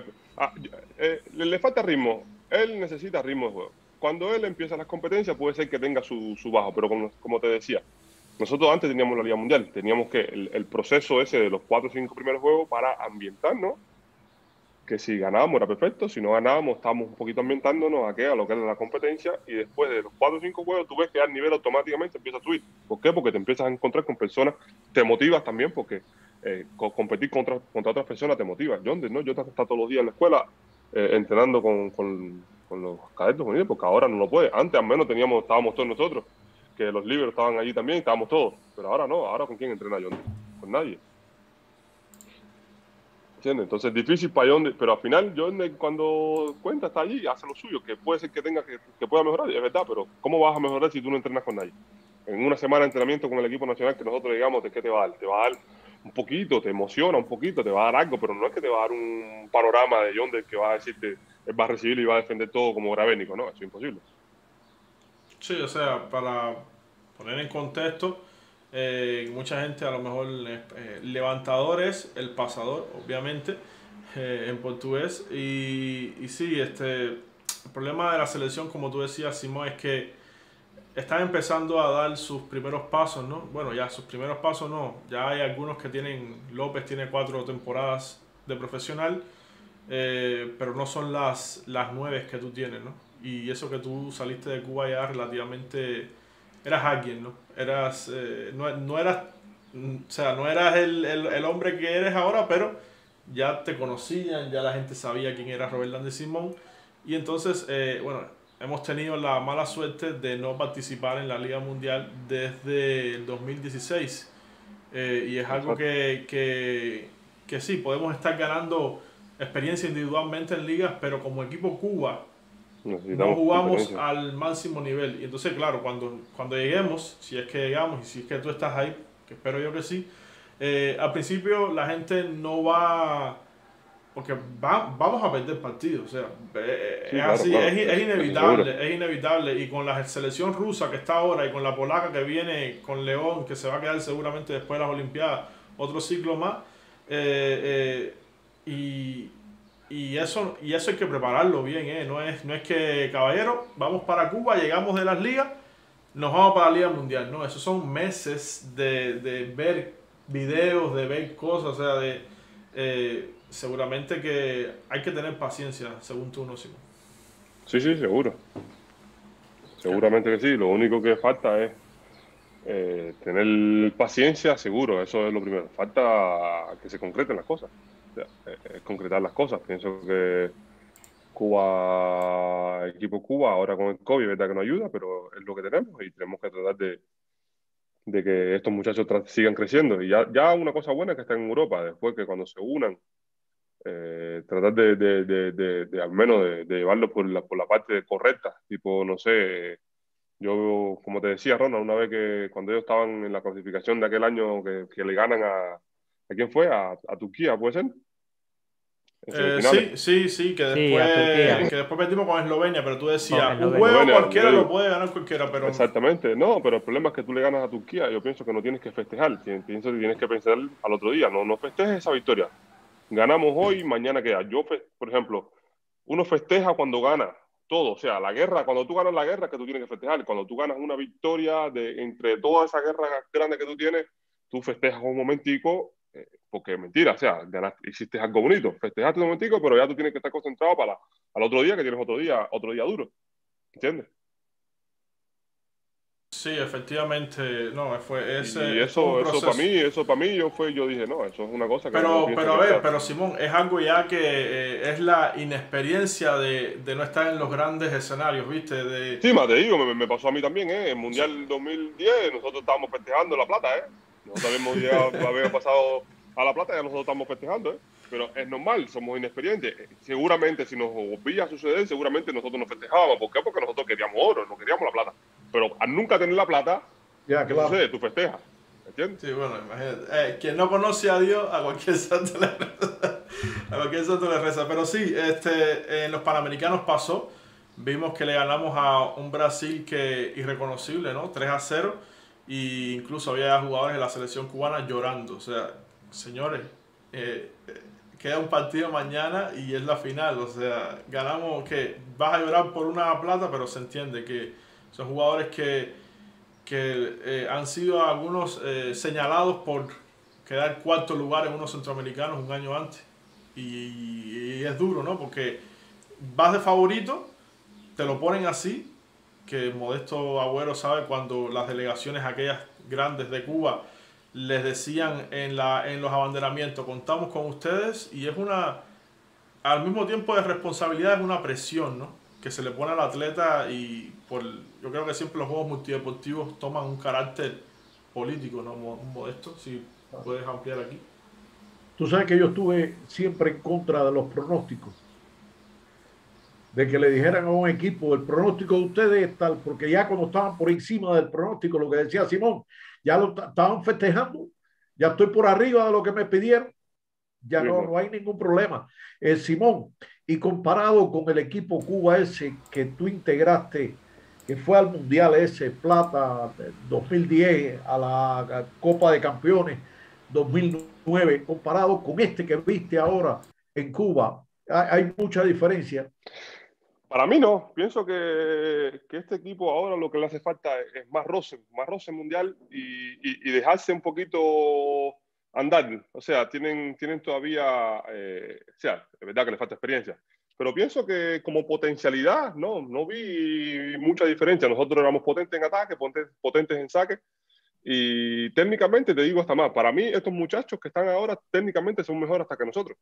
le falta ritmo. Él necesita ritmo de juego. Cuando él empieza las competencias puede ser que tenga su bajo, pero como te decía, nosotros antes teníamos la Liga Mundial, teníamos que el proceso ese de los 4 o 5 primeros juegos para ambientarnos, que si ganábamos era perfecto, si no ganábamos estábamos un poquito ambientándonos a lo que era la competencia, y después de los 4 o 5 juegos tú ves que el nivel automáticamente empieza a subir. ¿Por qué? Porque te empiezas a encontrar con personas, te motivas también porque competir contra otras personas te motiva. ¿No? Yo estaba todos los días en la escuela entrenando con los cadetes juveniles, porque ahora no lo puede. Antes al menos estábamos todos nosotros, que los libros estaban allí también, estábamos todos, pero ahora no, ahora ¿con quién entrena John? Con nadie. ¿Entiendes? Entonces es difícil para John, pero al final John cuando cuenta está allí, hace lo suyo, que puede ser que que pueda mejorar, es verdad, pero ¿cómo vas a mejorar si tú no entrenas con nadie? En una semana de entrenamiento con el equipo nacional que nosotros digamos, ¿de qué te va a dar? Te va a dar un poquito, te emociona un poquito, te va a dar algo, pero no es que te va a dar un panorama de John que va a decirte, él va a recibir y va a defender todo como Gravénico, no, eso es imposible.
Sí, o sea, para poner en contexto, mucha gente a lo mejor levantador es el pasador, obviamente, en portugués. Y sí, el problema de la selección, como tú decías, Simón, es que están empezando a dar sus primeros pasos, ¿no? Bueno, ya sus primeros pasos no, ya hay algunos que tienen, López tiene 4 temporadas de profesional, pero no son las 9 que tú tienes, ¿no? Y eso que tú saliste de Cuba ya relativamente, eras alguien, ¿no? No eras, o sea, no eras el hombre que eres ahora, pero ya te conocían, ya la gente sabía quién era Robert Landry Simón. Y entonces, bueno, hemos tenido la mala suerte de no participar en la Liga Mundial desde el 2016. Y es algo
Exacto.
que sí, podemos estar ganando experiencia individualmente en ligas, pero como equipo Cuba no
Necesitamos
jugamos
competencia.
al máximo nivel. Y entonces, claro, cuando lleguemos, si es que llegamos y si es que tú estás ahí, que espero yo que sí, al principio la gente no va, porque vamos a perder partidos, o sea,
Sí,
es
claro,
así,
claro, eso seguro.
es inevitable. Y con la selección rusa que está ahora y con la polaca que viene con León, que se va a quedar seguramente después de las Olimpiadas, otro ciclo más, eh, y, y eso hay que prepararlo bien, ¿eh? No es que, caballero, vamos para Cuba, llegamos de las ligas, nos vamos para la Liga Mundial. No, esos son meses de ver videos, de ver cosas, o sea, seguramente que hay que tener paciencia, según tú, no, Simón.
Sí, sí, seguro. Seguramente que sí. Lo único que falta es tener paciencia, seguro. Eso es lo primero. Falta que se concreten las cosas. O sea, concretar las cosas. Pienso que equipo Cuba, ahora con el COVID, verdad que no ayuda, pero es lo que tenemos y tenemos que tratar de que estos muchachos sigan creciendo. Y ya una cosa buena es que están en Europa. Después que cuando se unan tratar de al menos de llevarlo por la parte correcta. Tipo, no sé, yo, como te decía, Ronald, una vez que cuando ellos estaban en la clasificación de aquel año que le ganan ¿a quién fue? A Turquía, ¿puede ser? En semifinales.
Sí,
Sí, a Turquía.
que después perdimos con Eslovenia, pero tú decías, un
Eslovenia.
juego
Eslovenia,
cualquiera
yo
lo
digo.
puede ganar cualquiera, pero
Exactamente, no, pero el problema es que tú le ganas a Turquía. Yo pienso que no tienes que festejar, pienso que tienes que pensar al otro día. No festejes esa victoria. Ganamos hoy, mañana queda. Por ejemplo, uno festeja cuando gana todo. O sea, la guerra, cuando tú ganas la guerra, que tú tienes que festejar. Cuando tú ganas una victoria entre toda esa guerra grande que tú tienes, tú festejas un momentico, porque es mentira. O sea, ganaste, hiciste algo bonito. Festejaste un momentico, pero ya tú tienes que estar concentrado para al otro día, que tienes otro día duro. ¿Entiendes?
sí, efectivamente, no,
Y
fue un proceso.
eso para mí, yo dije, no, eso es una cosa que yo pienso
Pero a
que
ver,
está.
pero Simón, es algo ya que es la inexperiencia de no estar en los grandes escenarios, ¿viste?
Sí, más te digo, me pasó a mí también, ¿eh? El Mundial 2010, nosotros estábamos festejando la plata, ¿eh? Nosotros habíamos pasado a la plata, ya nosotros estamos festejando, ¿eh? Pero es normal, somos inexperientes. Seguramente, si nos volvía a suceder, seguramente nosotros nos festejábamos. ¿Por qué? Porque nosotros queríamos oro, no queríamos la plata. Pero al nunca tener la plata,
Ya,
¿qué
claro.
sucede? Tú festejas, ¿entiendes?
Sí, bueno, imagínate. Quien no conoce a Dios, a cualquier santo le reza. A cualquier santo le reza. Pero sí, en los Panamericanos pasó. Vimos que le ganamos a un Brasil que irreconocible, ¿no? 3-0. Y incluso había jugadores de la selección cubana llorando. O sea, señores, queda un partido mañana y es la final. O sea, ganamos que vas a llorar por una plata, pero se entiende que son jugadores que han sido algunos señalados por quedar cuarto lugar en unos centroamericanos un año antes. Y es duro, ¿no? Porque vas de favorito, te lo ponen así, que Modesto Agüero sabe cuando las delegaciones aquellas grandes de Cuba les decían en los abanderamientos, contamos con ustedes, y es al mismo tiempo de responsabilidad, es una presión, ¿no? Que se le pone al atleta y yo creo que siempre los juegos multideportivos toman un carácter político, ¿no? Modesto, si puedes ampliar aquí.
Tú sabes que yo estuve siempre en contra de los pronósticos, de que le dijeran a un equipo, el pronóstico de ustedes es tal, porque ya cuando estaban por encima del pronóstico, lo que decía Simón, ya lo estaban festejando, ya estoy por arriba de lo que me pidieron, ya no hay ningún problema. Simón, y comparado con el equipo Cuba ese que tú integraste, que fue al Mundial ese, Plata 2010, a la Copa de Campeones 2009, comparado con este que viste ahora en Cuba, hay mucha diferencia.
Para mí no, pienso que este equipo ahora lo que le hace falta es más roce mundial y dejarse un poquito andar. O sea, tienen todavía, o sea, es verdad que le falta experiencia, pero pienso que como potencialidad no vi mucha diferencia. Nosotros éramos potentes en ataque, potentes en saque, y técnicamente te digo hasta más. Para mí estos muchachos que están ahora técnicamente son mejores hasta que nosotros.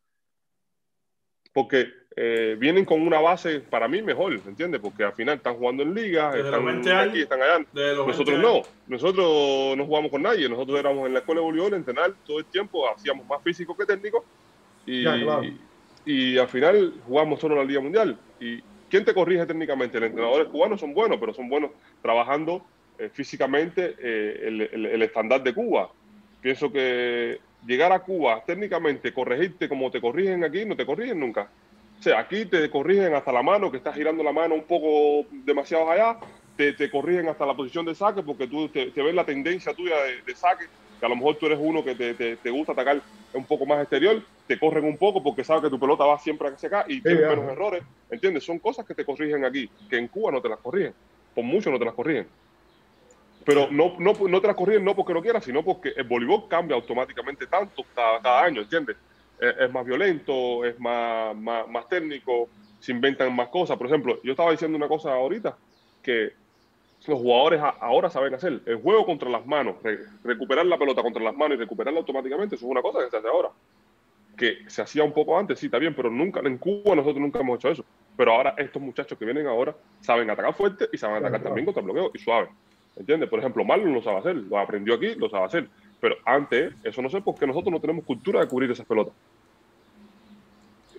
Porque vienen con una base para mí mejor, ¿entiendes? Porque al final están jugando en liga,
Desde
están
los 20 años,
aquí, están allá. Nosotros no jugamos con nadie, nosotros éramos en la escuela de voleibol, entrenar todo el tiempo, hacíamos más físico que técnico y,
claro.
y al final jugamos solo en la Liga Mundial. ¿Y quién te corrige técnicamente? Los entrenadores cubanos son buenos, pero son buenos trabajando físicamente el estándar de Cuba. Pienso que llegar a Cuba técnicamente, corregirte como te corrigen aquí, no te corrigen nunca. O sea, aquí te corrigen hasta la mano, que estás girando la mano un poco demasiado allá, te corrigen hasta la posición de saque, porque tú te ves la tendencia tuya de saque, que a lo mejor tú eres uno que te gusta atacar un poco más exterior, te corren un poco porque sabes que tu pelota va siempre hacia acá y tienes menos errores, ¿entiendes? Son cosas que te corrigen aquí, que en Cuba no te las corrigen, por mucho no te las corrigen. Pero no te las corrigen no porque no quieras, sino porque el voleibol cambia automáticamente tanto cada año, ¿entiendes? Es más violento, es más técnico, se inventan más cosas. Por ejemplo, yo estaba diciendo una cosa ahorita, que los jugadores ahora saben hacer. El juego contra las manos, recuperar la pelota contra las manos y recuperarla automáticamente, eso es una cosa que se hace ahora. Que se hacía un poco antes, sí, está bien, pero nunca en Cuba nosotros nunca hemos hecho eso. Pero ahora estos muchachos que vienen ahora saben atacar fuerte y saben atacar también contra bloqueo y suave. ¿Entiendes? Por ejemplo, Marlon lo sabe hacer, lo aprendió aquí, lo sabe hacer. Pero antes, eso no sé por qué nosotros no tenemos cultura de cubrir esas pelotas.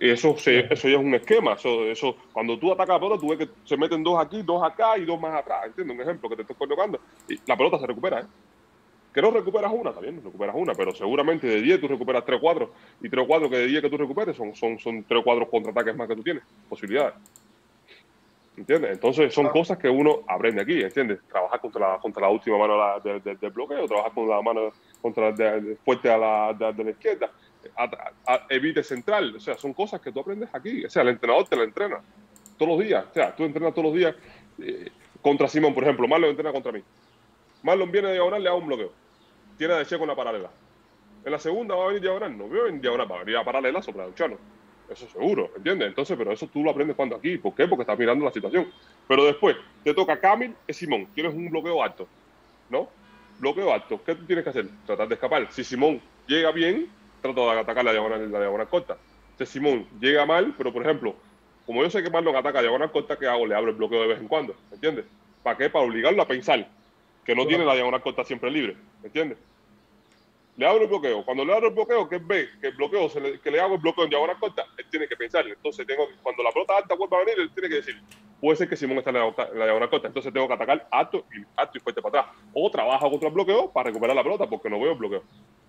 Y eso ya es un esquema. Eso, cuando tú atacas la pelota, tú ves que se meten 2 aquí, 2 acá y 2 más atrás. ¿Entiendes? Un ejemplo que te estoy colocando. Y la pelota se recupera, ¿eh? Que no recuperas una, también recuperas una, pero seguramente de 10 tú recuperas 3 o 4. Y 3 o 4 que de 10 que tú recuperes son 3 o 4 contraataques más que tú tienes, posibilidades. ¿Entiendes? Entonces son cosas que uno aprende aquí, ¿entiendes? Trabajar contra la última mano del bloqueo, trabajar con la mano fuerte a de la izquierda, evite central. O sea, son cosas que tú aprendes aquí. O sea, el entrenador te la entrena todos los días. O sea, tú entrenas todos los días contra Simón, por ejemplo. Marlon entrena contra mí. Marlon viene de diagonal, le hago un bloqueo. Tiene de checo en la paralela. En la segunda va a venir diagonal. No veo en diagonal, va a venir a paralela sobre Luciano. Eso seguro, ¿entiendes? Entonces, pero eso tú lo aprendes cuando aquí. ¿Por qué? Porque estás mirando la situación. Pero después, te toca Camil y Simón. Tienes un bloqueo alto, ¿no? Bloqueo alto. ¿Qué tú tienes que hacer? Tratar de escapar. Si Simón llega bien, trato de atacar la diagonal corta. Si Simón llega mal, pero por ejemplo, como yo sé que Marlon ataca diagonal corta, ¿qué hago? Le abro el bloqueo de vez en cuando, ¿entiendes? ¿Para qué? Para obligarlo a pensar que no tiene la diagonal corta siempre libre, ¿entiendes? Le abro el bloqueo. Cuando le abro el bloqueo, que él ve que el bloqueo que le hago el bloqueo en diagonal corta, él tiene que pensar. Entonces, cuando la pelota alta vuelva a venir, él tiene que decir, puede ser que Simón está en la diagonal corta, entonces tengo que atacar alto y fuerte para atrás. O trabajo contra el bloqueo para recuperar la pelota, porque no veo el bloqueo.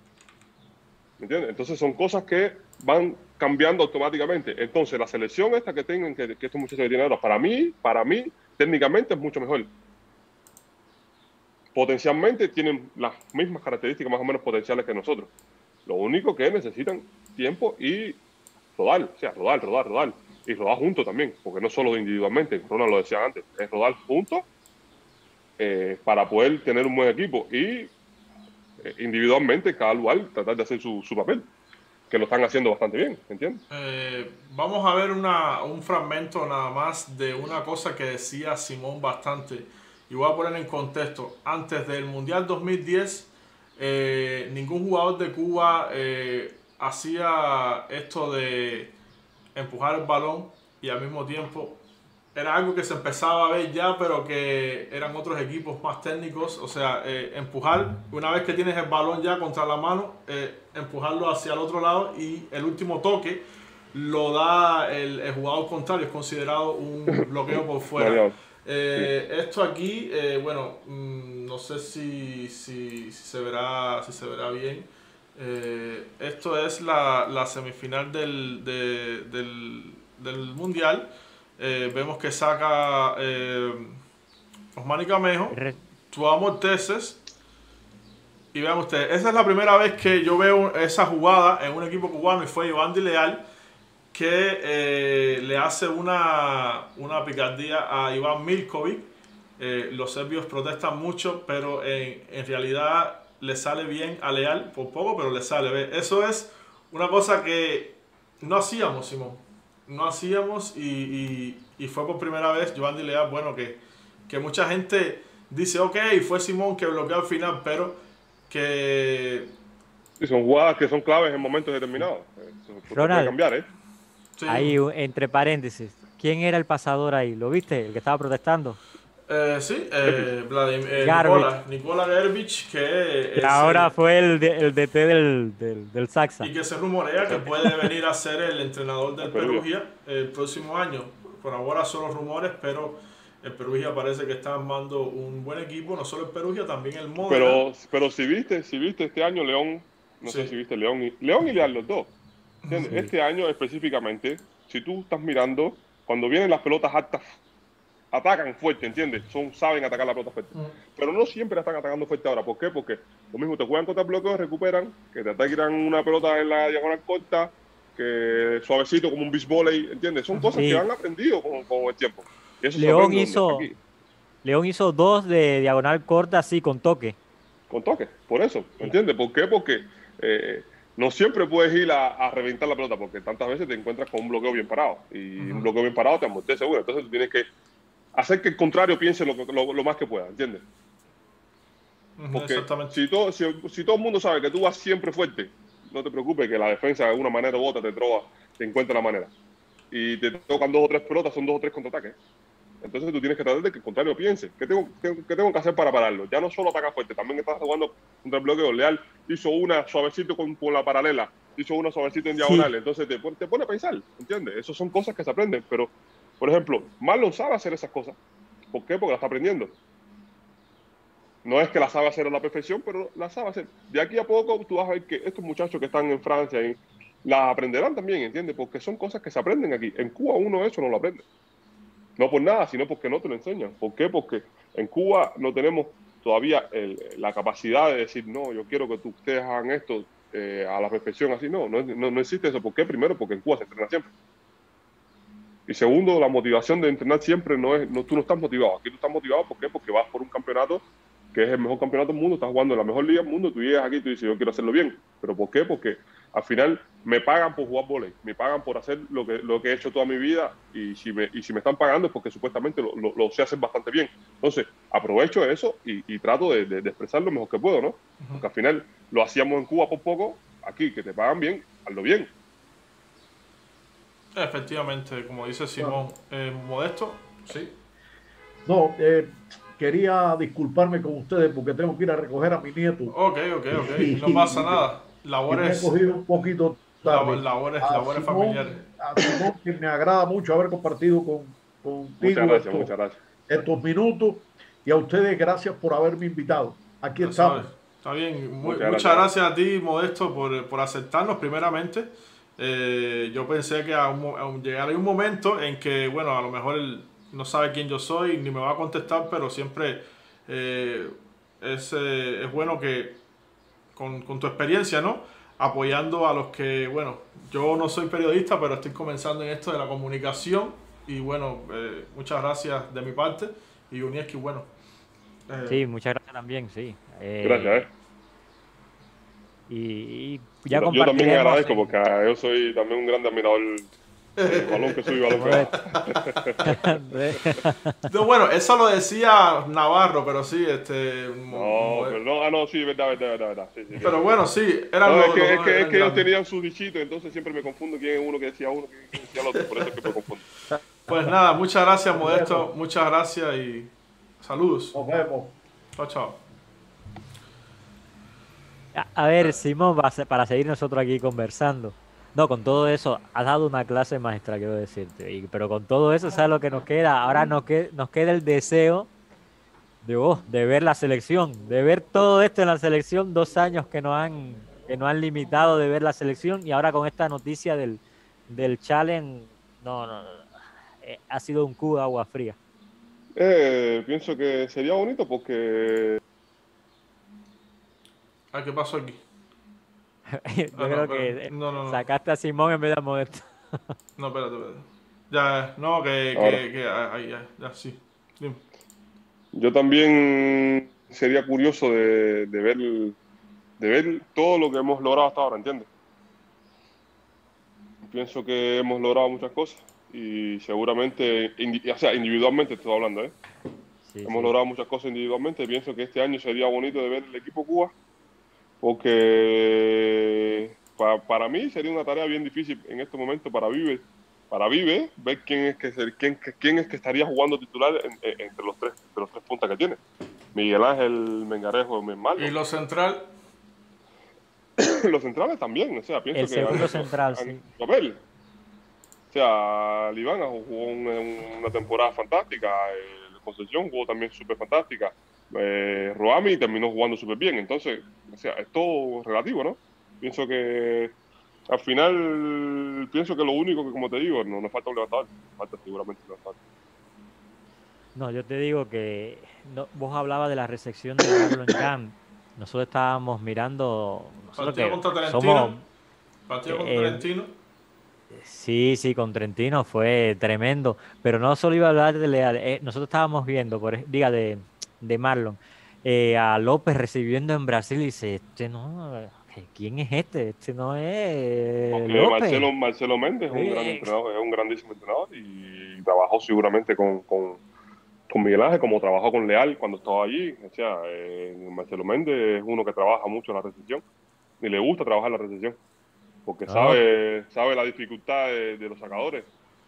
¿Me entiendes? Entonces, son cosas que van cambiando automáticamente. Entonces, la selección esta que tengan, que estos muchachos que tienen ahora, para mí, técnicamente es mucho mejor. Potencialmente tienen las mismas características más o menos potenciales que nosotros. Lo único que necesitan tiempo y rodar, o sea, rodar. Y rodar juntos también, porque no solo individualmente, Ronald lo decía antes, es rodar juntos para poder tener un buen equipo y individualmente cada lugar tratar de hacer su papel, que lo están haciendo bastante bien, ¿entiendes?
Vamos a ver un fragmento nada más de una cosa que decía Simón bastante. Y voy a poner en contexto, antes del Mundial 2010, ningún jugador de Cuba hacía esto de empujar el balón y al mismo tiempo era algo que se empezaba a ver ya, pero que eran otros equipos más técnicos. O sea, empujar, una vez que tienes el balón ya contra la mano, empujarlo hacia el otro lado y el último toque lo da el jugador contrario, es considerado un bloqueo por fuera. Esto aquí, bueno, no sé si se verá bien. Esto es la semifinal del Mundial. Vemos que saca Osmani Camejo, Tuamo Morteses. Y vean ustedes, esa es la primera vez que yo veo esa jugada en un equipo cubano y fue Iván Di Leal que le hace una picardía a Iván Milkovic. Los serbios protestan mucho, pero en realidad le sale bien a Leal, por poco, pero le sale. ¿Ve? Eso es una cosa que no hacíamos, Simón. No hacíamos y fue por primera vez Iván Di Leal, bueno, que mucha gente dice, ok, fue Simón que bloqueó al final, pero que...
Sí, son jugadas que son claves en momentos determinados.
Ronald,
puede cambiar, ¿eh?
Sí.
Ahí, entre paréntesis, ¿quién era el pasador ahí? ¿Lo viste? El que estaba protestando.
Sí, Nikola Gerbic, que
ahora fue el DT del Saxa.
Y que se rumorea que puede venir a ser el entrenador del Perugia el próximo año. Por ahora son los rumores, pero el Perugia parece que está armando un buen equipo, no solo el Perugia, también el Modena.
Pero si viste este año León, no sé si viste León y Leal los dos. Sí. Este año específicamente, si tú estás mirando, cuando vienen las pelotas altas, atacan fuerte, ¿entiendes? Saben atacar la pelota fuerte. Pero no siempre la están atacando fuerte ahora. ¿Por qué? Porque lo mismo te juegan contra el bloqueo, recuperan, que te atacan una pelota en la diagonal corta, que suavecito como un beach volley, ¿entiendes? Son cosas que han aprendido con el tiempo. Y eso
León hizo 2 de diagonal corta así, con toque.
Con toque, por eso, ¿entiendes? ¿Por qué? Porque no siempre puedes ir a reventar la pelota, porque tantas veces te encuentras con un bloqueo bien parado. Y un bloqueo bien parado te amortece seguro. Entonces tú tienes que hacer que el contrario piense lo más que pueda, ¿entiendes? Porque si todo el mundo sabe que tú vas siempre fuerte, no te preocupes que la defensa de alguna manera u otra te encuentra la manera. Y te tocan 2 o 3 pelotas, son 2 o 3 contraataques. Entonces tú tienes que tratar de que el contrario piense. ¿Qué tengo que hacer para pararlo? Ya no solo ataca fuerte, también estás jugando contra el bloqueo. Leal hizo una suavecito con la paralela, hizo una suavecito en diagonal. Entonces te pone a pensar, ¿entiendes? Esas son cosas que se aprenden. Pero, por ejemplo, Marlon sabe hacer esas cosas. ¿Por qué? Porque la está aprendiendo. No es que la sabe hacer a la perfección, pero la sabe hacer. De aquí a poco tú vas a ver que estos muchachos que están en Francia la aprenderán también, ¿entiendes? Porque son cosas que se aprenden aquí. En Cuba uno eso no lo aprende. No por nada, sino porque no te lo enseñan. ¿Por qué? Porque en Cuba no tenemos todavía la capacidad de decir, no, yo quiero que ustedes hagan esto a la perfección así. No existe eso. ¿Por qué? Primero, porque en Cuba se entrena siempre. Y segundo, la motivación de entrenar siempre tú no estás motivado. Aquí tú estás motivado, ¿por qué? Porque vas por un campeonato que es el mejor campeonato del mundo, estás jugando en la mejor liga del mundo, tú llegas aquí y tú dices, yo quiero hacerlo bien. ¿Pero por qué? Porque al final me pagan por jugar vóley, me pagan por hacer lo que he hecho toda mi vida, y si me están pagando es porque supuestamente lo sé hacer bastante bien. Entonces, aprovecho eso y trato de expresar lo mejor que puedo, ¿no? Porque al final lo hacíamos en Cuba por poco, aquí que te pagan bien, hazlo bien.
Efectivamente, como dice Simón, Modesto, sí.
No, quería disculparme con ustedes porque tengo que ir a recoger a mi nieto.
Ok, no pasa nada. Labores,
me he cogido un poquito tarde.
labores
Simón,
familiares.
a Simón, que me agrada mucho haber compartido contigo
Muchas gracias.
estos minutos, y a ustedes gracias por haberme invitado. Aquí estamos.
Está bien. Muchas gracias a ti, Modesto, por aceptarnos primeramente. Yo pensé que llegaría un momento en que, bueno, a lo mejor él no sabe quién yo soy ni me va a contestar, pero siempre es bueno que con tu experiencia, ¿no? Apoyando a los que, bueno, yo no soy periodista, pero estoy comenzando en esto de la comunicación, y bueno, muchas gracias de mi parte, y Unieski, bueno.
Sí, muchas gracias también, sí.
Gracias,
Y ya
yo también agradezco
en...
porque yo soy también un gran admirador del balón que soy, balón que va.
No, bueno, eso lo decía Navarro, pero sí,
Sí, verdad. Sí,
pero bueno, sí, era
es que ellos tenían sus dichitos, entonces siempre me confundo quién es uno que decía uno, quién decía el otro, por eso es que me confundo.
Pues nada, muchas gracias, Modesto, muchas gracias y saludos.
Nos vemos.
Chao.
A ver, Simón, para seguir nosotros aquí conversando. No, con todo eso, has dado una clase maestra, quiero decirte. Pero con todo eso, ¿sabes lo que nos queda? Ahora nos queda el deseo de ver la selección, de ver todo esto en la selección, 2 años que nos han limitado de ver la selección, y ahora con esta noticia del challenge, no, ha sido un cubo de agua fría.
Pienso que sería bonito porque...
¿Qué pasó aquí?
Yo creo que
no.
sacaste a Simón en vez de a Modesto.
No, espérate. Ya, no, ya, sí. Dime.
Yo también sería curioso de ver todo lo que hemos logrado hasta ahora, ¿entiendes? Pienso que hemos logrado muchas cosas y seguramente, o sea, individualmente estoy hablando, hemos logrado muchas cosas individualmente. Pienso que este año sería bonito de ver el equipo Cuba, porque para mí sería una tarea bien difícil en este momento para Vive ver quién es que estaría jugando titular entre los tres puntas que tiene. Miguel Ángel, Mengarejo, Marlon.
¿Y los centrales?
Los centrales también, o sea, pienso
el
que
segundo central, sí.
Papel. O sea, Libana jugó una temporada fantástica, Concepción jugó también súper fantástica, Roami terminó jugando súper bien, entonces, o sea, es todo relativo, ¿no? Pienso que al final, pienso que lo único que, como te digo, no nos falta un levantador, falta seguramente un levantador.
No, yo te digo que vos hablabas de la recepción de Marlon Camp. Nosotros estábamos mirando.
Partido contra Trentino. Partido contra Trentino.
Sí, con Trentino fue tremendo. Pero no solo iba a hablar de Leal. Nosotros estábamos viendo, de Marlon, a López recibiendo en Brasil, y dice: ¿quién es este? Este no es López.
Marcelo Méndez es un gran entrenador, es un grandísimo entrenador y trabajó seguramente con Miguel Ángel, como trabajó con Leal cuando estaba allí. O sea, Marcelo Méndez es uno que trabaja mucho en la recepción y le gusta trabajar en la recepción porque sabe la dificultad de los sacadores.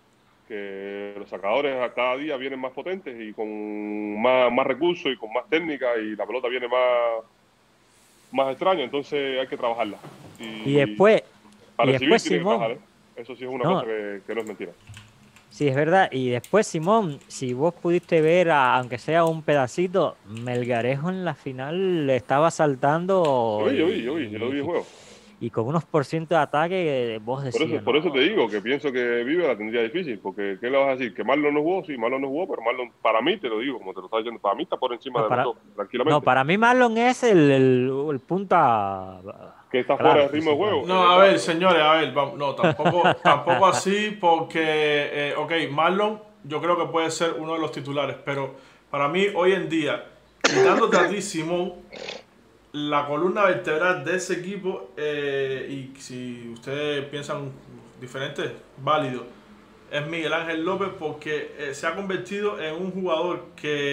que los sacadores a cada día vienen más potentes y con más recursos y con más técnica y la pelota viene más extraña, entonces hay que trabajarla.
Y después,
para
y
recibir
después
tiene que
Simón,
trabajar, ¿eh? Eso sí es una
no,
cosa que no es mentira.
sí, es verdad. Y después, Simón, si vos pudiste ver, aunque sea un pedacito, Melgarejo en la final le estaba saltando
Yo lo vi el juego.
y con unos por ciento de ataque, vos decías,
Por eso te
no,
digo que pienso que Vive la tendría difícil, porque ¿qué le vas a decir? ¿Que Marlon no jugó? Sí, Marlon no jugó, pero Marlon, para mí, te lo digo, como te lo estaba diciendo, para mí está por encima
no,
de los dos, tranquilamente.
no, para mí Marlon es el punta.
Que está
Claro,
fuera del
sí,
ritmo
sí,
de juego.
No, a ver, señores, a ver, no, tampoco así, porque, ok, Marlon yo creo que puede ser uno de los titulares, pero para mí hoy en día, quitándote a ti, Simón, la columna vertebral de ese equipo, y si ustedes piensan diferente, válido, es Miguel Ángel López, porque se ha convertido en un jugador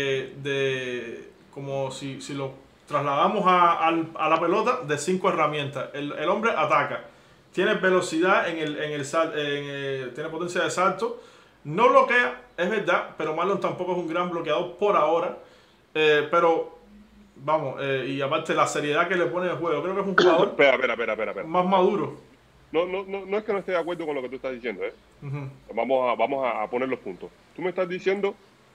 como si lo trasladamos a la pelota, de 5 herramientas. El hombre ataca, tiene velocidad tiene potencia de salto, no bloquea, es verdad, pero Marlon tampoco es un gran bloqueador por ahora, pero vamos, y aparte la seriedad que le pone el juego, creo que es un jugador
Espera.
más maduro.
No es que no esté de acuerdo con lo que tú estás diciendo, ¿eh?
Uh-huh.
Vamos a poner los puntos. Tú me estás diciendo,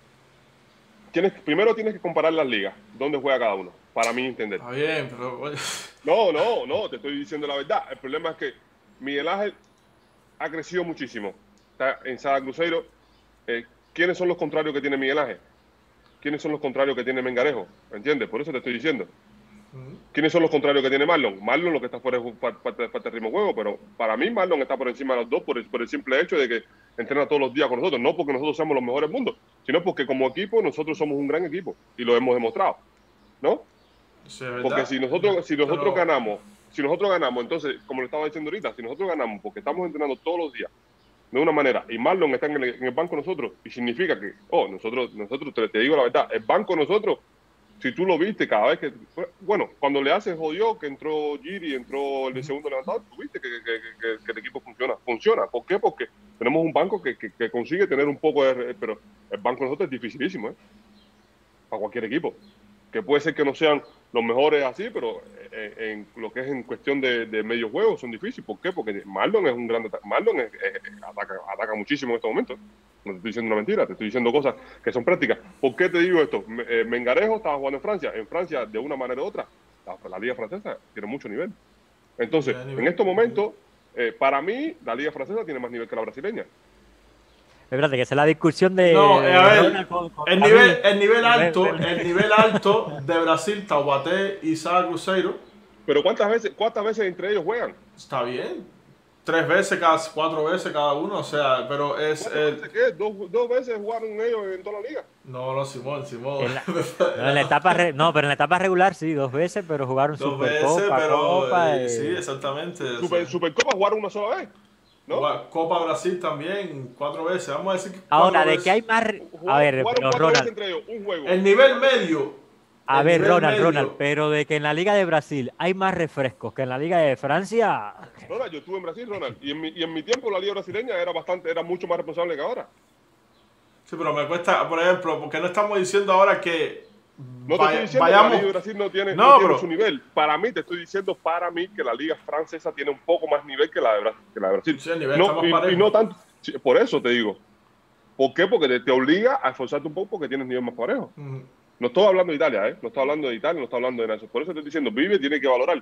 primero tienes que comparar las ligas, dónde juega cada uno, para mí entender.
Está bien, pero...
No, te estoy diciendo la verdad. El problema es que Miguel Ángel ha crecido muchísimo. Está en Sada Cruzeiro. ¿Quiénes son los contrarios que tiene Miguel Ángel? ¿Quiénes son los contrarios que tiene Mengarejo? ¿Entiendes? Por eso te estoy diciendo. ¿Quiénes son los contrarios que tiene Marlon? Marlon lo que está fuera es parte del ritmo de juego, pero para mí Marlon está por encima de los dos por el simple hecho de que entrena todos los días con nosotros. No porque nosotros seamos los mejores del mundo, sino porque como equipo nosotros somos un gran equipo y lo hemos demostrado, ¿no?
Sí,
porque si nosotros ganamos, entonces, como le estaba diciendo ahorita, si nosotros ganamos porque estamos entrenando todos los días de una manera y Marlon está en el banco nosotros, y significa que, nosotros te digo la verdad, el banco nosotros, si tú lo viste cada vez que, bueno, cuando le haces jodió que entró Giri, entró el de segundo levantado, tú viste que el equipo funciona. ¿Por qué? Porque tenemos un banco que consigue tener un poco pero el banco de nosotros es dificilísimo, para cualquier equipo. Que puede ser que no sean los mejores así, pero en lo que es en cuestión de medio juego son difíciles. ¿Por qué? Porque Marlon es un gran Marlon ataca muchísimo en estos momentos. No te estoy diciendo una mentira, te estoy diciendo cosas que son prácticas. ¿Por qué te digo esto? Mengarejo estaba jugando en Francia. En Francia, de una manera u otra, la liga francesa tiene mucho nivel. Entonces, en estos momentos, para mí, la liga francesa tiene más nivel que la brasileña.
Espérate, que esa es la discusión de...
No, a ver, el nivel alto de Brasil, Taubaté y Sada Cruzeiro.
Pero ¿cuántas veces entre ellos juegan?
Está bien. 3 veces, 4 veces cada uno, o sea, pero es...
¿Qué? ¿Dos veces jugaron ellos en toda la liga?
No, Simón.
pero en la etapa regular sí, 2 veces, pero jugaron
2 veces,
Supercopa,
pero...
Copa...
Sí, exactamente.
Supercopa jugaron una sola vez, ¿no?
Copa Brasil también, 4 veces. Vamos a decir que
Ahora,
veces.
de que hay más... A ver, pero Ronald...
Entre ellos, un juego.
El nivel medio...
A ver, Ronald, pero de que en la Liga de Brasil hay más refrescos que en la Liga de Francia...
Ronald, yo estuve en Brasil, Ronald, y en mi tiempo la Liga brasileña era mucho más responsable que ahora.
Sí, pero me cuesta, por ejemplo, porque no estamos diciendo ahora que
no te estoy diciendo
vayamos...
que la Liga de Brasil no tiene su nivel. Para mí, te estoy diciendo, que la Liga francesa tiene un poco más nivel que la de Brasil.
Sí, el nivel está más parejo.
Y no tanto, por eso te digo. ¿Por qué? Porque te obliga a esforzarte un poco porque tienes nivel más parejo. No estoy hablando de Italia, no estoy hablando de Italia, no estoy hablando de eso. Por eso te estoy diciendo, Vive tiene que valorar.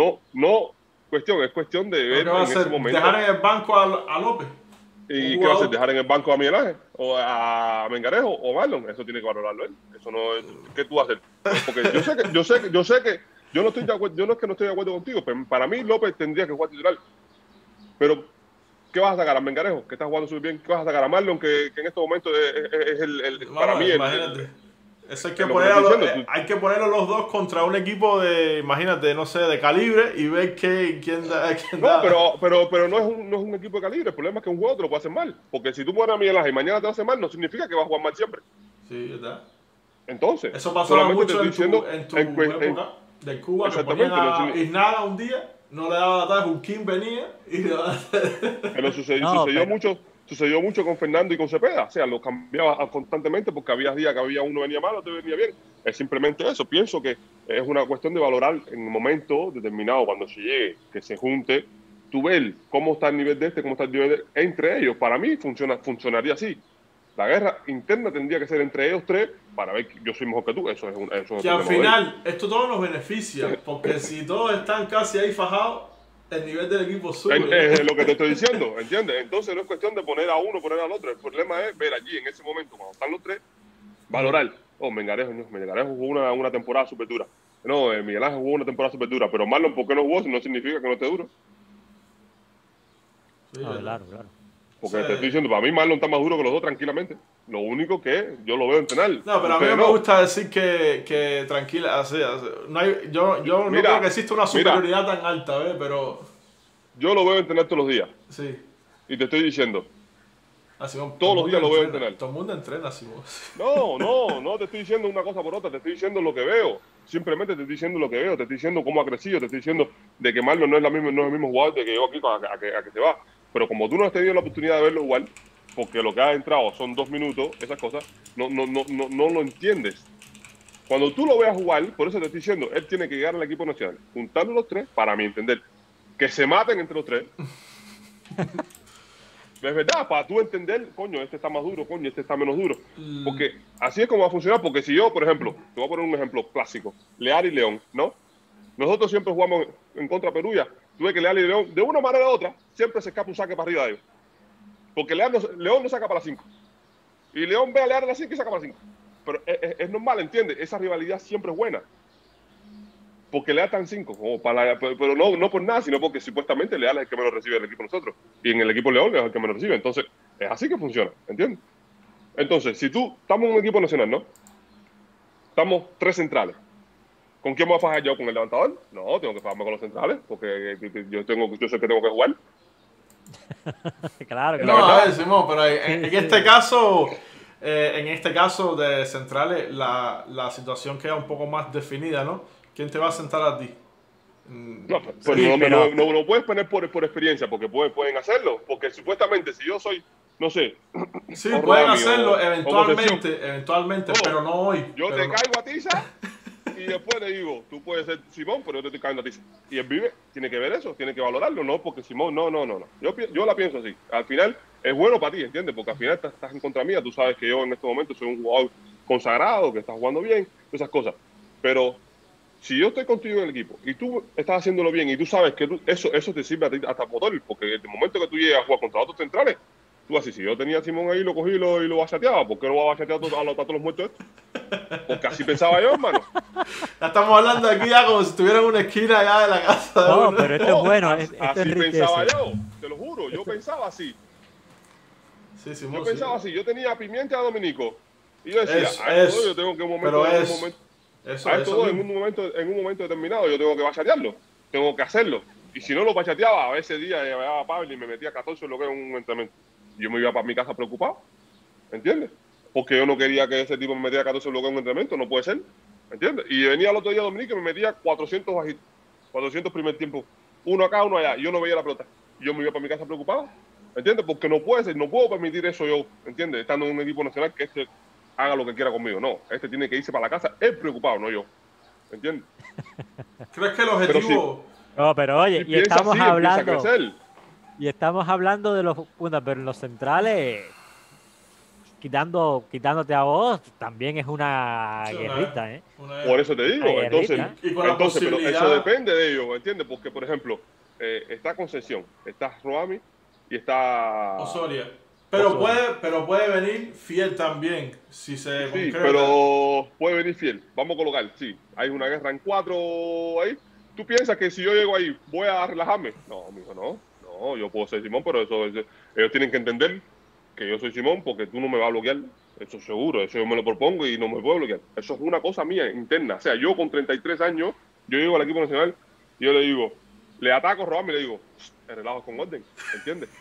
Es cuestión de ver
¿Qué va a
en
hacer?
ese momento.
¿Dejar en el banco a López?
¿Y qué va a hacer? ¿Dejar en el banco a Miguel Ángel? ¿O a Mengarejo? ¿O Marlon? Eso tiene que valorarlo él. Eso no es... ¿Qué tú vas a hacer? Porque yo sé que yo no estoy de acuerdo, yo no es que no estoy de acuerdo contigo, pero para mí López tendría que jugar titular. Pero ¿qué vas a sacar a Mengarejo? Que está jugando súper bien. ¿Qué vas a sacar a Marlon? Que en estos momentos es para mí
eso hay que ponerlo los dos contra un equipo de, imagínate, no sé, de calibre y ver quién da.
No, pero no es un equipo de calibre. El problema es que un juego te lo puede hacer mal. Porque si tú pones a Miguel Ángel y mañana te hace mal, no significa que vas a jugar mal siempre.
Sí, ¿verdad?
Entonces,
eso pasó mucho en tu época de Cuba, que ponían a Isnaga un día, no le daba la tarde, un Kim venía y le daba...
Pero sucedió sucedió mucho con Fernando y con Cepeda. O sea, lo cambiaba constantemente porque había días que había uno venía mal, otro venía bien. Es simplemente eso. Pienso que es una cuestión de valorar en un momento determinado, cuando se llegue, que se junte, tú ves cómo está el nivel de este, cómo está el nivel de, entre ellos. Para mí funcionaría así. La guerra interna tendría que ser entre ellos tres para ver que yo soy mejor que tú. Eso es
que al final esto todo nos beneficia, porque si todos están casi ahí fajados, el nivel del equipo sube.
Es lo que te estoy diciendo, ¿entiendes? Entonces no es cuestión de poner a uno, poner al otro. El problema es ver allí, en ese momento, cuando están los tres, valorar. Oh, Mengarejo jugó una temporada súper dura. No, Miguel Ángel jugó una temporada súper dura. Pero Marlon, ¿por qué no jugó? Si no significa que no esté duro.
Sí,
No, claro, claro.
Porque te estoy diciendo, para mí Marlon está más duro que los dos tranquilamente. Lo único que yo lo veo entrenar.
No, pero a mí no me gusta decir que tranquila, no hay, yo no creo que exista una superioridad tan alta, ¿ves? Pero
yo lo veo entrenar todos los días.
sí.
Y te estoy diciendo,
Simón,
todos los días lo veo entrenar.
Todo el mundo entrena, Simón.
No te estoy diciendo una cosa por otra, te estoy diciendo lo que veo. Simplemente te estoy diciendo lo que veo, te estoy diciendo cómo ha crecido, te estoy diciendo de que Marlon no es el mismo jugador de que yo aquí a que se va. Pero como tú no has tenido la oportunidad de verlo igual, porque lo que has entrado son 2 minutos, esas cosas, no lo entiendes. Cuando tú lo veas jugar, por eso te estoy diciendo, él tiene que llegar al equipo nacional, juntando los tres, para mi entender, que se maten entre los tres. Es verdad, para tú entender, coño, este está más duro, coño, este está menos duro. Porque así es como va a funcionar, porque si yo, por ejemplo, te voy a poner un ejemplo clásico, Leal y León, ¿no? Nosotros siempre jugamos en contra Perugia. Tú ves que Leal y León, de una manera u otra, siempre se escapa un saque para arriba de ellos. Porque León no saca para las 5. Y León ve a Leal a las 5 y saca para las 5. Pero es normal, ¿entiendes? Esa rivalidad siempre es buena. Porque Leal está en 5. Pero no por nada, sino porque supuestamente Leal es el que menos recibe del equipo nosotros. Y en el equipo León es el que menos recibe. Entonces, es así que funciona, ¿entiendes? Entonces, si estamos en un equipo nacional, ¿no? Estamos 3 centrales. ¿Con quién me voy a fajar yo? ¿Con el levantador? No, tengo que fajarme con los centrales, porque yo sé que tengo que jugar.
Claro.
No, a ver, Simón, pero en este caso de centrales, la situación queda un poco más definida, ¿no? ¿Quién te va a sentar a ti?
No, pero no lo puedes poner por experiencia, porque pueden hacerlo. Porque supuestamente, si yo soy, no sé.
Sí, pueden hacerlo eventualmente, pero no hoy.
Yo te caigo a tiza y después te digo, tú puedes ser Simón, pero yo te estoy cayendo a tiza. Y el Vive tiene que ver eso, tiene que valorarlo, no porque Simón, no. Yo la pienso así. Al final es bueno para ti, ¿entiendes? Porque al final estás en contra mía. Tú sabes que yo en este momento soy un jugador consagrado, que está jugando bien, esas cosas. Pero si yo estoy contigo en el equipo y tú estás haciéndolo bien y tú sabes que eso te sirve a ti hasta motor, porque en el momento que tú llegas a jugar contra otros centrales, tú así, si yo tenía a Simón ahí, lo cogí y lo bachateaba, ¿por qué no va a bachatear a todos los muertos estos? Porque así pensaba yo, hermano.
Ya estamos hablando aquí ya como si estuvieran en una esquina ya de la casa de uno.
Pero esto es bueno. Esto
así pensaba yo, te lo juro, yo pensaba así.
Sí, Simón,
yo pensaba así, yo tenía a Pimienta y a Dominico. Y yo decía, yo tengo que en un momento determinado yo tengo que bachatearlo, tengo que hacerlo. Y si no lo bachateaba, a veces día llevaba a Pablo y me metía 14 lo que es un entrenamiento. Yo me iba para mi casa preocupado, ¿entiendes? Porque yo no quería que ese tipo me metiera 14 bloques en un entrenamiento, no puede ser, ¿entiendes? Y venía el otro día Dominique y me metía 400 bajitos, 400 primer tiempo, uno acá, uno allá, y yo no veía la pelota. Y yo me iba para mi casa preocupado, ¿entiendes? Porque no puede ser, no puedo permitir eso yo, ¿entiendes? Estando en un equipo nacional que haga lo que quiera conmigo, no, tiene que irse para la casa, él preocupado, no yo, ¿entiendes?
¿Crees que el objetivo...
No, pero oye,
y estamos hablando...
Y estamos hablando de los... Bueno, pero en los centrales, quitándote a vos, también es una guerrita, ¿eh?
Por eso te digo, entonces pero eso depende de ellos, ¿entiendes? Porque, por ejemplo, está Concepción, está Roami y está...
Osoria. Pero puede venir Fiel también, si se concreta.
Sí, pero puede venir Fiel, vamos a colocar, sí. Hay una guerra en 4 ahí. ¿Tú piensas que si yo llego ahí voy a relajarme? No, mijo, no. No, yo puedo ser Simón, pero ellos tienen que entender que yo soy Simón porque tú no me vas a bloquear. Eso seguro, eso yo me lo propongo y no me puedo bloquear. Eso es una cosa mía, interna. O sea, yo con 33 años, yo llego al equipo nacional y yo le digo, le ataco a Robán y le digo, el relajo es con orden, ¿entiendes?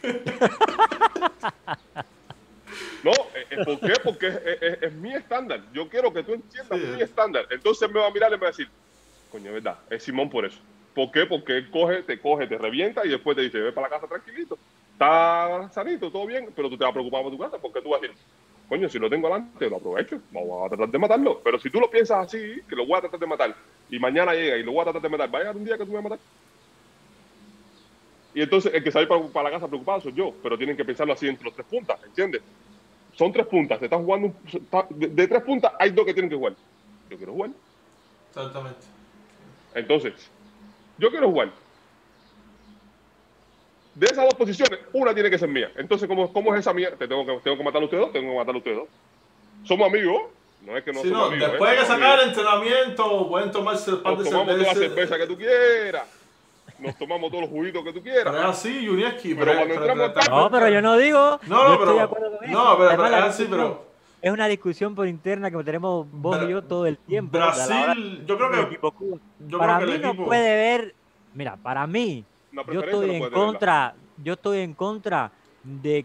No, ¿por qué? Porque es mi estándar. Yo quiero que tú entiendas mi estándar. Entonces me va a mirar y me va a decir, coño, es verdad, es Simón por eso. ¿Por qué? Porque él te coge, te revienta y después te dice, ve para la casa tranquilito. está sanito, todo bien, pero tú te vas a preocupar por tu casa porque tú vas a decir, coño, si lo tengo delante, lo aprovecho, vamos a tratar de matarlo. Pero si tú lo piensas así, que lo voy a tratar de matar, y mañana llega y lo voy a tratar de matar, va a llegar un día que tú me vas a matar. Y entonces el que sale para la casa preocupado soy yo, pero tienen que pensarlo así entre los 3 puntas, ¿entiendes? Son 3 puntas, te están jugando, de 3 puntas hay 2 que tienen que jugar. Yo quiero jugar.
Exactamente.
Entonces, yo quiero jugar. De esas 2 posiciones, una tiene que ser mía. Entonces, ¿cómo es esa mía? Tengo que matar a ustedes 2, tengo que matar a ustedes 2. Somos amigos, no es que no
Sí,
somos
no,
amigos.
después de que sacar el entrenamiento, pueden tomarse el par de
Nos tomamos toda la
cervezas.
cerveza que tú quieras. Nos tomamos todos los juguitos que tú quieras.
Pero es así, Junieski.
Pero cuando entramos al
No, pero yo no digo.
No,
yo
no,
estoy de
pero.
acuerdo con eso.
No, pero
Además,
es
la
así,
discusión
pero.
Es una discusión por interna que tenemos vos y yo todo el tiempo. a la hora
Brasil, yo creo
del
que.
equipo Cuba.
Yo
Para
creo que
mí
el
no
equipo.
puede ver. Mira, para mí,
Una
yo
preferencia
estoy
no
en
puede tenerla.
contra. Yo estoy en contra de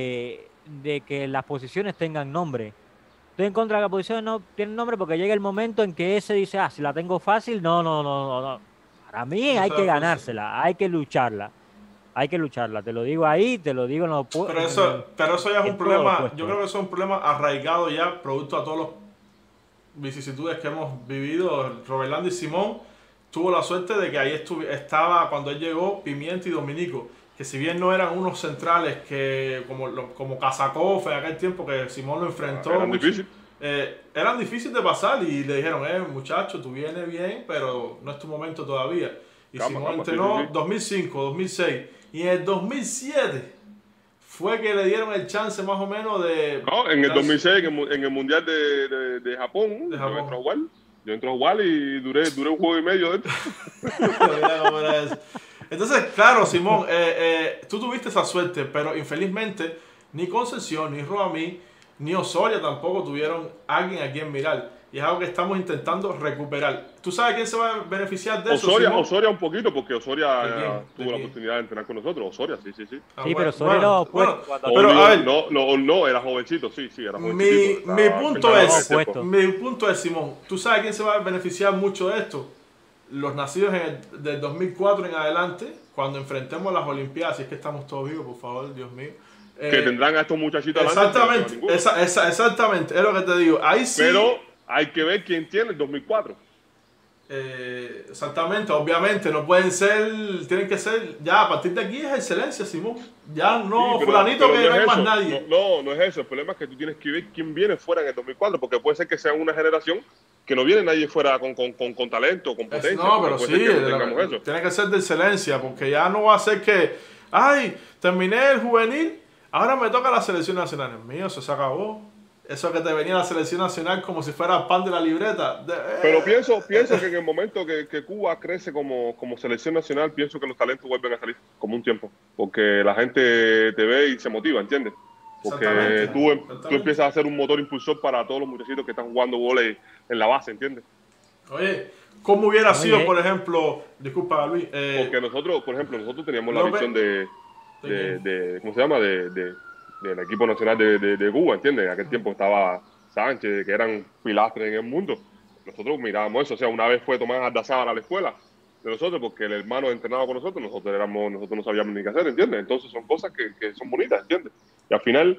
que las posiciones tengan nombre. Estoy en contra de que las posiciones no tienen nombre porque llega el momento en que ese dice, si la tengo fácil, no. Para mí
No
hay
sea
que
fácil.
ganársela, hay que lucharla. Hay que lucharla, te lo digo ahí, te lo digo en los
Pero eso ya es un
en todo
problema.
puesto.
Yo creo que eso es un problema arraigado ya, producto a todos los vicisitudes que hemos vivido. Roberlando y Simón tuvo la suerte de que ahí estaba cuando él llegó Pimienta y Dominico, que si bien no eran unos centrales que como Kazakov en aquel tiempo que Simón lo enfrentó,
Eran difíciles.
eran difíciles de pasar y le dijeron, muchacho, tú vienes bien, pero no es tu momento todavía. Y Simón
Calma,
entrenó
sí.
2005, 2006 y en el 2007 fue que le dieron el chance más o menos de...
No, en el 2006, en el Mundial de Japón,
De Japón.
Yo entro a jugar y duré un juego y medio dentro.
Mira cómo era eso. Entonces, claro, Simón, tú tuviste esa suerte, pero infelizmente ni Concepción, ni Roamí, ni Osoria tampoco tuvieron alguien a quien mirar. Y es algo que estamos intentando recuperar. ¿Tú sabes quién se va a beneficiar de eso, Simón?
Osoria un poquito, porque Osoria
¿De quién?
tuvo
¿De
la
quién?
oportunidad de entrenar con nosotros. Osoria, sí.
Ah,
Sí,
bueno,
pero Osoria lo
bueno,
opuesto, cuando-
pero a ver,
no, era jovencito, sí, era jovencito.
mi punto es,
opuesto.
mi punto es, Simón, ¿tú sabes quién se va a beneficiar mucho de esto? Los nacidos del 2004 en adelante, cuando enfrentemos las Olimpiadas, si es que estamos todos vivos, por favor, Dios mío.
Que tendrán a estos muchachitos adelante.
Exactamente, exactamente, es lo que te digo. Ahí sí.
Pero hay que ver quién tiene el 2004.
Exactamente, obviamente, no pueden ser, tienen que ser, ya a partir de aquí es excelencia, Simón. Ya no,
Sí, pero-
fulanito
pero
que no hay
es
más
eso.
nadie.
No es eso. El problema es que tú tienes que ver quién viene fuera en el 2004, porque puede ser que sea una generación que no viene nadie fuera con talento, con potencia.
No, pero
puede
sí,
ser que no tengamos eso.
tiene que ser de excelencia, porque ya no va a ser que, ay, terminé el juvenil, ahora me toca la selección nacional. Mío, eso se acabó. Eso que te venía la selección nacional como si fuera pan de la libreta.
Pero pienso que en el momento que Cuba crece como selección nacional, pienso que los talentos vuelven a salir como un tiempo, porque la gente te ve y se motiva, ¿entiendes? Porque
Exactamente.
tú empiezas a ser un motor impulsor para todos los muchachitos que están jugando vóley en la base, ¿entiendes?
Oye, ¿cómo hubiera sido,
Oye.
por ejemplo, disculpa Luis,
Porque nosotros, por ejemplo, teníamos la
López-
visión de ¿cómo se llama? Del equipo nacional de Cuba, ¿entiendes? En aquel tiempo estaba Sánchez, que eran pilastres en el mundo. Nosotros mirábamos eso, o sea, una vez fue Tomás Aldazábal a la escuela de nosotros, porque el hermano entrenaba con nosotros, nosotros no sabíamos ni qué hacer, ¿entiendes? Entonces son cosas que son bonitas, ¿entiendes? Y al final,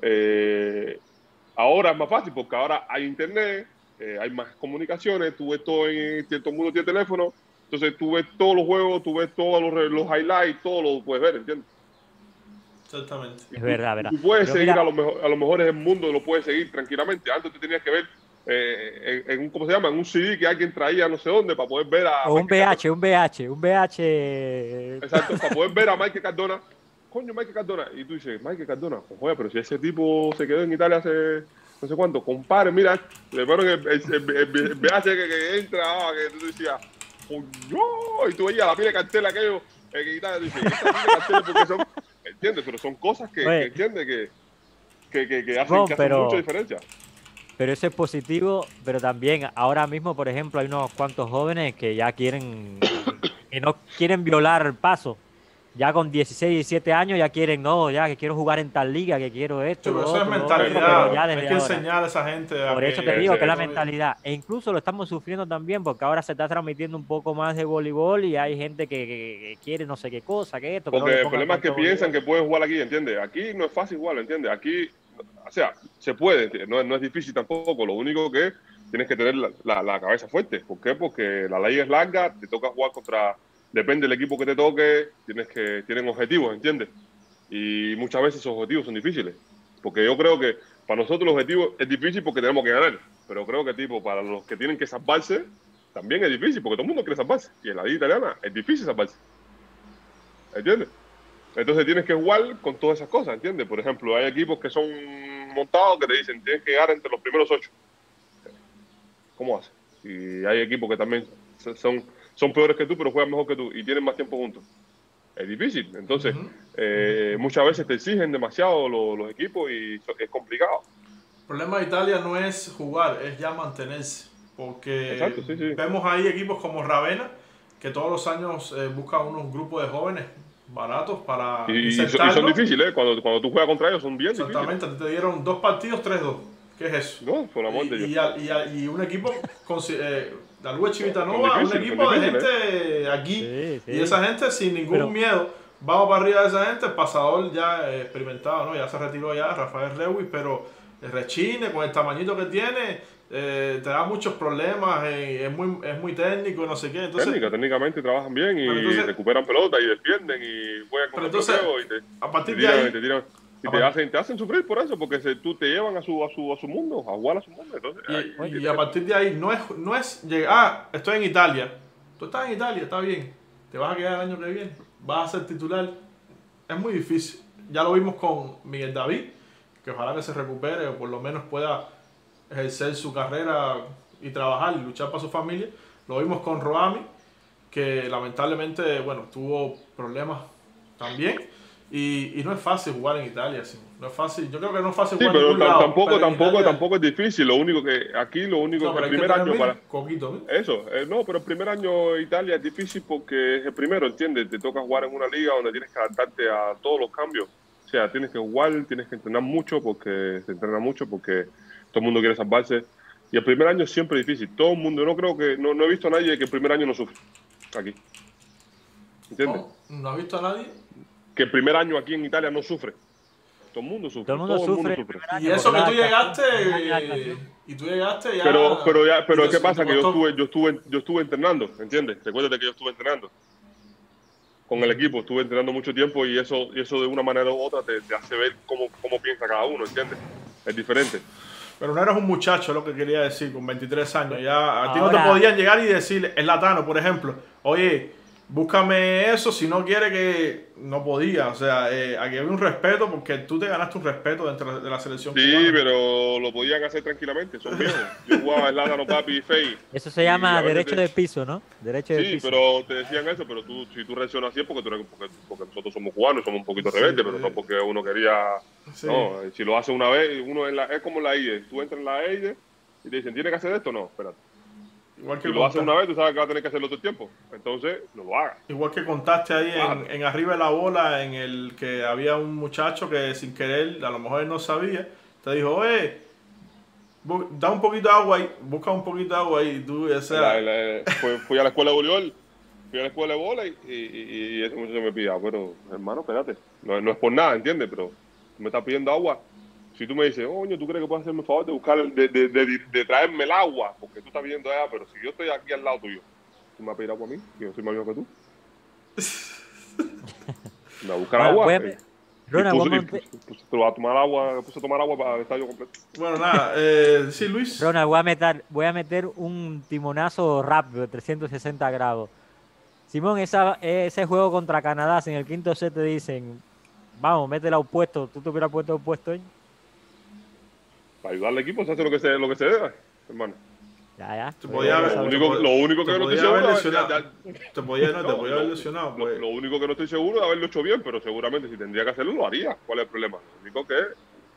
ahora es más fácil, porque ahora hay internet, hay más comunicaciones, tú ves todo el mundo tiene teléfono, entonces tú ves todos los juegos, tú ves todos los highlights, todo lo puedes ver, ¿entiendes?
exactamente.
Es verdad, verdad.
Tú puedes
Pero
seguir
mira,
a los mejores del mundo, lo puedes seguir tranquilamente. Antes tú tenías que ver en un, ¿cómo se llama? En un CD que alguien traía no sé dónde para poder ver a...
o un
Michael
un VH.
Exacto, para poder ver a Michael Cardona. Coño, Michael Cardona. Y tú dices, Michael Cardona, joder, pero si ese tipo se quedó en Italia hace no sé cuánto, compare, mira, le ponen el VH que entra, que tú decías, coño, y tú veías la pila de cartel aquello, que Italia, tú dices, esta pila de carteles porque son, ¿entiendes? Pero son cosas que
Oye.
¿entiendes? Que hacen,
No,
que hacen
pero-
mucha diferencia.
Pero eso es positivo, pero también ahora mismo, por ejemplo, hay unos cuantos jóvenes que ya quieren, que no quieren violar el paso. Ya con 16, 17 años ya quieren, no, ya que quiero jugar en tal liga, que quiero esto,
Sí, pero
lo
eso es
otro, lo otro,
mentalidad.
pero ya
Hay
desde
que
ahora.
enseñar a esa gente a
Por eso
que...
te digo que es la
todavía-
mentalidad. E incluso lo estamos sufriendo también porque ahora se está transmitiendo un poco más de voleibol y hay gente que quiere no sé qué cosa, que esto, que no
Porque
le
el
pongan
problema es que
tanto
piensan
voleibol.
que pueden jugar aquí, ¿entiendes? Aquí no es fácil jugar, ¿entiendes? Aquí, o sea, se puede, ¿entiendes? No es difícil tampoco. Lo único que tienes que tener la cabeza fuerte. ¿Por qué? Porque la ley es larga, te toca jugar contra, depende del equipo que te toque, tienen objetivos, ¿entiendes? Y muchas veces esos objetivos son difíciles. Porque yo creo que para nosotros el objetivo es difícil porque tenemos que ganar. Pero creo que tipo para los que tienen que salvarse, también es difícil porque todo el mundo quiere salvarse. Y en la liga italiana es difícil salvarse. ¿Entiendes? Entonces tienes que jugar con todas esas cosas, ¿entiendes? Por ejemplo, hay equipos que son montados que te dicen tienes que llegar entre los primeros 8. ¿Cómo haces? Y hay equipos que también son peores que tú, pero juegan mejor que tú y tienen más tiempo juntos. Es difícil. Entonces, muchas veces te exigen demasiado los equipos y es complicado.
El problema de Italia no es jugar, es ya mantenerse. Porque
Exacto, sí, sí.
vemos ahí equipos como Ravenna, que todos los años buscan unos grupos de jóvenes baratos para
Y son
insertarlos.
difíciles, ¿eh? Cuando tú juegas contra ellos son bien difíciles.
Exactamente, te dieron 2 partidos, 3-2. ¿Qué es eso?
No, por amor de Dios.
Y un equipo, la Luz Chivitanova,
Son
un
difíciles,
equipo
son
de
difíciles,
gente aquí.
Sí, sí.
Y esa gente sin ningún
Pero-
miedo, vamos para arriba de esa gente. El pasador ya experimentado, ¿no? Ya se retiró ya, Rafael Lewis, pero el rechine con el tamañito que tiene, te da muchos problemas, es muy técnico, no sé qué. Entonces,
Técnicamente trabajan bien y
Pero entonces-
recuperan pelota y defienden y juegan con
Pero
el
entonces,
bloqueo y
a partir
te
de
tiran,
ahí,
te tiran y
a
te
par-
hacen sufrir por eso, porque tú te llevan a su mundo, a jugar a su mundo. Entonces,
y a partir de ahí no es llegar, estoy en Italia. Tú estás en Italia, está bien. Te vas a quedar el año que viene, vas a ser titular. Es muy difícil. Ya lo vimos con Miguel David, que ojalá que se recupere o por lo menos pueda ejercer su carrera y trabajar y luchar para su familia. Lo vimos con Roami, que lamentablemente, bueno, tuvo problemas también. Y no es fácil jugar en Italia, sí. No es fácil. Yo creo que no es fácil
sí,
jugar en
pero
ningún lado. pero en Italia-
tampoco es difícil. Lo único que aquí,
No,
que
pero
el
hay que
primer año
tener
para
coquito, ¿no?
eso, no, pero el primer año Italia es difícil porque es el primero, ¿entiendes? Te toca jugar en una liga donde tienes que adaptarte a todos los cambios. O sea, tienes que jugar, tienes que entrenar mucho porque se entrena mucho porque todo el mundo quiere salvarse. Y el primer año es siempre difícil. Todo el mundo, no he visto a nadie que el primer año no sufre aquí. ¿Entiendes?
¿No has visto a nadie?
Que el primer año aquí en Italia no sufre. Todo el mundo sufre.
Todo el mundo sufre el primer año
Y eso que
porque
tú
la-
llegaste,
la-
y tú llegaste ya...
Pero
y
¿qué
te-
pasa?
te
Que
costó.
yo estuve entrenando, ¿entiendes? Recuérdate que yo estuve entrenando con el equipo, estuve entrenando mucho tiempo y eso de una manera u otra te hace ver cómo piensa cada uno, ¿entiendes? Es diferente.
Pero no eras un muchacho, es lo que quería decir, con 23 años. Ya a ti no te
Ahora-
podían llegar y decir, el latano, por ejemplo, oye, búscame eso, si no quiere que... No podía, o sea, aquí había un respeto porque tú te ganaste un respeto dentro de la selección
Sí,
cubana.
pero lo podían hacer tranquilamente, son viejos. Yo jugaba el Ládano, Papi y Fey.
Eso se
Y
llama
a veces
derecho de piso, ¿no? Derecho de
Sí,
piso.
pero te decían eso, pero si tú reaccionas así es porque nosotros somos cubanos, somos un poquito
Sí,
rebeldes, pero no porque uno quería...
Sí.
No, si lo hace una vez, es como la EIDE. Tú entras en la EIDE y te dicen, ¿tiene que hacer esto? No, espérate.
Igual que
Si lo haces
contaste-
una vez, tú sabes que vas a tener que hacerlo todo el tiempo. Entonces, no lo hagas.
Igual que contaste ahí
Claro.
en Arriba de la Bola, en el que había un muchacho que sin querer, a lo mejor él no sabía, te dijo, oye, da un poquito de agua ahí, busca un poquito de agua ahí, y tú, o sea,
Fui a la escuela de voleibol, fui a la escuela de bola y ese muchacho me pide, pero hermano, espérate, no es por nada, ¿entiendes? Pero tú me estás pidiendo agua. Si tú me dices, oye, ¿tú crees que puedes hacerme el favor de buscar, de traerme el agua? Porque tú estás pidiendo allá, pero si yo estoy aquí al lado tuyo, ¿tú me vas a pedir agua a mí? Que yo soy más viejo que tú. Me va a buscar
Ahora,
agua.
Ronald,
Puse a tomar agua para el estadio completo.
bueno, nada, sí, Luis.
Ronald, voy a meter un timonazo rápido de 360 grados. Simón, ese juego contra Canadá, si en el quinto set te dicen, vamos, métela opuesto, ¿tú te hubieras puesto opuesto ahí?
Para ayudar al equipo se hace lo que se debe, hermano.
Ya.
Te podía haber-
Lo único que
te
no estoy
podía haber
seguro
lesionado. Te podía haber lesionado.
Lo,
Pues.
lo único que no estoy seguro es haberlo hecho bien, pero seguramente si tendría que hacerlo lo haría. ¿Cuál es el problema? Lo único que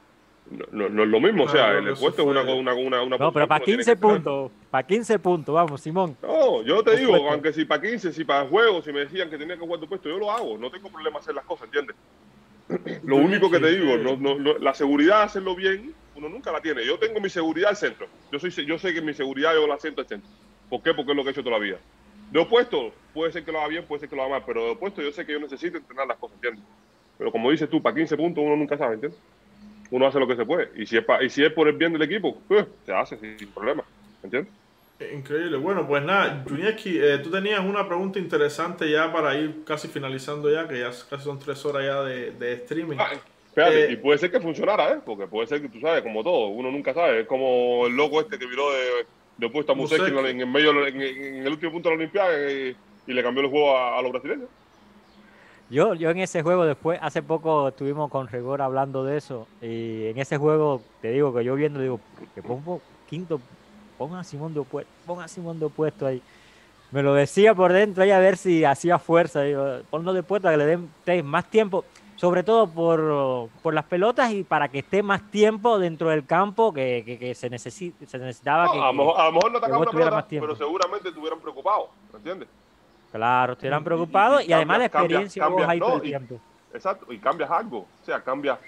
no es lo mismo. O sea,
Claro,
el
eso
puesto es
fue-
una
No, pero para 15 puntos, para 15 puntos, vamos, Simón.
No, yo te
Dos
digo,
puestos.
aunque si para 15, si para juego, si me decían que tenía que jugar tu puesto, yo lo hago. No tengo problema hacer las cosas, ¿entiendes? Lo único que te digo, la seguridad de hacerlo bien, uno nunca la tiene. Yo tengo mi seguridad al centro. Yo sé que mi seguridad yo la siento al centro. ¿Por qué? Porque es lo que he hecho toda la vida. De opuesto, puede ser que lo haga bien, puede ser que lo haga mal, pero de opuesto yo sé que yo necesito entrenar las cosas, ¿entiendes? Pero como dices tú, para 15 puntos uno nunca sabe, ¿entiendes? Uno hace lo que se puede. Y si es por el bien del equipo, pues, se hace sin problema, ¿entiendes?
Increíble. Bueno, pues nada, Junieski, tú tenías una pregunta interesante ya para ir casi finalizando ya, que ya casi son 3 horas ya de streaming.
Espérate, y puede ser que funcionara, ¿eh? Porque puede ser que tú sabes, como todo, uno nunca sabe. Es como el loco este que viró de opuesto a Museki en el medio, en el último punto de la Olimpiada y le cambió el juego a los brasileños.
Yo en ese juego después, hace poco estuvimos con Rigor hablando de eso, y en ese juego, te digo que yo viendo, digo, que pongo quinto, ponga a Simón de opuesto ahí. Me lo decía por dentro ahí a ver si hacía fuerza, digo, ponlo de opuesto, que le den más tiempo, sobre todo por las pelotas y para que esté más tiempo dentro del campo que se necesitaba.
No, a lo mejor no
que
atacaba
vos
una
tuvieras
pelota,
más tiempo.
pero seguramente estuvieran preocupados, ¿me entiendes?
Claro, estuvieran preocupados y además la experiencia
cambias,
vos ahí todo
no,
el tiempo.
Exacto, y cambias algo, o sea, cambias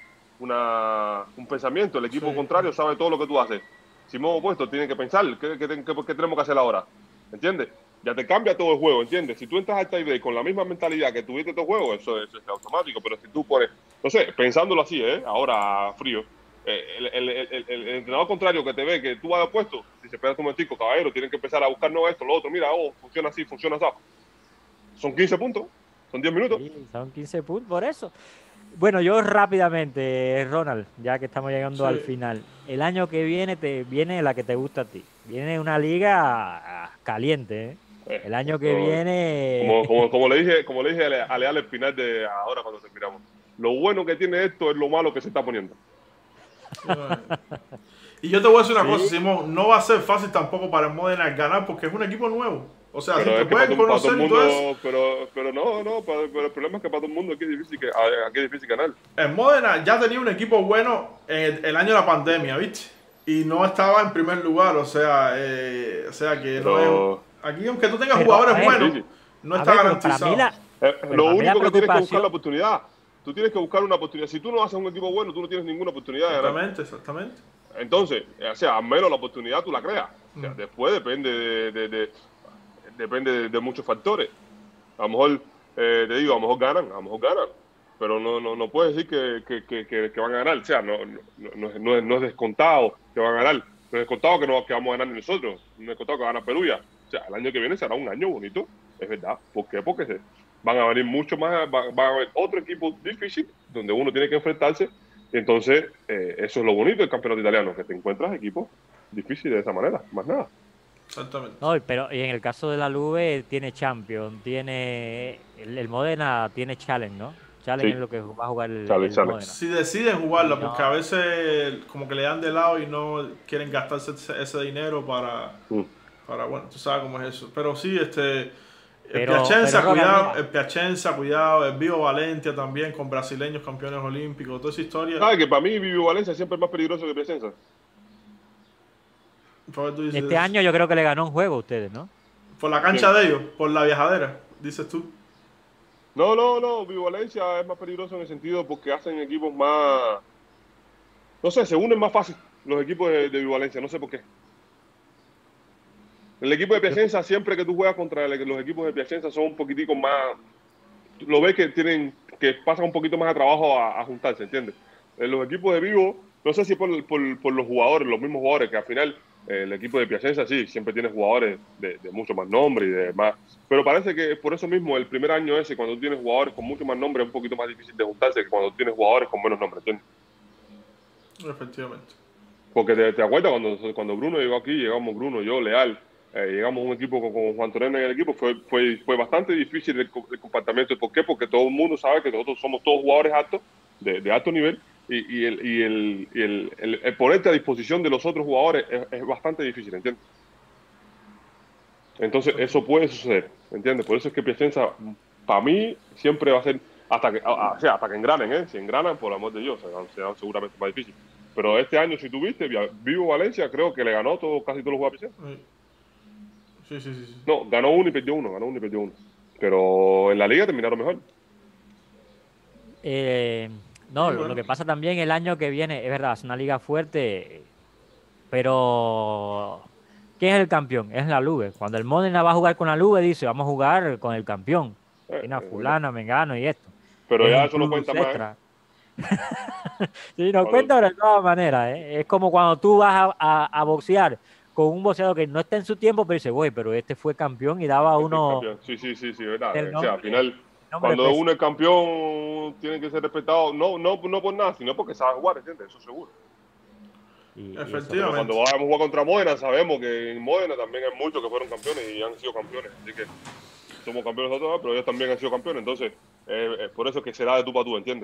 un pensamiento, el equipo
Sí.
contrario sabe todo lo que tú haces. Si me hemos opuesto, tiene que pensar, ¿qué tenemos que hacer ahora? ¿Entiendes? Ya te cambia todo el juego, ¿entiendes? Si tú entras al tie-break con la misma mentalidad que tuviste todo el juego, eso es automático, pero si tú pones, no sé, pensándolo así, ahora frío, el entrenador contrario que te ve que tú vas de opuesto, dice, espérate un momentico, caballero, tienen que empezar a buscar no esto, lo otro, mira, funciona así, funciona así. Son 15 puntos, son 10 minutos.
Sí, son 15 puntos, por eso. Bueno, yo rápidamente, Ronald, ya que estamos llegando al final. El año que viene viene la que te gusta a ti. Viene una liga caliente, ¿eh? El año que viene...
Como le dije a Leal al final de ahora cuando terminamos. Lo bueno que tiene esto es lo malo que se está poniendo.
Y yo te voy a decir una cosa, Simón, no va a ser fácil tampoco para el Modena ganar porque es un equipo nuevo. O sea,
Pero
si
es
te
que para
pueden
todo
conocer
el
y
mundo,
todo eso.
pero el problema es que para todo el mundo aquí es difícil ganar.
El Modena ya tenía un equipo bueno el año de la pandemia, ¿viste? Y no estaba en primer lugar, o sea que no es... Aquí, aunque tú tengas jugadores buenos, no está garantizado.
Lo único que tienes que buscar
preocupación...
la oportunidad. Tú tienes que buscar una oportunidad. Si tú no haces un equipo bueno, tú no tienes ninguna oportunidad de ganar.
Exactamente.
Entonces, o sea, al menos la oportunidad tú la creas. O sea, después depende de muchos factores. A lo mejor, te digo, a lo mejor ganan. Pero no puedes decir que van a ganar. O sea, no es descontado que van a ganar. No es descontado que vamos a ganar nosotros. No es descontado que va a ganar Perugia. O sea, el año que viene será un año bonito. Es verdad. ¿Por qué? Porque van a venir mucho más, van a haber otro equipo difícil donde uno tiene que enfrentarse. Y entonces, eso es lo bonito del campeonato italiano, que te encuentras equipos difíciles de esa manera, más nada.
Exactamente.
No, pero y en el caso de la Juve tiene Champions, tiene el Modena tiene Challenge, ¿no? Challenge
Sí.
es lo que va a jugar el
Challenge.
Modena.
Si deciden jugarla,
No.
porque a veces como que le dan de lado y no quieren gastarse ese dinero para bueno, tú sabes cómo es eso. Pero sí, el Piacenza, cuidado, el Piacenza, cuidado, el Vivo Valentia también, con brasileños campeones olímpicos, toda esa historia.
¿Sabes que para mí Vivo Valencia siempre es más peligroso que Piacenza?
Este año yo creo que le ganó un juego a ustedes, ¿no?
Por la cancha de ellos, por la viajadera, dices tú.
No, Vivo Valencia es más peligroso en el sentido porque hacen equipos más... No sé, se unen más fácil los equipos de Vivo Valencia, no sé por qué. El equipo de Piacenza, siempre que tú juegas contra los equipos de Piacenza, son un poquitico más... Lo ves que pasan un poquito más de trabajo a juntarse, ¿entiendes? En los equipos de Vivo, no sé si por los jugadores, los mismos jugadores, que al final el equipo de Piacenza sí, siempre tiene jugadores de mucho más nombre y de más... Pero parece que por eso mismo, el primer año ese, cuando tú tienes jugadores con mucho más nombre, es un poquito más difícil de juntarse que cuando tienes jugadores con menos nombre, ¿entiendes?
Efectivamente.
Porque te acuerdas cuando Bruno llegó aquí, llegamos Bruno, yo, Leal, llegamos a un equipo con Juan Torena en el equipo, fue bastante difícil el comportamiento. ¿Por qué? Porque todo el mundo sabe que nosotros somos todos jugadores altos, de alto nivel, y el ponerte a disposición de los otros jugadores es bastante difícil, ¿entiendes? Entonces eso puede suceder, ¿entiendes? Por eso es que Piacenza, para mí, siempre va a ser, hasta que engranen, ¿eh? Si engranan, por el amor de Dios, será seguramente más difícil. Pero este año, si tuviste, Vivo Valencia, creo que le ganó casi todos los juegos a Pizarro.
Sí.
No, ganó uno y perdió uno. Pero en la liga terminaron mejor.
No,
Sí, bueno.
lo que pasa también el año que viene, es verdad, es una liga fuerte, pero ¿quién es el campeón? Es la Luve. Cuando el Módena va a jugar con la Luve, dice, vamos a jugar con el campeón. Tiene a fulano, mengano y esto.
Pero
Es
ya
un
eso no
plus
cuenta más.
extra. Sí, nos cuenta, pero de todas maneras, ¿eh? Es como cuando tú vas a boxear con un boxeador que no está en su tiempo, pero dice, güey, pero este fue campeón y daba uno
Sí, verdad.
el
O sea, al final,
nombre
cuando
pesa.
uno es campeón, tiene que ser respetado, no por nada, sino porque sabe jugar, ¿entiendes? Eso seguro.
Y
Pero
Efectivamente.
cuando vamos a jugar contra Módena, sabemos que en Módena también hay muchos que fueron campeones y han sido campeones. Así que somos campeones nosotros, pero ellos también han sido campeones. Entonces, por eso es que será de tú para tú, ¿entiendes?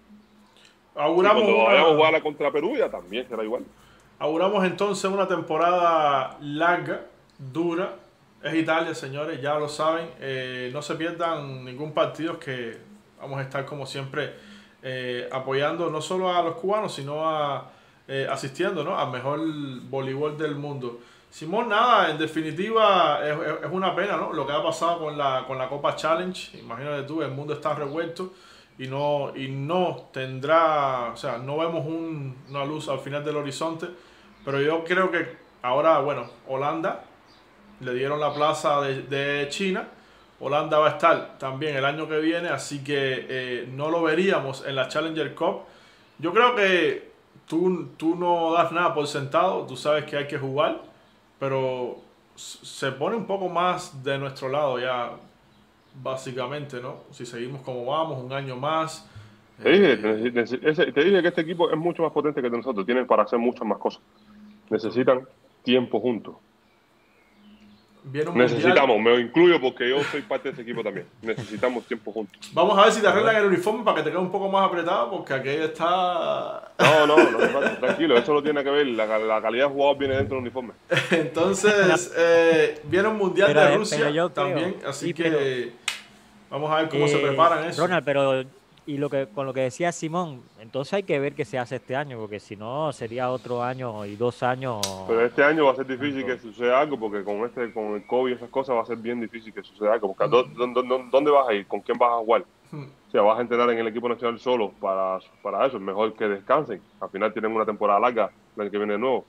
Y
Auguramos,
cuando vayamos a jugar contra Perú, ya también será igual.
auguramos entonces una temporada larga, dura. Es Italia, señores, ya lo saben. No se pierdan ningún partido, que vamos a estar como siempre apoyando no solo a los cubanos, sino asistiendo, ¿no?, al mejor voleibol del mundo. Simón, nada, en definitiva es una pena, ¿no?, lo que ha pasado con la Copa Challenge. Imagínate tú, el mundo está revuelto y no tendrá, o sea, no vemos una luz al final del horizonte. Pero yo creo que ahora, bueno, Holanda le dieron la plaza de China. Holanda va a estar también el año que viene, así que no lo veríamos en la Challenger Cup. Yo creo que tú no das nada por sentado, tú sabes que hay que jugar, pero se pone un poco más de nuestro lado ya, básicamente, ¿no? Si seguimos como vamos, un año más.
Te dije que este equipo es mucho más potente que el de nosotros, tienen para hacer muchas más cosas. Necesitan tiempo juntos.
Viene un mundial.
Me incluyo porque yo soy parte de ese equipo también. Necesitamos tiempo juntos.
Vamos a ver si te arreglan el uniforme para que te quede un poco más apretado, porque aquello está...
No, tranquilo, eso no tiene que ver. La calidad de jugador viene dentro del uniforme.
Entonces, viene un mundial de Rusia
pero yo creo-
también, así
sí,
que
pero-
vamos a ver cómo se preparan eso.
Ronald, pero con lo que decía Simón, entonces hay que ver qué se hace este año, porque si no sería otro año y 2 años.
Pero este año va a ser difícil que suceda algo, porque con el COVID y esas cosas va a ser bien difícil que suceda algo. Porque ¿dónde vas a ir? ¿Con quién vas a jugar? O sea, vas a entrenar en el equipo nacional solo para eso. Es mejor que descansen. Al final tienen una temporada larga, el año que viene de nuevo.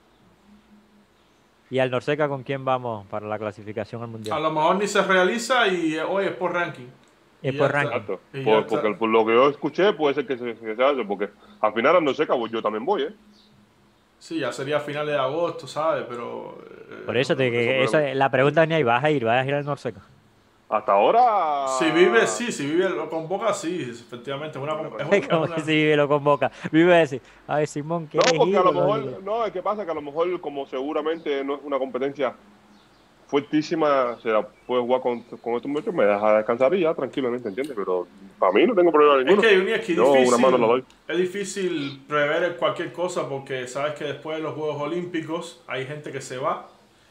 ¿Y al Norseca con quién vamos para la clasificación al
A
Mundial?
lo mejor ni se realiza y hoy es por ranking.
Es
Y
por
ya está.
ranking.
Exacto.
Y ya está.
Porque por lo que yo escuché, puede ser que se hace. Porque al final, no sé, yo también voy, ¿eh?
Sí, ya sería a finales de agosto, ¿sabes? Pero...
Por eso,
eso,
la pregunta venía ahí, ¿vas a ir al Norseca?
Hasta ahora.
Si vive lo convoca, sí, efectivamente. Es
Como
una-
que si lo convoca. Vive a decir, a ver, Simón, ¿qué
No,
es
porque a lo
ídolo?
mejor, no, es que pasa que a lo mejor, como seguramente no es una competencia fuertísima, se la puede jugar con estos muchachos, me deja descansar y ya tranquilamente, ¿entiendes? Pero para mí no tengo problema
Es
ninguno.
que, Juni, es que
Yo una mano la doy.
es difícil prever cualquier cosa, porque sabes que después de los Juegos Olímpicos hay gente que se va.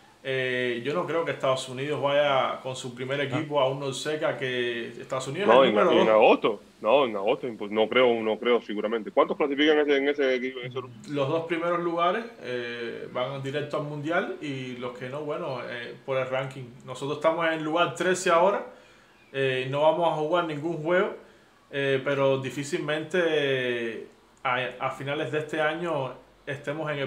Yo no creo que Estados Unidos vaya con su primer equipo a un Norseca, que Estados Unidos
No,
es el
en
número 2.
agosto. No, en agosto, pues no creo seguramente. ¿Cuántos clasifican en ese equipo?
Los 2 primeros lugares van directo al Mundial, y los que no, bueno, por el ranking. Nosotros estamos en el lugar 13 ahora, no vamos a jugar ningún juego, pero difícilmente a finales de este año estemos en el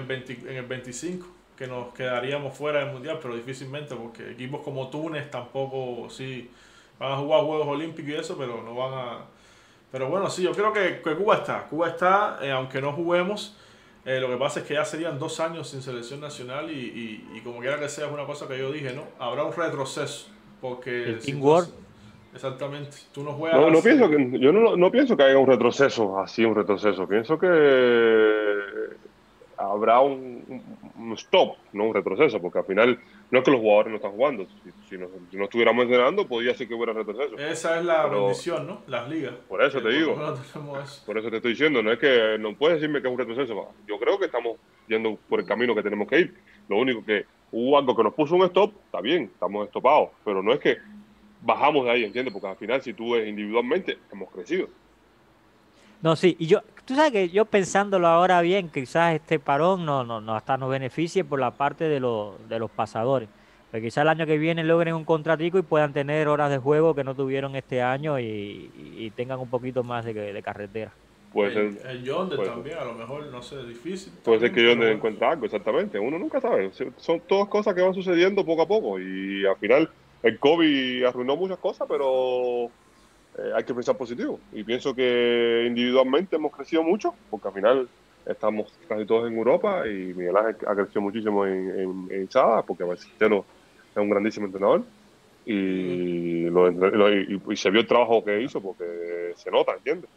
25, que nos quedaríamos fuera del Mundial, pero difícilmente, porque equipos como Túnez tampoco, sí, van a jugar Juegos Olímpicos y eso, pero no van a... Pero bueno, sí, yo creo que Cuba está, aunque no juguemos. Lo que pasa es que ya serían 2 años sin selección nacional, y como quiera que sea, es una cosa que yo dije, ¿no? Habrá un retroceso, porque...
El
si
Team
tú-
World.
Exactamente, tú no juegas...
Yo no pienso que haya un retroceso, Pienso que habrá un stop, no un retroceso, porque al final no es que los jugadores no están jugando. Si no estuviéramos entrenando, podría ser que hubiera retroceso.
Esa es la
Pero-
bendición, ¿no? Las ligas.
Por eso
Que
te digo.
lo menos tenemos eso.
Por eso te estoy diciendo, no puedes decirme que es un retroceso. Yo creo que estamos yendo por el camino que tenemos que ir. Lo único que hubo algo que nos puso un stop, está bien, estamos estopados, pero no es que bajamos de ahí, ¿entiendes? Porque al final, si tú ves individualmente, hemos crecido.
No, sí, y tú sabes que yo pensándolo ahora bien, quizás este parón no hasta nos beneficie por la parte de los pasadores. Pero quizás el año que viene logren un contratico y puedan tener horas de juego que no tuvieron este año y tengan un poquito más de carretera.
Puede ser,
El Yonder
puede ser.
también, a lo mejor, no sé, difícil.
Puede ser
también,
que yo
pero
no
bueno.
encuentre algo, exactamente. Uno nunca sabe. Son todas cosas que van sucediendo poco a poco. Y al final, el COVID arruinó muchas cosas, pero hay que pensar positivo. Y pienso que individualmente hemos crecido mucho, porque al final estamos casi todos en Europa y Miguel Ángel ha crecido muchísimo en Sada, porque Marcelo es un grandísimo entrenador. Y se vio el trabajo que hizo, porque se nota, ¿entiendes?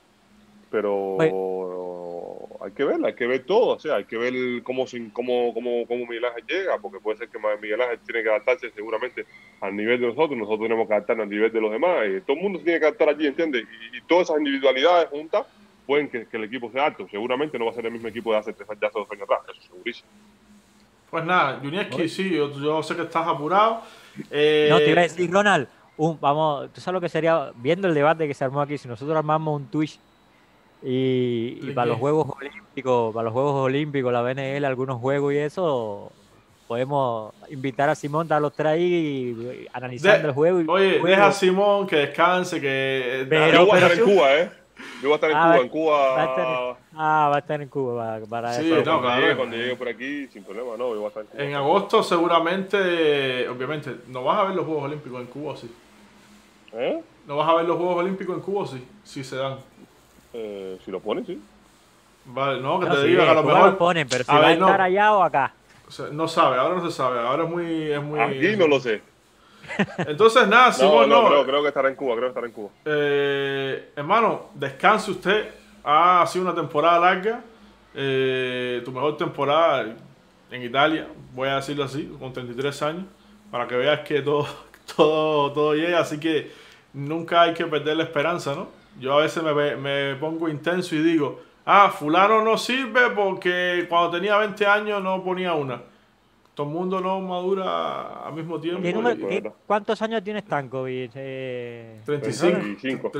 Pero hay que ver todo, o sea, hay que ver cómo Miguel Ángel llega, porque puede ser que Miguel Ángel tiene que adaptarse seguramente al nivel de nosotros tenemos que adaptarnos al nivel de los demás, y todo el mundo se tiene que adaptar allí, ¿entiendes? Y todas esas individualidades juntas pueden que el equipo sea alto, seguramente no va a ser el mismo equipo de hace 2 años atrás, eso segurísimo.
Pues nada, Junieski, sí, yo sé que estás apurado.
No, te iba a decir, Ronald, vamos, tú sabes lo que sería, viendo el debate que se armó aquí, si nosotros armamos un Twitch y para los Juegos Olímpicos, la BNL, algunos juegos y eso, podemos invitar a Simón, a los tres ahí y analizando el juego.
Oye, deja a Simón que descanse, que...
Yo voy a estar en Cuba, Yo voy a estar en Cuba,
va a estar en Cuba para
Sí,
eso.
no, claro.
Cuando llegue por aquí, sin problema, no, yo voy a estar en Cuba.
En agosto seguramente, obviamente, no vas a ver los Juegos Olímpicos en Cuba, sí. ¿No vas a ver los Juegos Olímpicos en Cuba, sí? Sí se dan.
Si lo ponen, sí.
Vale, no, que
No,
te
sí,
diga que a lo
Cuba
mejor...
lo ponen, pero si
A
va a
ver, no.
estar allá o acá.
O sea, no sabe, ahora no se sabe, ahora es muy...
Aquí no lo sé.
Entonces, nada, Simón,
Creo que estará en Cuba,
hermano, descanse usted. Ha sido una temporada larga. Tu mejor temporada en Italia, voy a decirlo así, con 33 años, para que veas que todo llega. Así que nunca hay que perder la esperanza, ¿no? Yo a veces me pongo intenso y digo, fulano no sirve porque cuando tenía 20 años no ponía una. Todo el mundo no madura al mismo tiempo.
¿Cuántos años tienes Stankovic?
35.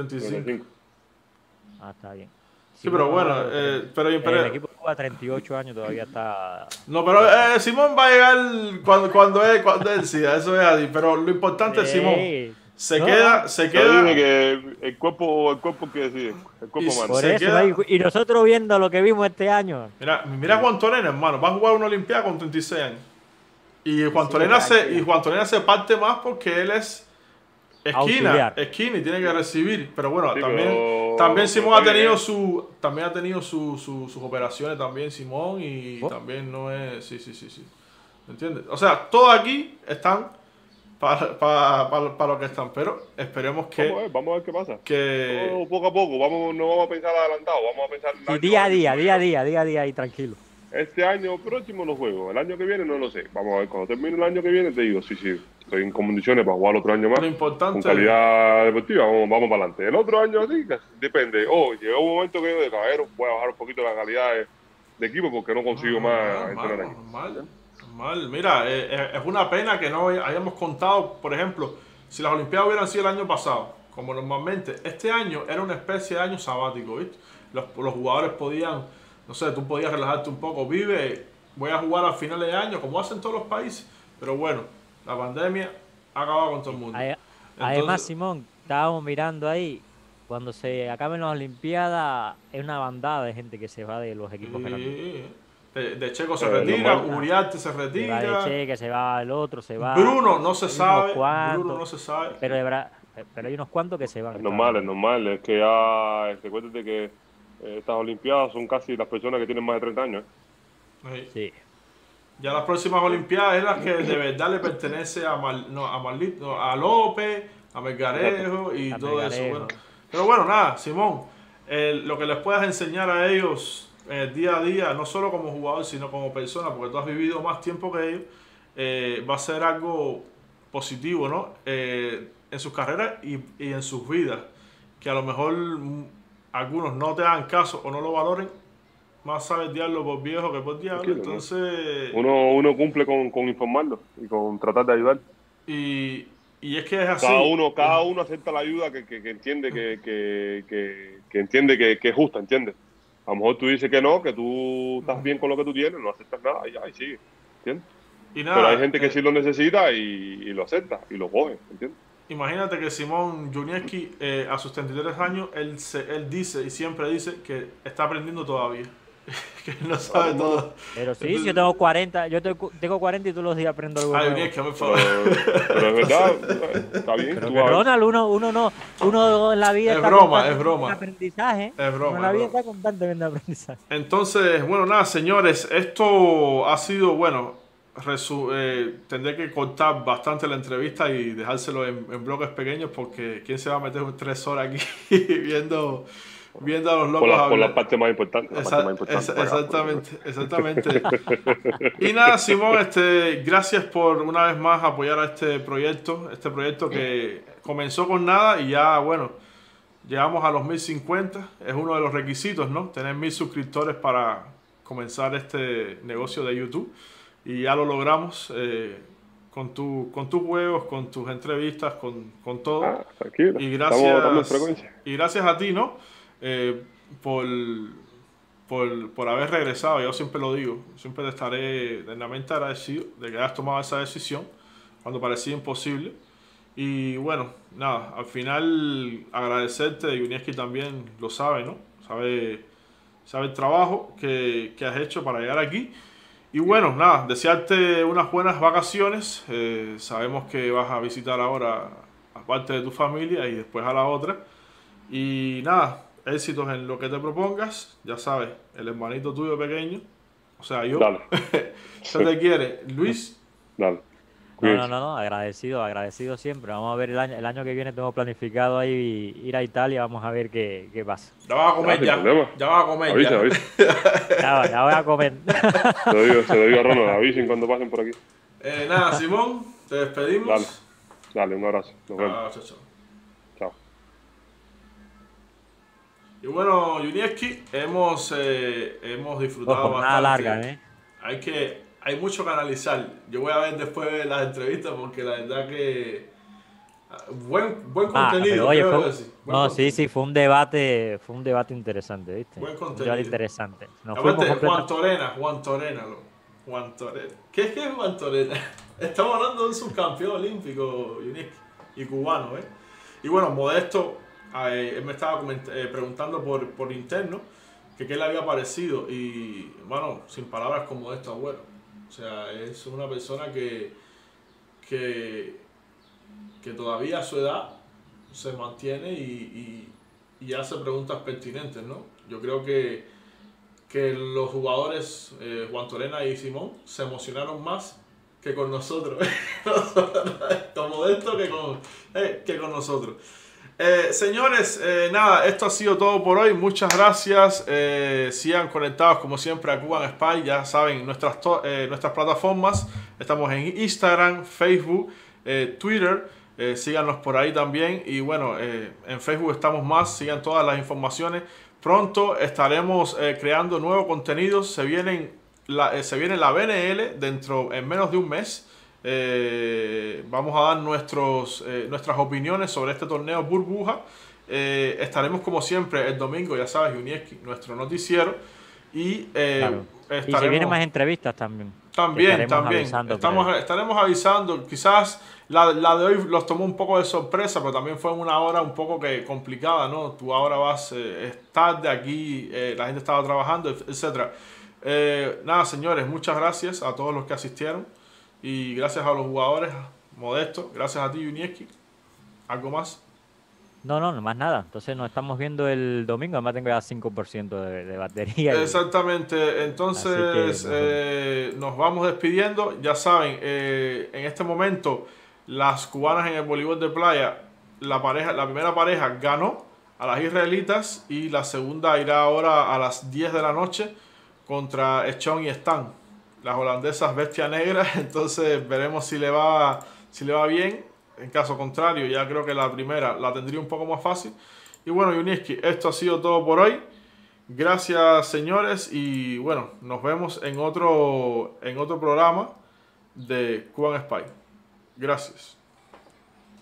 Está bien.
Sí, pero bueno, pero
el equipo juega 38 años, todavía está...
No, pero Simón va a llegar cuando él decida, eso es así. Pero lo importante es Simón. Se queda.
Yo dije que el cuerpo que decide, el cuerpo manda.
Por eso, y nosotros viendo lo que vimos este año.
Mira Juan Torena, hermano, va a jugar una Olimpiada con 36 años. Y Juan Torena se parte más porque él es esquina y tiene que recibir. Pero bueno, sí, también Simón ha tenido sus operaciones también, Simón, y también no es... Sí. ¿Me entiendes? O sea, todos aquí están para lo que están, pero esperemos que...
Vamos a ver qué pasa.
Que...
Poco a poco, no vamos a pensar adelantado, vamos a pensar...
día a día y tranquilo.
Este año próximo no juego, el año que viene no lo sé. Vamos a ver, cuando termine el año que viene te digo, sí, estoy en condiciones para jugar otro año más.
Lo importante
con calidad deportiva, vamos para adelante. El otro año sí, depende. Llegó un momento que yo de caballero voy a bajar un poquito la calidad de equipo porque no consigo más entrenar aquí.
Normal. Mira, es una pena que no hayamos contado, por ejemplo, si las Olimpiadas hubieran sido el año pasado, como normalmente, este año era una especie de año sabático, ¿viste? Los jugadores podían, no sé, tú podías relajarte un poco, voy a jugar al final de año, como hacen todos los países, pero bueno, la pandemia ha acabado con todo el mundo.
Además, Simón, estábamos mirando ahí, cuando se acaben las Olimpiadas, es una bandada de gente que se va de los equipos grandes.
De Checo se retira, Uriarte se retira.
Se va de Checo, se va el otro, se va.
Bruno no se sabe.
Pero hay unos cuantos que se van.
Es normal. Es que ya, recuérdate que estas Olimpiadas son casi las personas que tienen más de 30 años.
Sí.
Ya las próximas Olimpiadas es las que de verdad le pertenece a López, a Melgarejo y todo eso. Bueno. Pero bueno, nada, Simón, lo que les puedas enseñar a ellos día a día, no solo como jugador, sino como persona, porque tú has vivido más tiempo que ellos, va a ser algo positivo, ¿no? En sus carreras y en sus vidas, que a lo mejor algunos no te hagan caso o no lo valoren, más sabe el diablo por viejo que por diablo. Entonces
uno cumple con informarlo y con tratar de ayudar.
Y Y es que es así.
Cada uno acepta la ayuda que entiende que entiende que es justa, ¿entiendes? A lo mejor tú dices que no, que tú estás bien con lo que tú tienes, no aceptas nada y ya, y sigue, ¿entiendes?
Y nada,
Pero hay gente que sí lo necesita y lo acepta y lo coge, ¿entiendes?
imagínate que Simón Junieski, a sus 33 años, él dice y siempre dice que está aprendiendo todavía. Que él no sabe todo.
Pero sí, si yo tengo 40, tengo 40 y todos los días aprendo algo nuevo.
Junieski, por favor.
Pero es verdad, está bien.
Pero
tú
que
vas-
Ronald, uno en la vida
Es
está
broma,
constantemente
es broma.
en aprendizaje.
Es broma,
Uno en la
es
vida
broma.
está constantemente en aprendizaje.
Entonces, bueno, nada, señores, esto ha sido, bueno, tendré que cortar bastante la entrevista y dejárselo en bloques pequeños porque quién se va a meter 3 horas aquí viendo a los locos
por la
hablar.
parte más importante. La parte más importante.
Exactamente. Y nada, Simón, gracias por una vez más apoyar a este proyecto que comenzó con nada y ya, bueno, llegamos a los 1050. Es uno de los requisitos, ¿no? Tener 1000 suscriptores para comenzar este negocio de YouTube. Y ya lo logramos con tus juegos, con tus entrevistas, con todo.
Tranquilo.
Y
Estamos dando frecuencia.
gracias a ti, ¿no? Por haber regresado. Yo siempre lo digo. Siempre te estaré eternamente agradecido de que hayas tomado esa decisión cuando parecía imposible. Y bueno, nada, al final agradecerte. Junieski también lo sabe, ¿no? Sabe el trabajo que has hecho para llegar aquí. Y bueno, nada, desearte unas buenas vacaciones. Sabemos que vas a visitar ahora a parte de tu familia y después a la otra. Y nada, éxitos en lo que te propongas. Ya sabes, el hermanito tuyo pequeño, o sea, yo,
Dale.
se te quiere. Luis,
Dale.
No, agradecido siempre. Vamos a ver el año que viene tengo planificado ahí ir a Italia, vamos a ver qué pasa.
ya vas a comer
sin problema.
ya vas a comer
Avisa,
ya.
avisa.
Ya voy a comer.
Se lo digo a Ronald, avisen cuando pasen por aquí.
Nada, Simón, te despedimos.
Dale, un abrazo. Nos vemos.
Chao, chao.
Chao.
Y bueno, Junieski, hemos disfrutado
Jornada
bastante.
larga,
Hay mucho que analizar. Yo voy a ver después las entrevistas porque la verdad que buen contenido.
Pero oye,
creo que sí. Buen contenido.
sí, fue un debate interesante, ¿viste?
Buen
Un
contenido.
debate interesante. Nos
Aparte,
fuimos
Juan Torena. ¿Qué es Juan Torena? Estamos hablando de un subcampeón olímpico Junieski, y cubano, ¿eh? Y bueno, Modesto, él me estaba preguntando por interno que qué le había parecido y, bueno, sin palabras con Modesto Agüero. O sea, es una persona que todavía a su edad se mantiene y hace preguntas pertinentes, ¿no? Yo creo que los jugadores, Juan Torena y Simón, se emocionaron más que con nosotros. Con Modesto que con nosotros. Señores, nada, esto ha sido todo por hoy. Muchas gracias. Sigan conectados como siempre a Cuban Spy. Ya saben, nuestras plataformas. Estamos en Instagram, Facebook, Twitter. Síganos por ahí también. Y bueno, en Facebook estamos más. Sigan todas las informaciones. Pronto estaremos creando nuevos contenidos. Se viene la BNL en menos de un mes. Vamos a dar nuestras opiniones sobre este torneo burbuja. Estaremos como siempre el domingo, ya sabes, Junieski, nuestro noticiero. Y
Claro. Y si vienen más entrevistas también.
Estaremos avisando. Quizás la de hoy los tomó un poco de sorpresa, pero también fue una hora un poco complicada, ¿no? Tú ahora es tarde aquí, la gente estaba trabajando, etcétera. Nada, señores, muchas gracias a todos los que asistieron y gracias a los jugadores, Modesto, gracias a ti, Junieski. ¿Algo más?
No, más nada. Entonces nos estamos viendo el domingo. Además tengo ya 5% de batería.
Exactamente. Entonces nos vamos despidiendo. Ya saben, en este momento las cubanas en el voleibol de playa, la primera pareja ganó a las israelitas y la segunda irá ahora a las 10 de la noche contra Echon y Stan, las holandesas bestia negra. Entonces veremos si le va bien. En caso contrario, ya creo que la primera la tendría un poco más fácil. Y bueno, Junieski, esto ha sido todo por hoy. Gracias, señores. Y bueno, nos vemos en otro programa de Cuban Spy. Gracias.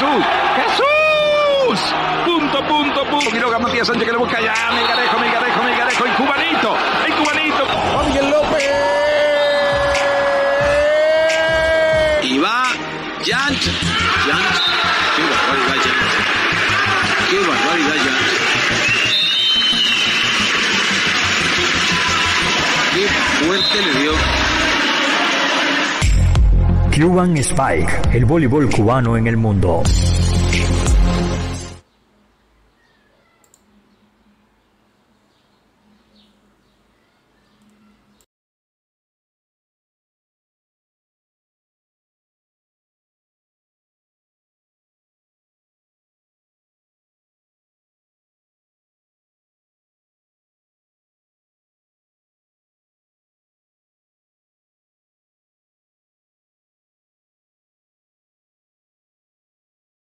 Jesús. ¡Jesús! Punto. Quiroga, Matías Sánchez que le busca ya. Melgarejo. El cubanito.
Juan Miguel López.
Y va Jan. Qué barbaridad, Jan. Qué fuerte le dio.
Cuban Spike, el voleibol cubano en el mundo.